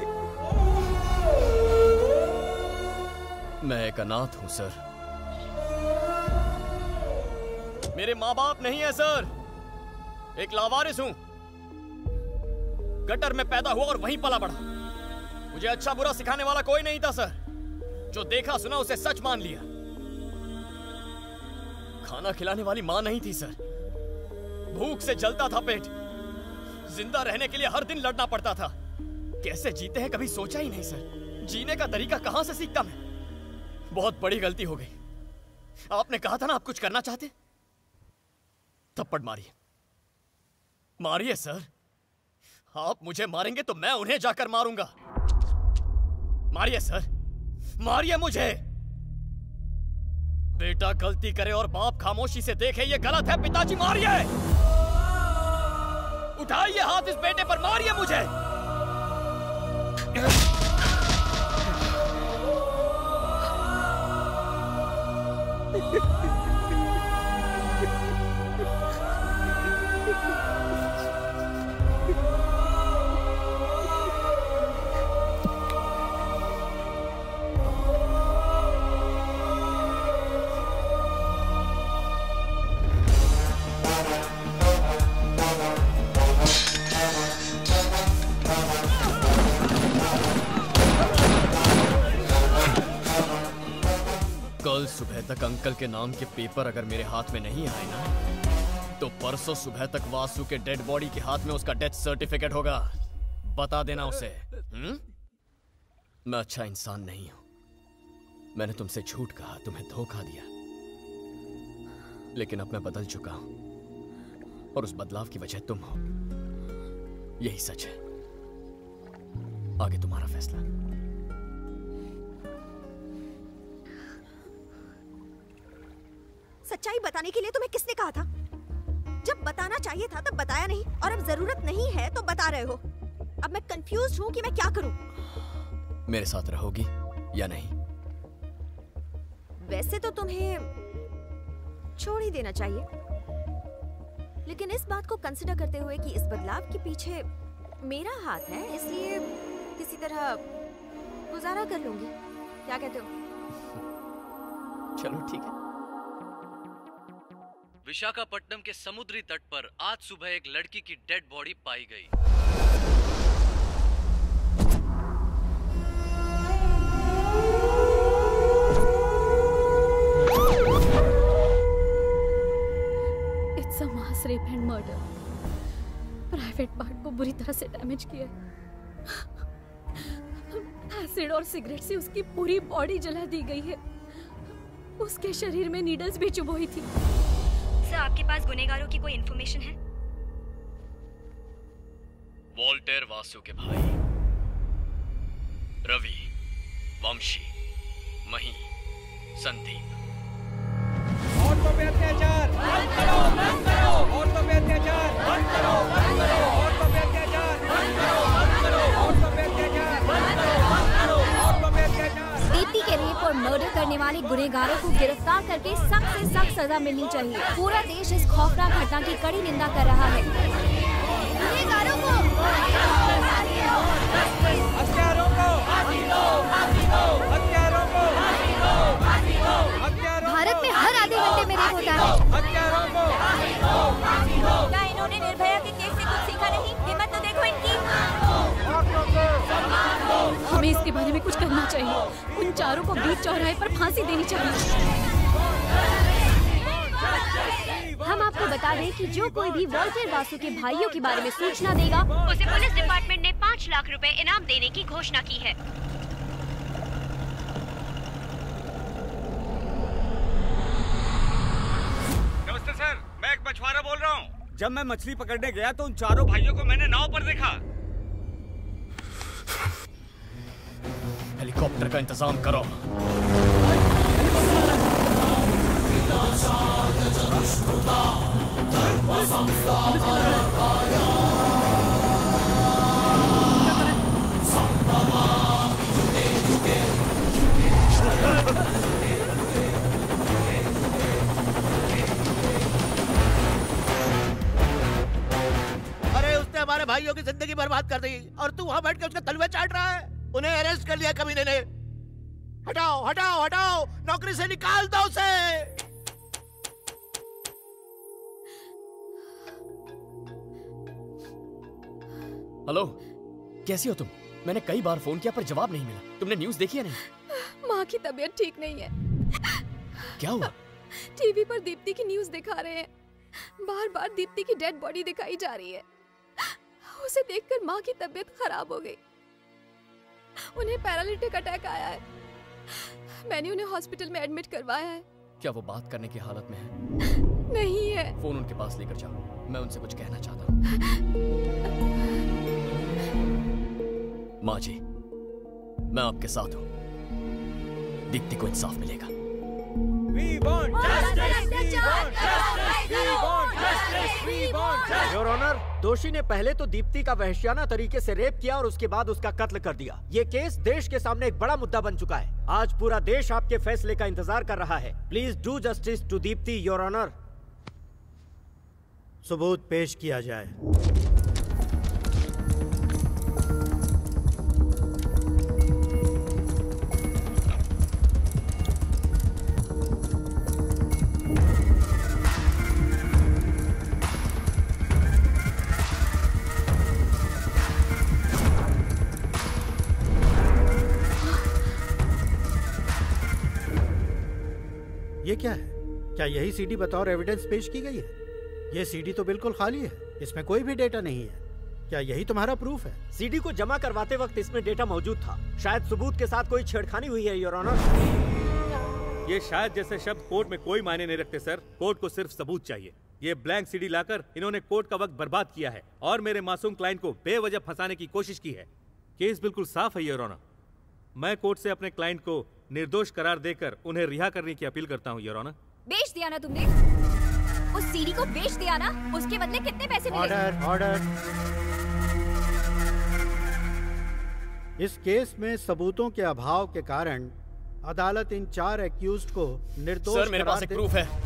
मैं एक अनाथ हूं सर। मेरे माँ बाप नहीं है सर। एक लावारिस हूं। गटर में पैदा हुआ और वहीं पला बढ़ा। मुझे अच्छा बुरा सिखाने वाला कोई नहीं था सर। जो देखा सुना उसे सच मान लिया। खाना खिलाने वाली मां नहीं थी सर। भूख से जलता था पेट। जिंदा रहने के लिए हर दिन लड़ना पड़ता था। कैसे जीते हैं कभी सोचा ही नहीं सर। जीने का तरीका कहां से सीखता मैं? बहुत बड़ी गलती हो गई। आपने कहा था ना आप कुछ करना चाहते। थप्पड़ मारिए, मारिए सर। आप मुझे मारेंगे तो मैं उन्हें जाकर मारूंगा। मारिए सर, मारिए मुझे। बेटा गलती करे और बाप खामोशी से देखे, ये गलत है। पिताजी मारिए, उठाइए हाथ इस बेटे पर, मारिए मुझे। कल सुबह तक अंकल के नाम के पेपर अगर मेरे हाथ में नहीं आए ना, तो परसों सुबह तक वासु के डेड बॉडी के हाथ में उसका डेथ सर्टिफिकेट होगा। बता देना उसे। मैं अच्छा इंसान नहीं हूं। मैंने तुमसे झूठ कहा, तुम्हें धोखा दिया, लेकिन अब मैं बदल चुका हूं और उस बदलाव की वजह तुम हो। यही सच है। आगे तुम्हारा फैसला। सच्चाई बताने के लिए तुम्हें किसने कहा था? जब बताना चाहिए था तब बताया नहीं, और अब जरूरत नहीं है तो बता रहे हो। अब मैं कंफ्यूज हूँ कि मैं क्या करूँ। मेरे साथ रहोगी या नहीं? वैसे तो तुम्हें छोड़ ही देना चाहिए, लेकिन इस बात को कंसिडर करते हुए कि इस बदलाव के पीछे मेरा हाथ है, इसलिए किसी तरह गुजारा कर लूंगी। क्या कहते हो? चलो ठीक है। विशाखापट्टनम के समुद्री तट पर आज सुबह एक लड़की की डेड बॉडी पाई गई। It's a mass rape and murder. Private part को बुरी तरह से डैमेज किया। एसिड और सिगरेट से उसकी पूरी बॉडी जला दी गई है। उसके शरीर में नीडल्स भी चुभोई थी। सर, आपके पास गुनहगारों की कोई इन्फॉर्मेशन है? वॉल्टर वासु के भाई रवि, वंशी, मही, संदीप। औरतों पे अत्याचार बंद करो, बंद करो। औरतों पे अत्याचार बंद करो, बंद करो। औरतों पे अत्याचार बंद करो, बंद करो। औरतों पे अत्याचार बंद करो, बंद करो। औरतों पे अत्याचार। दीप्ति के रेप और मर्डर करने वाले गुनहगारों को गिरफ्तार करके सख्त से सख्त सजा मिलनी चाहिए। पूरा देश इस खौफनाक घटना की कड़ी निंदा कर रहा है। गुनहगारों को हत्यारों को हत्यारों को भारत में हर आधे घंटे में रेप होता है। हत्यारों को क्या इन्होंने निर्भया के केस से कुछ सीखा नहीं? हिम्मत तो देखो इनकी। हमें इसके बारे में कुछ करना चाहिए। उन चारों को बीच चौराहे पर फांसी देनी चाहिए। हम आपको बता दें कि जो कोई भी वॉल्टर वासु के भाइयों के बारे में सूचना देगा, उसे पुलिस डिपार्टमेंट ने 5 लाख रुपए इनाम देने की घोषणा की है। नमस्ते सर, मैं एक मछुआरा बोल रहा हूँ। जब मैं मछली पकड़ने गया तो उन चारों भाइयों को मैंने नाव पर देखा। हेलीकॉप्टर का इंतजाम करो। अरे उसने हमारे भाइयों की जिंदगी बर्बाद कर दी और तू वहाँ बैठ के उसके तलवे चाट रहा है। उन्हें अरेस्ट कर लिया कमीने ने। हटाओ हटाओ हटाओ, नौकरी से निकाल दो उसे। हेलो, कैसी हो तुम? मैंने कई बार फोन किया पर जवाब नहीं मिला। तुमने न्यूज़ देखी है नहीं? माँ की तबीयत ठीक नहीं है। क्या हुआ? टीवी पर दीप्ति की न्यूज़ दिखा रहे हैं। बार बार दीप्ति की डेड बॉडी दिखाई जा रही है। उसे देखकर माँ की तबीयत खराब हो गई। उन्हें पैरालिटिक अटैक आया है। मैंने उन्हें हॉस्पिटल में एडमिट करवाया है। क्या वो बात करने की हालत में है? नहीं है। फोन उनके पास लेकर जाओ, मैं उनसे कुछ कहना चाहता हूँ। माँ जी, मैं आपके साथ हूँ। दीप्ति को इंसाफ मिलेगा। We want justice, we want justice, we want justice, we want justice. Your honour, दोषी ने पहले तो दीप्ति का वहशियाना तरीके से रेप किया और उसके बाद उसका कत्ल कर दिया। ये केस देश के सामने एक बड़ा मुद्दा बन चुका है। आज पूरा देश आपके फैसले का इंतजार कर रहा है। Please do justice to Deepti, your honour. सबूत पेश किया जाए। ये क्या है? क्या यही सीडी बतौर एविडेंस पेश की गई है? ये सीडी तो बिल्कुल खाली है, इसमें कोई भी डेटा नहीं है। क्या यही तुम्हारा प्रूफ है? सीडी को जमा करवाते वक्त इसमें डेटा मौजूद था। शायद सबूत के साथ कोई छेड़खानी हुई है, योर ऑनर। ये शायद जैसे शब्द कोर्ट में कोई मायने नहीं रखते सर। कोर्ट को सिर्फ सबूत चाहिए। ये ब्लैंक सीडी लाकर इन्होंने कोर्ट का वक्त बर्बाद किया है और मेरे मासूम क्लाइंट को बेवजह फंसाने की कोशिश की है। केस बिल्कुल साफ है योर ऑनर। मैं कोर्ट से अपने क्लाइंट को निर्दोष करार देकर उन्हें रिहा करने की अपील करता हूँ योर ऑनर। बेच दिया ना तुमने? उस सीडी को बेच दिया ना? उसके बदले कितने पैसे मिले? Order, order. इस केस में सबूतों के अभाव के कारण अदालत इन 4 एक्यूज्ड को निर्दोष सर, मेरे पास एक प्रूफ है।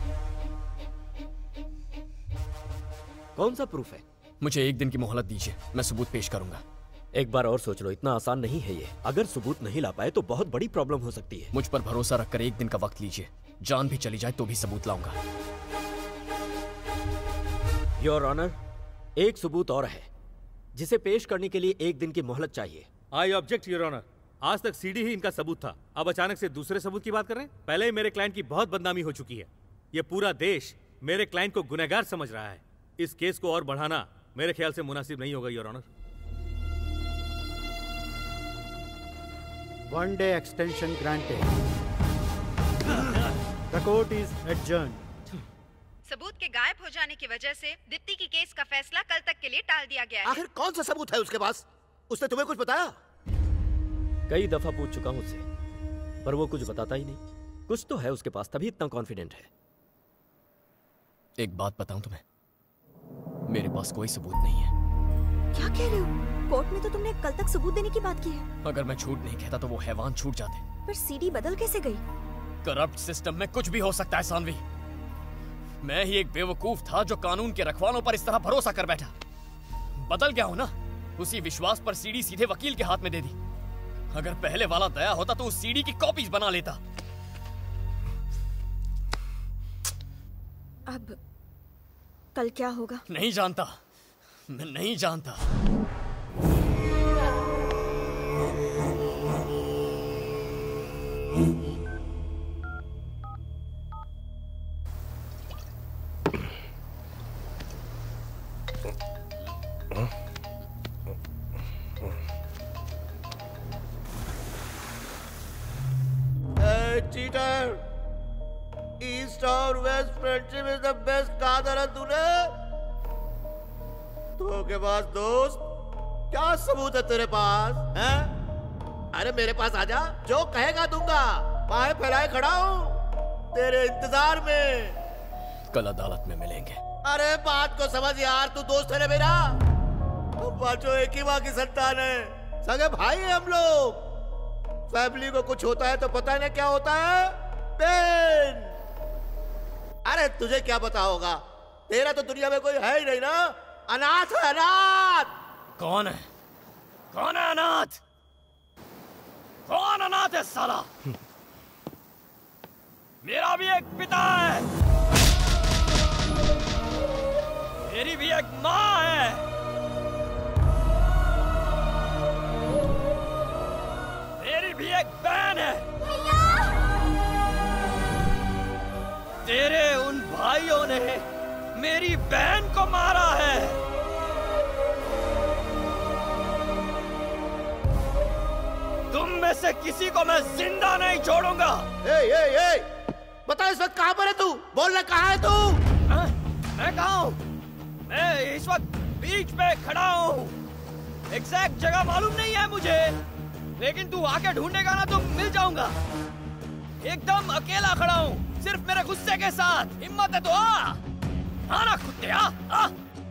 कौन सा प्रूफ है? मुझे 1 दिन की मोहलत दीजिए, मैं सबूत पेश करूंगा। एक बार और सोच लो, इतना आसान नहीं है ये। अगर सबूत नहीं ला पाए तो बहुत बड़ी प्रॉब्लम हो सकती है। मुझ पर भरोसा रखकर 1 दिन का वक्त लीजिए। जान भी चली जाए तो भी सबूत लाऊंगा। योर ऑनर, एक सबूत और है जिसे पेश करने के लिए 1 दिन की मोहलत चाहिए। I object your honour. आज तक सीडी ही इनका सबूत था, अब अचानक से दूसरे सबूत की बात कर रहे हैं। पहले ही मेरे क्लाइंट की बहुत बदनामी हो चुकी है। ये पूरा देश मेरे क्लाइंट को गुनहगार समझ रहा है। इस केस को और बढ़ाना मेरे ख्याल से मुनासिब नहीं होगा your honour. 1 day extension granted. The court is adjourned. सबूत के गायब हो जाने की वजह से दीप्ति की केस का फैसला कल तक के लिए टाल दिया गया है। आखिर कौन सा सबूत है उसके पास? उसने तुम्हें कुछ बताया? कई दफा पूछ चुका हूं उससे, पर वो कुछ बताता ही नहीं। कुछ तो है उसके पास, तभी इतना कॉन्फिडेंट है। एक बात बताऊं तुम्हें, मेरे पास कोई सबूत नहीं है। क्या कह रहे हो? कोर्ट में तो तुमने कल तक सबूत देने की बात की है। अगर मैं झूठ नहीं कहता तो वो हैवान छूट जाते। पर सीडी बदल कैसे गई? करप्ट सिस्टम में कुछ भी हो सकता है सानवी। मैं ही एक बेवकूफ था जो कानून के रखवालों पर इस तरह भरोसा कर बैठा। बदल गया हूं ना, उसी विश्वास पर सीडी सीधे वकील के हाथ में दे दी। अगर पहले वाला दया होता तो उस सीडी की कॉपीज बना लेता। अब कल क्या होगा? नहीं जानता, मैं नहीं जानता। चीटर, ईस्ट और west friendship is the best. कहा था ना तूने? धोखेबाज दोस्त, क्या सबूत है तेरे पास? हैं? अरे मेरे पास आजा, जो कहेगा दूंगा। बाहें फैलाए खड़ा हूँ तेरे इंतजार में। कल अदालत में मिलेंगे। अरे बात को समझ यार, तू दोस्त है ना मेरा। हम पांचों एक ही माँ की संतान है, सगे भाई है हम लोग। फैमिली को कुछ होता है तो पता है ना क्या होता है? पेन। अरे तुझे क्या पता होगा, तेरा तो दुनिया में कोई है ही नहीं ना। अनाथ है, अनाथ। कौन है? कौन है अनाथ? कौन अनाथ है साला? मेरा भी एक पिता है, मेरी भी एक माँ है, मेरी भी एक बहन है। तेरे उन भाइयों ने मेरी बहन को मारा है। तुम में से किसी को मैं जिंदा नहीं छोड़ूंगा। बता इस वक्त कहाँ पर है तू? बोलना कहाँ है तू? मैं कहाँ हूँ? मैं इस वक्त बीच पे खड़ा हूँ। एग्जैक्ट जगह मालूम नहीं है मुझे, लेकिन तू आके ढूंढेगा ना तो मिल जाऊंगा। एकदम अकेला खड़ा हूँ, सिर्फ मेरे गुस्से के साथ। हिम्मत है तो आना कुत्ते, आ।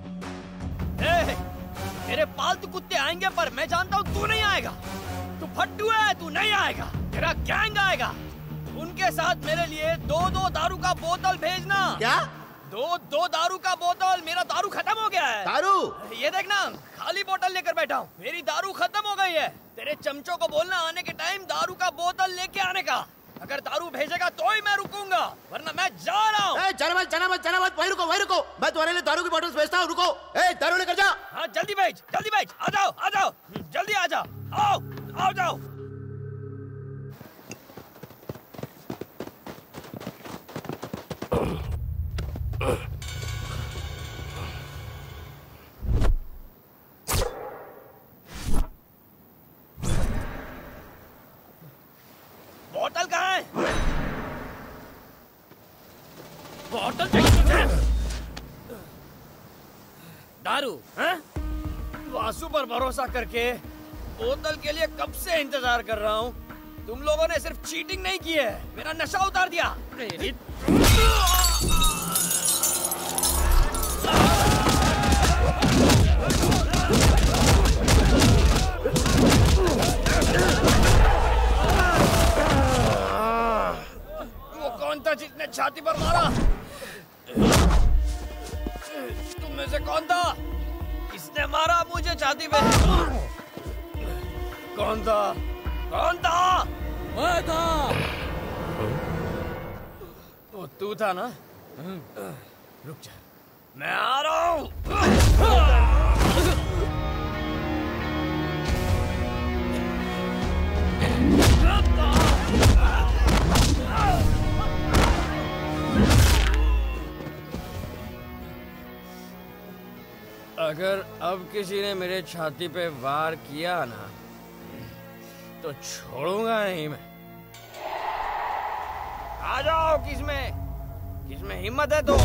मेरे पालतू कुत्ते आएंगे, पर मैं जानता हूँ तू नहीं आएगा। तू फट्टू है, तू नहीं आएगा। तेरा गैंग आएगा। उनके साथ मेरे लिए 2-2 दारू का बोतल भेजना। क्या? 2 दारू का बोतल। मेरा दारू खत्म हो गया है। दारू? ये देखना, खाली बोतल लेकर बैठा हूँ। मेरी दारू खत्म हो गई है। तेरे चमचों को बोलना आने के टाइम दारू का बोतल लेके आने का। अगर दारू भेजेगा तो ही मैं रुकूंगा, वरना मैं जा रहा हूँ। जाना मत, वही रुको। मैं तुम्हारे लिए दारू की बोतल भेजता हूँ, रुको। दारू लेकर जा। हाँ जल्दी भेज। आ जाओ, जल्दी आ जाओ। आओ जाओ। बॉटल कहाँ है? बॉटल चाहिए? दारू? हैं? वासु पर भरोसा करके बोतल के लिए कब से इंतजार कर रहा हूँ। तुम लोगों ने सिर्फ चीटिंग नहीं की है, मेरा नशा उतार दिया। वो कौन था जिसने छाती पर मारा? तुम में से कौन था? किसने मारा मुझे छाती पे? कौन था? कौन था? मैं था। वो तू था ना? रुक जा, मैं आ रहा हूँ। अगर अब किसी ने मेरे छाती पे वार किया ना तो छोड़ूंगा नहीं मैं। आ जाओ, किसमें हिम्मत है तो।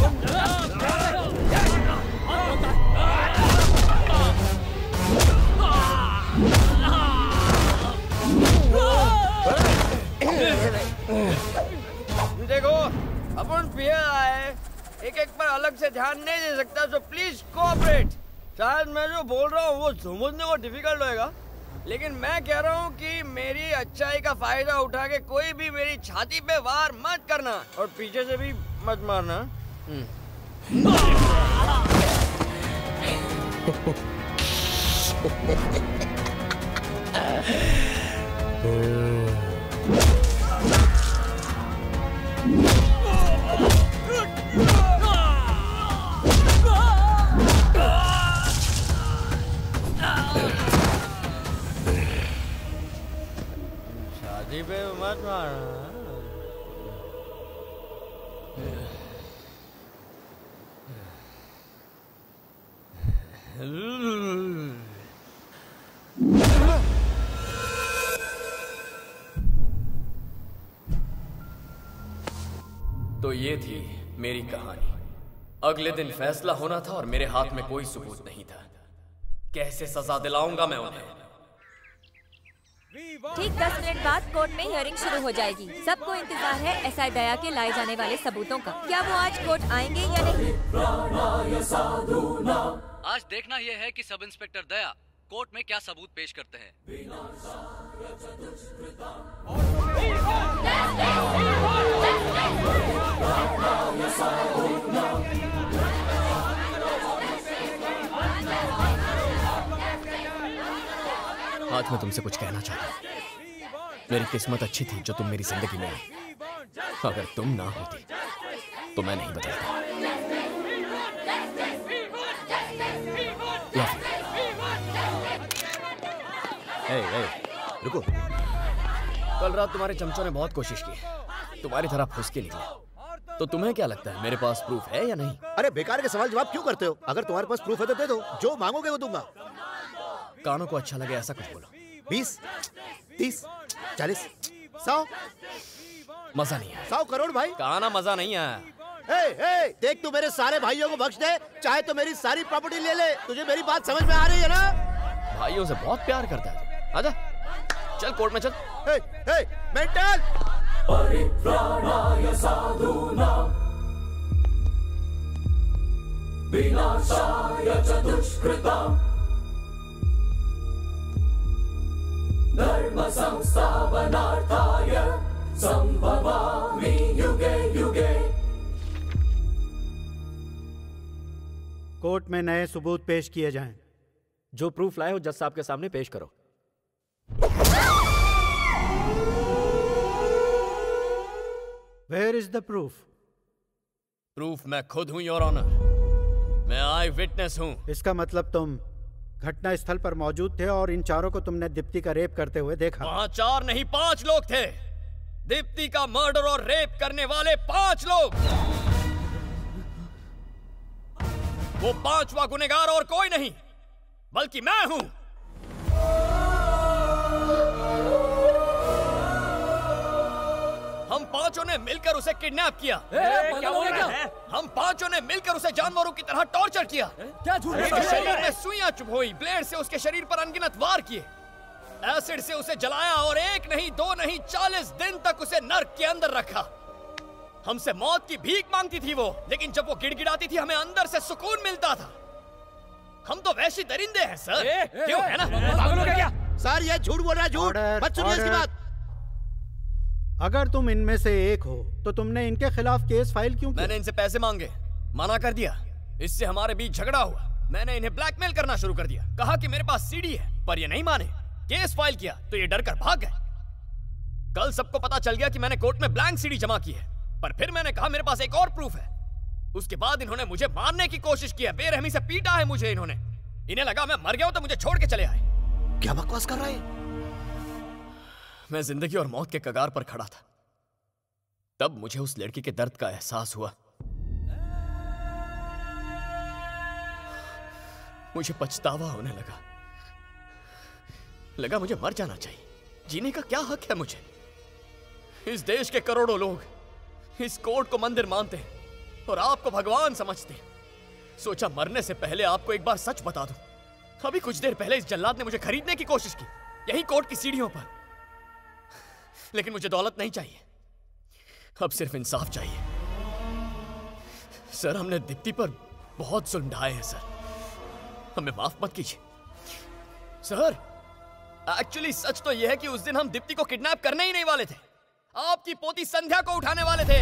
देखो, अपन पिए आए, एक पर अलग से ध्यान नहीं दे सकता, तो प्लीज कोऑपरेट। शायद मैं जो बोल रहा हूँ वो समझने को डिफिकल्ट होएगा, लेकिन मैं कह रहा हूँ कि मेरी अच्छाई का फायदा उठा के कोई भी मेरी छाती पे वार मत करना और पीछे से भी मत मारना। छाती पे मत मारना। तो ये थी मेरी कहानी। अगले दिन फैसला होना था और मेरे हाथ में कोई सबूत नहीं था। कैसे सजा दिलाऊंगा मैं उन्हें? ठीक 10 मिनट बाद कोर्ट में हियरिंग शुरू हो जाएगी। सबको इंतजार है एसआई दया के लाए जाने वाले सबूतों का। क्या वो आज कोर्ट आएंगे या नहीं? आज देखना यह है कि सब इंस्पेक्टर दया कोर्ट में क्या सबूत पेश करते हैं। आज मैं तुमसे कुछ कहना चाहता हूँ। मेरी किस्मत अच्छी थी जो तुम मेरी जिंदगी में आई। अगर तुम ना होती तो मैं नहीं बदलता। रुको। कल रात तुम्हारे चमचों ने बहुत कोशिश की, तुम्हारी तरह फुसके निकले। तो तुम्हें क्या लगता है मेरे पास प्रूफ है या नहीं? अरे बेकार के सवाल जवाब क्यों करते हो? अगर तुम्हारे पास प्रूफ है तो दे दो, जो मांगोगे वो दूंगा। कानों को अच्छा लगे ऐसा कुछ बोलो। 20, 30, 40, 100। मजा नहीं आया। 100 करोड़ भाई। कहा ना मजा नहीं आया। देख, तू मेरे सारे भाइयों को बख्श दे, चाहे तो मेरी सारी प्रॉपर्टी ले ले। तुझे मेरी बात समझ में आ रही है ना? भाइयों से बहुत प्यार करता है। आजा, चल कोर्ट में चल। मेंटल। परित्राणाय साधूनां विनाशाय च दुष्कृतां धर्म संस्थापनार्थाय संभवामि युगे युगे। कोर्ट में नए सबूत पेश किए जाएं। जो प्रूफ लाए हो जज साहब के सामने पेश करो। Where is the proof? Proof मैं खुद हूं योर ऑनर। मैं आई विटनेस हूं। इसका मतलब तुम घटना स्थल पर मौजूद थे और इन चारों को तुमने दीप्ति का रेप करते हुए देखा। वहां 4 नहीं 5 लोग थे। दीप्ति का मर्डर और रेप करने वाले 5 लोग। वो 5वां गुनहगार और कोई नहीं बल्कि मैं हूं। हम पांचों ने मिलकर उसे किडनैप किया। क्या बोल रहा है? हम पांचों ने मिलकर उसे जानवरों की तरह टॉर्चर किया। क्या झूठ बोल रहा उसके है? शरीर में सुइयां चुभोई, ब्लेड से उसके शरीर पर अनगिनत वार किए, एसिड से उसे जलाया और 1 नहीं 2 नहीं 40 दिन तक उसे नर्क के अंदर रखा। हमसे मौत की भीख मांगती थी वो, लेकिन जब वो गिड़गिड़ाती थी हमें अंदर से सुकून मिलता था। हम तो वैसी दरिंदे हैं सर। क्यों है ना? पागल हो गया क्या? सर ये झूठ बोल रहा है, झूठ। मत सुनिए इसकी बात। अगर तुम इनमें से एक हो तो तुमने इनके खिलाफ केस फाइल क्यों किया? मैंने इनसे पैसे मांगे, मना कर दिया। इससे हमारे बीच झगड़ा हुआ। मैंने इन्हें ब्लैकमेल करना शुरू कर दिया। कहा कि मेरे पास सीडी है, पर ये नहीं माने। केस फाइल किया तो ये डर कर भाग गए। कल सबको पता चल गया कि मैंने कोर्ट में ब्लैंक सीडी जमा की है, पर फिर मैंने कहा मेरे पास एक और प्रूफ है। उसके बाद इन्होंने मुझे मारने की कोशिश की है, बेरहमी से पीटा है मुझे इन्होंने। इन्हें लगा मैं मर गया हूं तो मुझे छोड़ के चले आए। क्या बकवास कर रहा है? मैं जिंदगी और मौत के कगार पर खड़ा था। तब मुझे उस लड़की के दर्द का एहसास हुआ। मुझे पछतावा होने लगा मुझे मर जाना चाहिए। जीने का क्या हक है मुझे? इस देश के करोड़ों लोग इस कोर्ट को मंदिर मानते हैं और आपको भगवान समझते हैं। सोचा मरने से पहले आपको एक बार सच बता दूं। अभी कुछ देर पहले इस जल्लाद ने मुझे खरीदने की कोशिश की, यही कोर्ट की सीढ़ियों पर। लेकिन मुझे दौलत नहीं चाहिए, अब सिर्फ इंसाफ चाहिए। सर हमने दीप्ति पर बहुत जुल्म ढाए हैं सर, हमें माफ मत कीजिए। सर एक्चुअली सच तो यह है कि उस दिन हम दीप्ति को किडनैप करने ही नहीं वाले थे, आपकी पोती संध्या को उठाने वाले थे।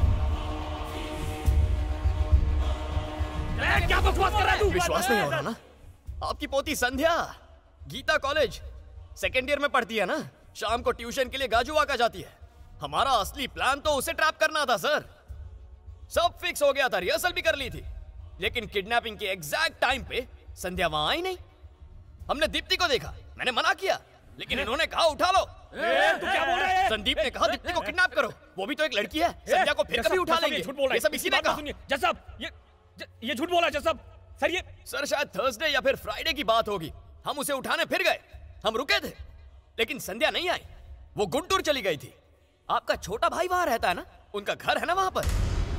क्या बकवास कर रहा है तू? विश्वास नहीं हो रहा ना? आपकी पोती संध्या गीता कॉलेज 2nd ईयर में पढ़ती है ना, शाम को ट्यूशन के लिए गाजुआ का जाती है। हमारा असली प्लान तो उसे ट्रैप करना था सर। सब फिक्स हो गया था, रिहर्सल भी कर ली थी। लेकिन किडनैपिंग के एग्जैक्ट टाइम पे संध्या वहां आई नहीं। हमने दीप्ति को देखा, मैंने मना किया, लेकिन इन्होंने कहा उठा लो। तू क्या बोल रहा है? संदीप ने कहा दीप्ति को किडनैप करो, वो भी तो एक लड़की है, संध्या को फिर कभी उठा लेंगे। झूठ बोल रहा है। ये सब इसी ने कहा। जज साहब ये झूठ बोला जज साहब। सर ये सर शायद थर्सडे या फिर फ्राइडे की बात होगी। हम उसे उठाने फिर गए, हम रुके थे, लेकिन संध्या नहीं आई, वो गुंटूर चली गई थी। आपका छोटा भाई वहां रहता है ना, उनका घर है ना वहां पर।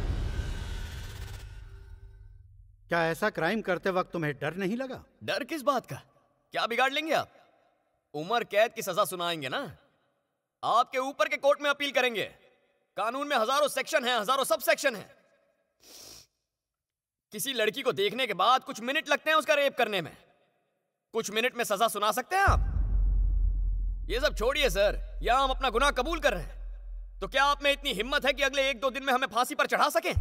क्या ऐसा क्राइम करते वक्त तुम्हें डर नहीं लगा? डर किस बात का? क्या बिगाड़ लेंगे आप? उम्र कैद की सजा सुनाएंगे ना। आपके ऊपर के कोर्ट में अपील करेंगे। कानून में हजारों सेक्शन हैं, हजारों सब सेक्शन हैं। किसी लड़की को देखने के बाद कुछ मिनट लगते हैं उसका रेप करने में, कुछ मिनट में सजा सुना सकते हैं आप? ये सब छोड़िए सर, यहां हम अपना गुनाह कबूल कर रहे हैं, तो क्या आप में इतनी हिम्मत है कि अगले 1-2 दिन में हमें फांसी पर चढ़ा सकें?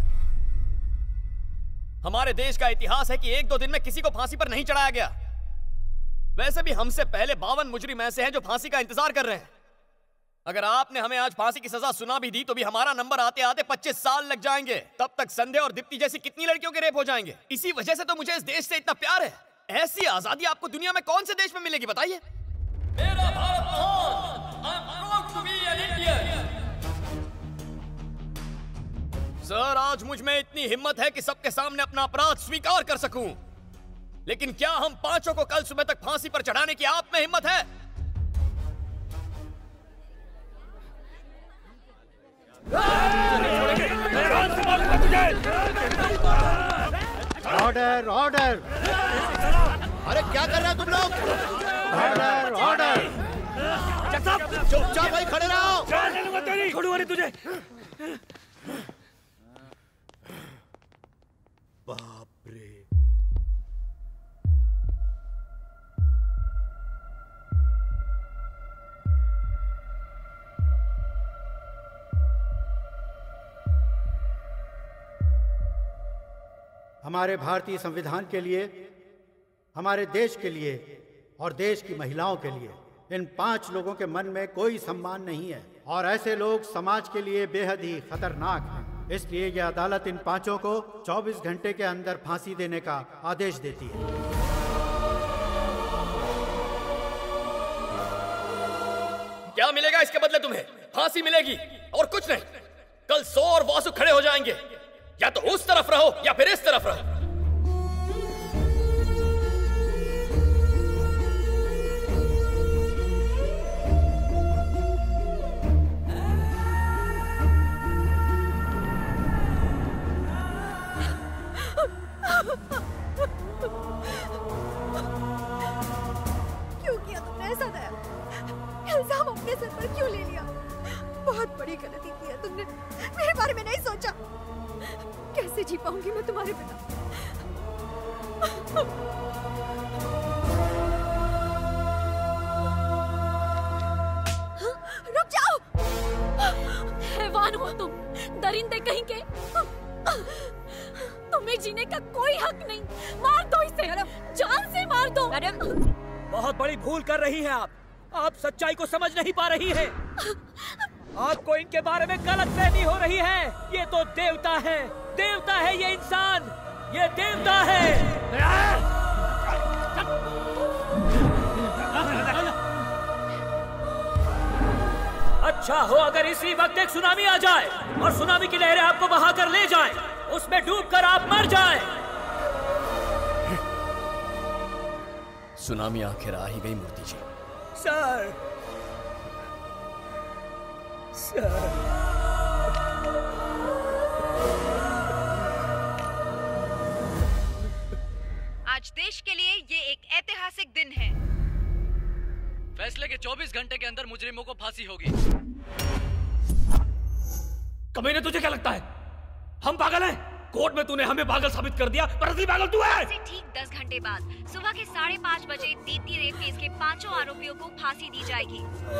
हमारे देश का इतिहास है कि 1-2 दिन में किसी को फांसी पर नहीं चढ़ाया गया। वैसे भी हमसे पहले 52 मुजरिम ऐसे हैं जो फांसी का इंतजार कर रहे हैं। अगर आपने हमें आज फांसी की सजा सुना भी दी तो भी हमारा नंबर आते आते 25 साल लग जाएंगे। तब तक संध्या और दीप्ति जैसी कितनी लड़कियों के रेप हो जाएंगे। इसी वजह से तो मुझे इस देश से इतना प्यार है। ऐसी आजादी आपको दुनिया में कौन से देश में मिलेगी बताइए? मेरा भारत महान, I am proud to be an Indian। Sir आज मुझ में इतनी हिम्मत है कि सबके सामने अपना अपराध स्वीकार कर सकूं, लेकिन क्या हम पांचों को कल सुबह तक फांसी पर चढ़ाने की आप में हिम्मत है? Order order. अरे क्या कर रहे हो तुम लोग? Order order. चुपचाप भाई खड़े रहो। छोड़ूंगा नहीं तुझे। बाप रे। हमारे भारतीय संविधान के लिए, हमारे देश के लिए और देश की महिलाओं के लिए इन 5 लोगों के मन में कोई सम्मान नहीं है और ऐसे लोग समाज के लिए बेहद ही खतरनाक हैं। इसलिए यह अदालत इन 5 को 24 घंटे के अंदर फांसी देने का आदेश देती है। क्या मिलेगा इसके बदले तुम्हें? फांसी मिलेगी और कुछ नहीं। कल 100 और वासु खड़े हो जाएंगे, या तो उस तरफ रहो या फिर इस तरफ रहो। सर पर क्यों ले लिया? बहुत बड़ी गलती की है तुमने, मेरे बारे में नहीं सोचा। कैसे जी पाऊंगी मैं तुम्हारे बिना? रुक जाओ! हैवान हो तुम, दरिंदे कहीं के। तुम्हें जीने का कोई हक नहीं। मार दो इसे, जान से मार दो। बहुत बड़ी भूल कर रही हैं आप सच्चाई को समझ नहीं पा रही हैं। आपको इनके बारे में गलतफहमी हो रही है। ये तो देवता है, देवता है ये इंसान, ये देवता है। अच्छा हो अगर इसी वक्त एक सुनामी आ जाए और सुनामी की लहरें आपको बहाकर ले जाएं, उसमें डूबकर आप मर जाएं। सुनामी आखिर आ ही गई मूर्ति जी। Sir, sir. आज देश के लिए ये एक ऐतिहासिक दिन है। फैसले के 24 घंटे के अंदर मुजरिमों को फांसी होगी। कमीने, तुझे क्या लगता है हम पागल हैं? कोर्ट में तूने हमें पागल साबित कर दिया, पर असली पागल तू है। ठीक 10 घंटे बाद सुबह के 5:30 बजे दीप्ति रेप केस के 5 आरोपियों को फांसी दी जाएगी।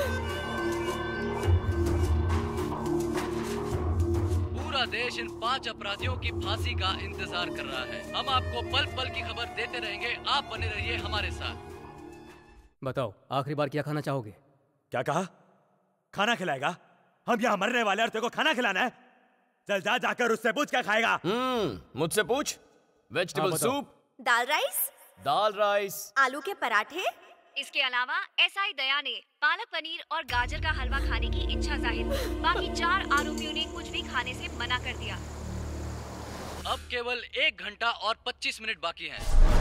पूरा देश इन 5 अपराधियों की फांसी का इंतजार कर रहा है। हम आपको पल पल की खबर देते रहेंगे, आप बने रहिए हमारे साथ। बताओ, आखिरी बार क्या खाना चाहोगे? क्या कहा? खाना खिलाएगा? हम यहाँ मरने वाले और तेरे को खाना खिलाना है? चल जा, जाकर उससे पूछ क्या खाएगा। मुझसे पूछ। Vegetable soup, dal rice, dal rice, आलू के पराठे। इसके अलावा एसआई दया ने पालक पनीर और गाजर का हलवा खाने की इच्छा जाहिर की। बाकी 4 आरोपियों ने कुछ भी खाने से मना कर दिया। अब केवल 1 घंटा और 25 मिनट बाकी हैं।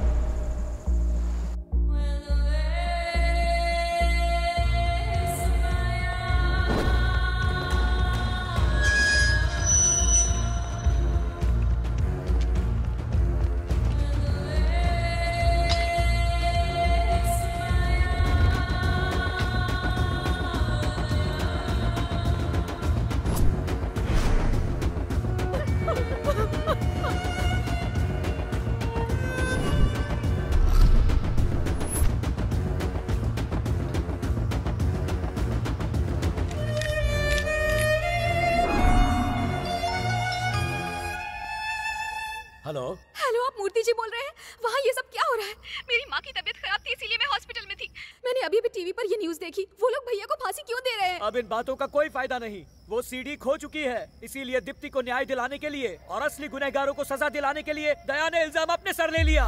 हेलो, आप मूर्ति जी बोल रहे हैं? वहाँ ये सब क्या हो रहा है? मेरी माँ की तबीयत खराब थी, इसीलिए मैं हॉस्पिटल में थी। मैंने अभी भी टीवी पर ये न्यूज़ देखी। वो लोग भैया को फांसी क्यों दे रहे हैं? अब इन बातों का कोई फायदा नहीं। वो सीडी खो चुकी है, इसीलिए दीप्ति को न्याय दिलाने के लिए और असली गुनहगारों को सजा दिलाने के लिए दया ने इल्जाम अपने सर ले लिया।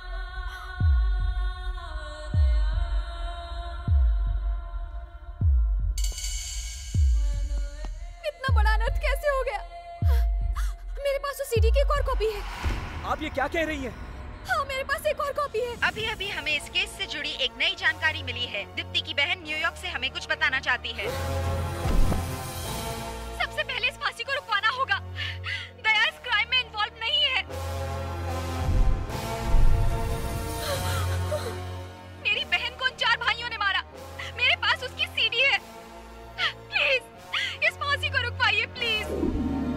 इतना बड़ा अनर्थ कैसे हो गया? मेरे पास तो सीडी की एक और कॉपी है। आप ये क्या कह रही हैं? हाँ, मेरे पास एक और कॉपी है। अभी अभी हमें इस केस से जुड़ी एक नई जानकारी मिली है। दीप्ति की बहन न्यूयॉर्क से हमें कुछ बताना चाहती है। सबसे पहले इस फांसी को रुकवाना होगा। दया इस क्राइम में इन्वॉल्व नहीं है। मेरी बहन को उन 4 भाइयों ने मारा। मेरे पास उसकी सीडी है। प्लीज इस फांसी को रुकवाइए, प्लीज।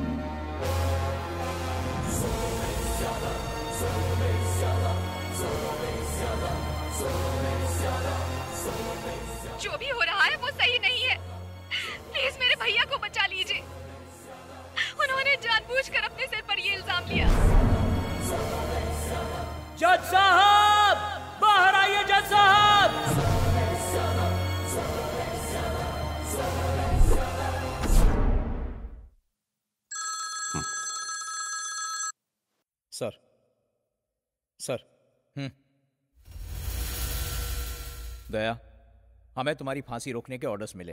जो भी हो रहा है वो सही नहीं है। प्लीज मेरे भैया को बचा लीजिए। उन्होंने जानबूझकर अपने सिर पर ये इल्जाम लिया। जज साहब, बाहर आइए जज साहब। सर, दया, हमें तुम्हारी फांसी रोकने के ऑर्डर्स मिले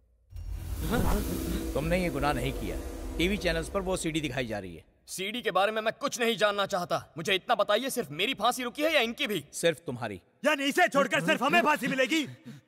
हैं। तुमने ये गुनाह नहीं किया। टीवी चैनल्स पर वो सीडी दिखाई जा रही है। सीडी के बारे में मैं कुछ नहीं जानना चाहता। मुझे इतना बताइए, सिर्फ मेरी फांसी रुकी है या इनकी भी? सिर्फ तुम्हारी। यानी इसे छोड़कर सिर्फ हमें फांसी मिलेगी?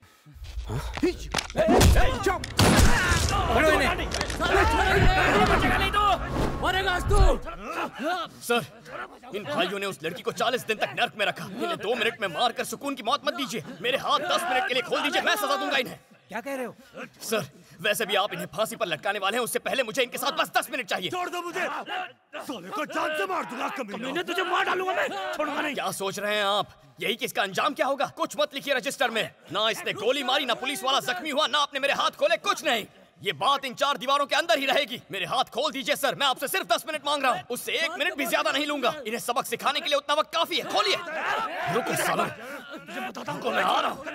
सर, इन भाइयों ने उस लड़की को 40 दिन तक नर्क में रखा। इन्हें 2 मिनट में मारकर सुकून की मौत मत दीजिए। मेरे हाथ 10 मिनट के लिए खोल दीजिए, मैं सजा दूंगा इन्हें। क्या कह रहे हो? सर वैसे भी आप इन्हें फांसी पर लटकाने वाले हैं, उससे पहले मुझे इनके साथ बस 10 मिनट चाहिए। छोड़ दो मुझे, साले को जान से मार दूंगा कमीने, तुझे मार डालूंगा मैं, छोड़ूंगा नहीं। क्या सोच रहे हैं आप? यही कि इसका अंजाम क्या होगा? कुछ मत लिखिए रजिस्टर में। ना इसने गोली मारी, ना पुलिस वाला जख्मी हुआ, ना आपने मेरे हाथ खोले, कुछ नहीं। ये बात इन 4 दीवारों के अंदर ही रहेगी। मेरे हाथ खोल दीजिए सर, मैं आपसे सिर्फ 10 मिनट मांग रहा हूँ, उससे 1 मिनट भी ज्यादा नहीं लूंगा। इन्हें सबक सिखाने के लिए उतना वक्त काफी है। खोलिए। रुको सालों, तुझे बताता हूँ, मैं आ रहा हूँ।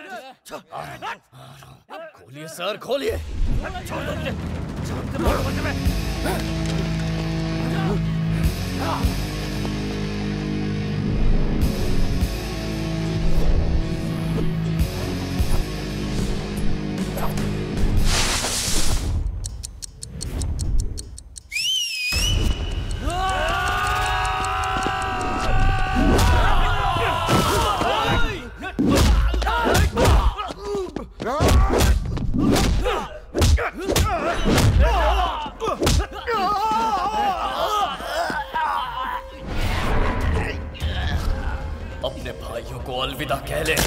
खोलिए सर, खोलिए। छोड़ दो मुझे, शांत से मारो मुझे। अपने भाइयों को अलविदा कह ले।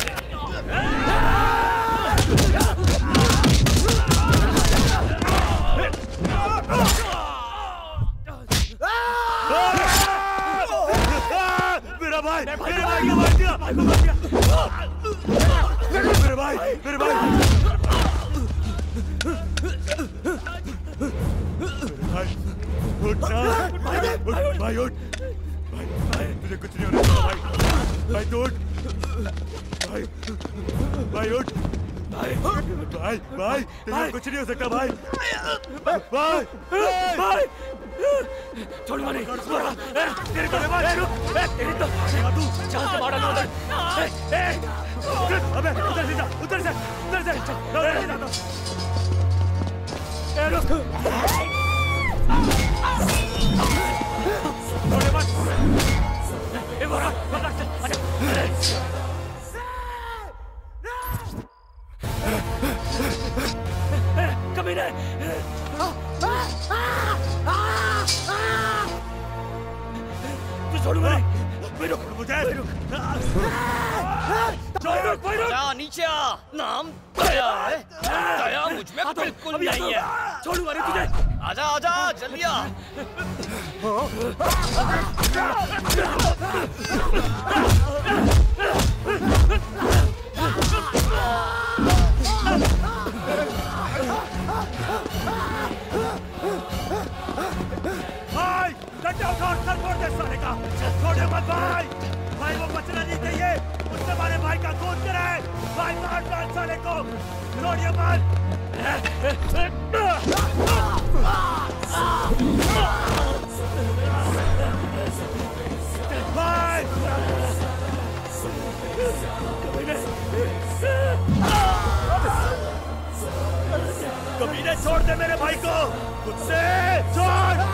मेरा भाई, मेरे भाई को मार दिया, भाई को मार दिया। मेरे भाई, मेरे भाई, उठ ना, भाई उठ, भाई तुझे कुछ नहीं होने वाला भाई, भाई तू उठ, भाई, भाई उठ, भाई, भाई, भाई, तुझे कुछ नहीं हो सकता भाई, भाई, भाई, छोड़ूंगा नहीं, तेरे को मार, तेरी तो तू जान से मारा ना, अबे उधर से जा, उधर से, उधर से, उधर से जा, रुक, छोड़े मत, ये बोरा, कमीने, तू छोड़ूंगा नहीं, रुक मुझे, रुक, जा नीचे आ, नाम दया है, दया मुझ में बिल्कुल नहीं है, छोड़ूंगा नहीं तुझे, आजा आजा जल्दी आ। भाई डंडा उठा, सर फोड़ दे साले का, छोड़े मत भाई, भाई वो बचना नहीं चाहिए, उसने हमारे भाई का खून करा है, भाई मार डाल साले को, छोड़िए मत। भाई कमीने छोड़ दे मेरे भाई को, कुत्ते छोड़।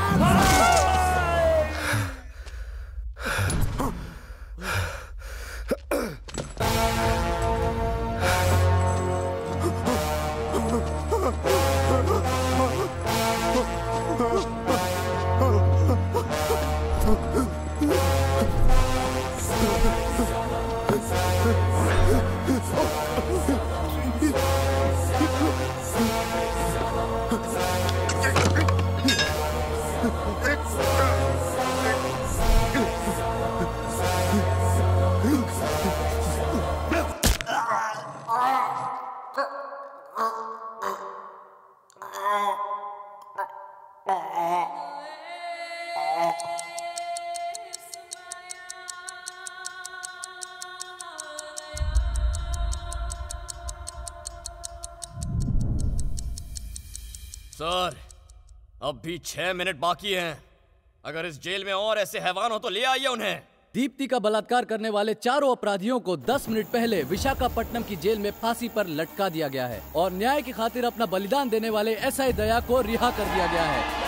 सर अब भी 6 मिनट बाकी हैं। अगर इस जेल में और ऐसे हैवान हो तो ले आइए उन्हें। दीप्ति का बलात्कार करने वाले 4 अपराधियों को 10 मिनट पहले विशाखापट्टनम की जेल में फांसी पर लटका दिया गया है और न्याय की खातिर अपना बलिदान देने वाले एसआई दया को रिहा कर दिया गया है।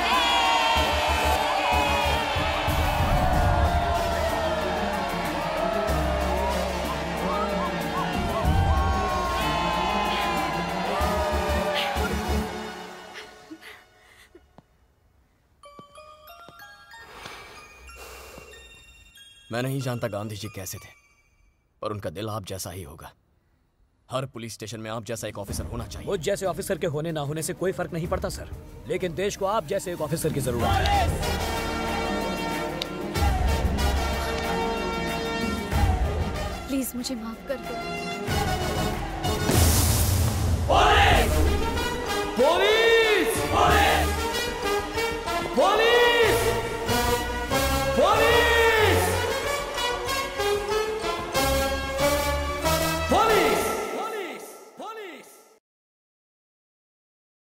मैं नहीं जानता गांधी जी कैसे थे, पर उनका दिल आप जैसा ही होगा। हर पुलिस स्टेशन में आप जैसा एक ऑफिसर होना चाहिए। मुझ जैसे ऑफिसर के होने ना होने से कोई फर्क नहीं पड़ता सर, लेकिन देश को आप जैसे एक ऑफिसर की जरूरत है। प्लीज मुझे माफ कर दो।